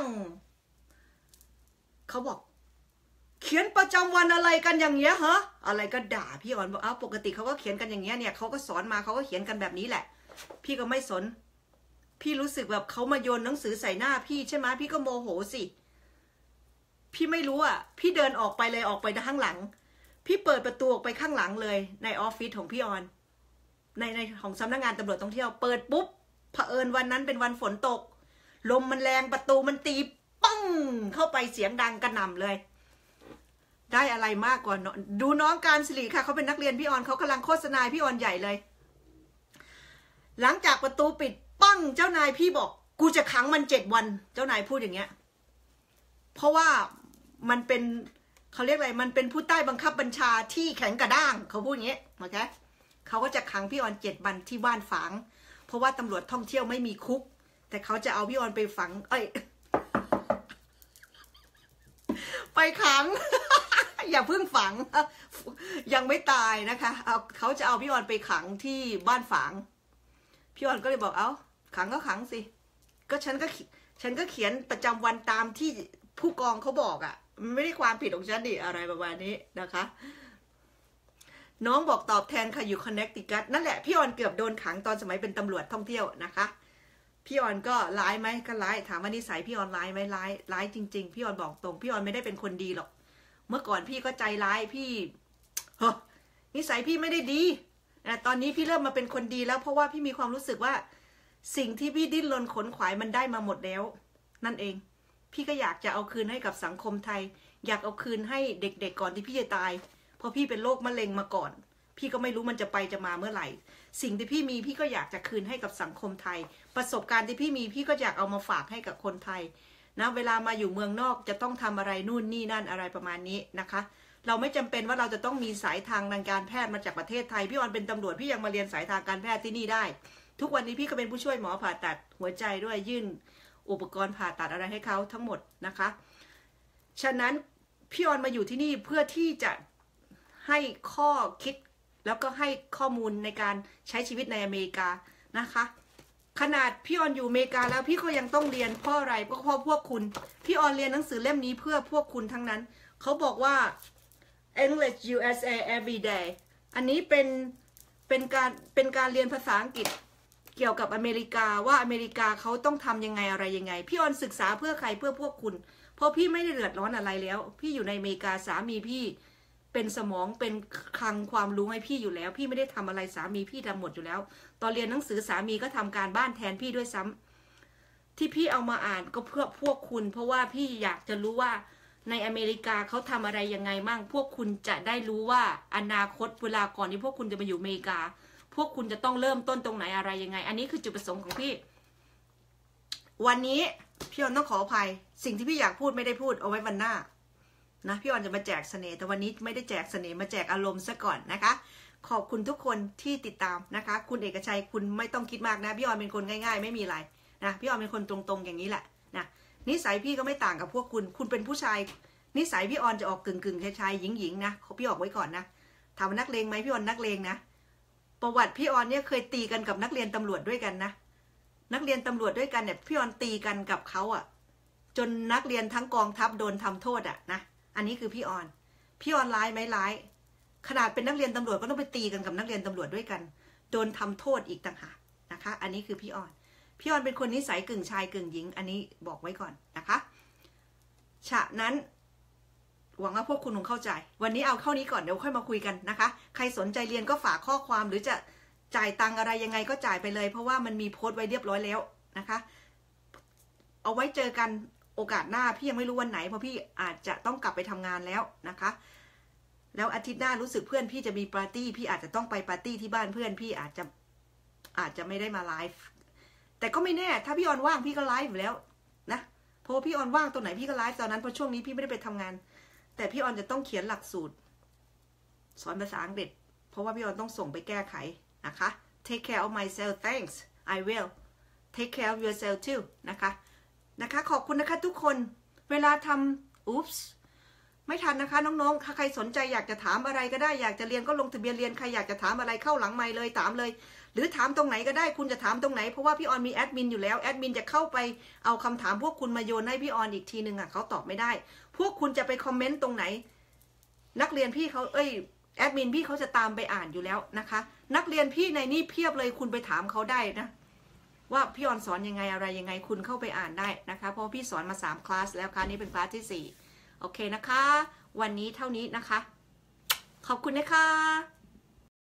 เขาบอกเขียนประจำวันอะไรกันอย่างเงี้ยฮะอะไรก็ด่าพี่ออนบอกอ้าวปกติเขาก็เขียนกันอย่างเงี้ยเนี่ยเขาก็สอนมาเขาก็เขียนกันแบบนี้แหละพี่ก็ไม่สนพี่รู้สึกแบบเขามาโยนหนังสือใส่หน้าพี่ใช่ไหมพี่ก็โมโหสิพี่ไม่รู้อ่ะพี่เดินออกไปเลยออกไปข้างหลังพี่เปิดประตูออกไปข้างหลังเลยในออฟฟิศของพี่ออนในในของสำนักงานตำรวจท่องเที่ยวเปิดปุ๊บเผอิญวันนั้นเป็นวันฝนตกลมมันแรงประตูมันตีปังเข้าไปเสียงดังกระหน่ำเลยได้อะไรมากกว่าดูน้องการศิริค่ะเขาเป็นนักเรียนพี่ออนเขากำลังโฆษณาพี่ออนใหญ่เลยหลังจากประตูปิดปังเจ้านายพี่บอกกูจะขังมันเจ็ดวันเจ้านายพูดอย่างเงี้ยเพราะว่ามันเป็นเขาเรียกอะไรมันเป็นผู้ใต้บังคับบัญชาที่แข็งกระด้างเขาพูดอย่างเงี้ยโอเคเขาก็จะขังพี่ออนเจ็ดวันที่บ้านฝางเพราะว่าตำรวจท่องเที่ยวไม่มีคุกแต่เขาจะเอาพี่ออนไปฝังเอ้ยไปขัง อย่าเพิ่งฝังยังไม่ตายนะคะเอาเขาจะเอาพี่ออนไปขังที่บ้านฝางพี่ออนก็เลยบอกเอาขังก็ขังสิก็ฉันก็ฉันก็เขียนประจำวันตามที่ผู้กองเขาบอกอะ่ะมันไม่ได้ความผิดของฉันดิอะไรประมาณนี้นะคะน้องบอกตอบแทนค่ะอยู่คอนเนคติคัตนั่นแหละพี่ออนเกือบโดนขังตอนสมัยเป็นตำรวจท่องเที่ยวนะคะพี่ออนก็ร้ายไหมก็ร้ายถามว่านิสัยพี่ออนร้ายไหมร้ายร้ายจริงๆพี่ออนบอกตรงพี่ออนไม่ได้เป็นคนดีหรอกเมื่อก่อนพี่ก็ใจร้ายพี่เฮ้นิสัยพี่ไม่ได้ดีนะตอนนี้พี่เริ่มมาเป็นคนดีแล้วเพราะว่าพี่มีความรู้สึกว่าสิ่งที่พี่ดิ้นรนขนขวายมันได้มาหมดแล้วนั่นเองพี่ก็อยากจะเอาคืนให้กับสังคมไทยอยากเอาคืนให้เด็กๆก่อนที่พี่จะตายเพราะพี่เป็นโรคมะเร็งมาก่อนพี่ก็ไม่รู้มันจะไปจะมาเมื่อไหร่สิ่งที่พี่มีพี่ก็อยากจะคืนให้กับสังคมไทยประสบการณ์ที่พี่มีพี่ก็อยากเอามาฝากให้กับคนไทยนะเวลามาอยู่เมืองนอกจะต้องทำอะไรนู่นนี่นั่นอะไรประมาณนี้นะคะเราไม่จำเป็นว่าเราจะต้องมีสายทางทางการแพทย์มาจากประเทศไทยพี่ออนเป็นตำรวจพี่ยังมาเรียนสายทางการแพทย์ที่นี่ได้ทุกวันนี้พี่ก็เป็นผู้ช่วยหมอผ่าตัดหัวใจด้วยยื่นอุปกรณ์ผ่าตัดอะไรให้เขาทั้งหมดนะคะฉะนั้นพี่ออนมาอยู่ที่นี่เพื่อที่จะให้ข้อคิดแล้วก็ให้ข้อมูลในการใช้ชีวิตในอเมริกานะคะขนาดพี่ออนอยู่อเมริกาแล้วพี่ก็ยังต้องเรียนเพราะอะไรเพราะเพราะพวกคุณพี่ออนเรียนหนังสือเล่มนี้เพื่อพวกคุณทั้งนั้นเขาบอกว่า English ยู เอส เอ every day อันนี้เป็นเป็นการเป็นการเรียนภาษาอังกฤษเกี่ยวกับอเมริกาว่าอเมริกาเขาต้องทำยังไงอะไรยังไงพี่ออนศึกษาเพื่อใครเพื่อพวกคุณเพราะพี่ไม่ได้เดือดร้อนอะไรแล้วพี่อยู่ในอเมริกาสามีพี่เป็นสมองเป็นคลังความรู้ให้พี่อยู่แล้วพี่ไม่ได้ทำอะไรสามีพี่ทำหมดอยู่แล้วตอนเรียนหนังสือสามีก็ทำการบ้านแทนพี่ด้วยซ้ำที่พี่เอามาอ่านก็เพื่อพวกคุณเพราะว่าพี่อยากจะรู้ว่าในอเมริกาเขาทำอะไรยังไงมั่งพวกคุณจะได้รู้ว่าอนาคตเวลาก่อนที่พวกคุณจะมาอยู่อเมริกาพวกคุณจะต้องเริ่มต้นตรงไหนอะไรยังไงอันนี้คือจุดประสงค์ของพี่วันนี้พี่ออนต้องขออภัยสิ่งที่พี่อยากพูดไม่ได้พูดเอาไว้วันหน้านะพี่ออนจะมาแจกเสน่ห์แต่วันนี้ไม่ได้แจกเสน่ห์มาแจกอารมณ์ซะก่อนนะคะขอบคุณทุกคนที่ติดตามนะคะคุณเอกชัยคุณไม่ต้องคิดมากนะพี่ออนเป็นคนง่ายๆไม่มีอะไรนะพี่ออนเป็นคนตรงๆอย่างนี้แหละนะนิสัยพี่ก็ไม่ต่างกับพวกคุณคุณเป็นผู้ชายนิสัยพี่ออนจะออกกึ่งๆชายๆหญิงๆนะพี่ออกไว้ก่อนนะถามว่านักเลงไหมพี่ออนนักเลงนะประวัติพี่ออนเนี่ยเคยตีกันกับนักเรียนตำรวจด้วยกันนะนักเรียนตำรวจด้วยกันเนี่ยพี่ออนตีกันกับเขาอ่ะจนนักเรียนทั้งกองทัพโดนทำโทษอ่ะนะอันนี้คือพี่ออนพี่ออนร้ายไหมร้ายขนาดเป็นนักเรียนตำรวจก็ต้องไปตีกันกับนักเรียนตำรวจด้วยกันโดนทำโทษอีกต่างหากนะคะอันนี้คือพี่ออนพี่ออนเป็นคนนิสัยกึ่งชายกึ่งหญิงอันนี้บอกไว้ก่อนนะคะฉะนั้นหวังว่าพวกคุณคงเข้าใจวันนี้เอาเข้านี้ก่อนเดี๋ยวค่อยมาคุยกันนะคะใครสนใจเรียนก็ฝากข้อความหรือจะจ่ายตังอะไรยังไงก็จ่ายไปเลยเพราะว่ามันมีโพสต์ไว้เรียบร้อยแล้วนะคะเอาไว้เจอกันโอกาสหน้าพี่ยังไม่รู้วันไหนเพราะพี่อาจจะต้องกลับไปทำงานแล้วนะคะแล้วอาทิตย์หน้ารู้สึกเพื่อนพี่จะมีปาร์ตี้พี่อาจจะต้องไปปาร์ตี้ที่บ้านเพื่อนพี่อาจจะอาจจะไม่ได้มาไลฟ์แต่ก็ไม่แน่ถ้าพี่ออนว่างพี่ก็ไลฟ์อยู่แล้วนะเพราะว่าพี่ออนว่างตรงไหนพี่ก็ไลฟ์ตอนนั้นเพราะช่วงนี้พี่ไม่ได้ไปทำงานแต่พี่ออนจะต้องเขียนหลักสูตรสอนภาษาอังกฤษเพราะว่าพี่ออนต้องส่งไปแก้ไขนะคะ take care of myself thanks I will take care of yourself too นะคะนะคะขอบคุณนะคะทุกคนเวลาทำอุ๊ปส์ไม่ทันนะคะน้องๆถ้าใครสนใจอยากจะถามอะไรก็ได้อยากจะเรียนก็ลงทะเบียนเรียนใครอยากจะถามอะไรเข้าหลังไมค์เลยถามเลยหรือถามตรงไหนก็ได้คุณจะถามตรงไหนเพราะว่าพี่ออนมีแอดมินอยู่แล้วแอดมินจะเข้าไปเอาคำถามพวกคุณมาโยนให้พี่ออนอีกทีหนึ่งอ่ะเขาตอบไม่ได้พวกคุณจะไปคอมเมนต์ตรงไหนนักเรียนพี่เขาเอ้ยแอดมินพี่เขาจะตามไปอ่านอยู่แล้วนะคะนักเรียนพี่ในนี่เพียบเลยคุณไปถามเขาได้นะว่าพี่ออนสอนยังไงอะไรยังไงคุณเข้าไปอ่านได้นะคะเพราะพี่สอนมาสามคลาสแล้วค่ะนี่เป็นคลาสที่สี่โอเคนะคะวันนี้เท่านี้นะคะขอบคุณนะคะ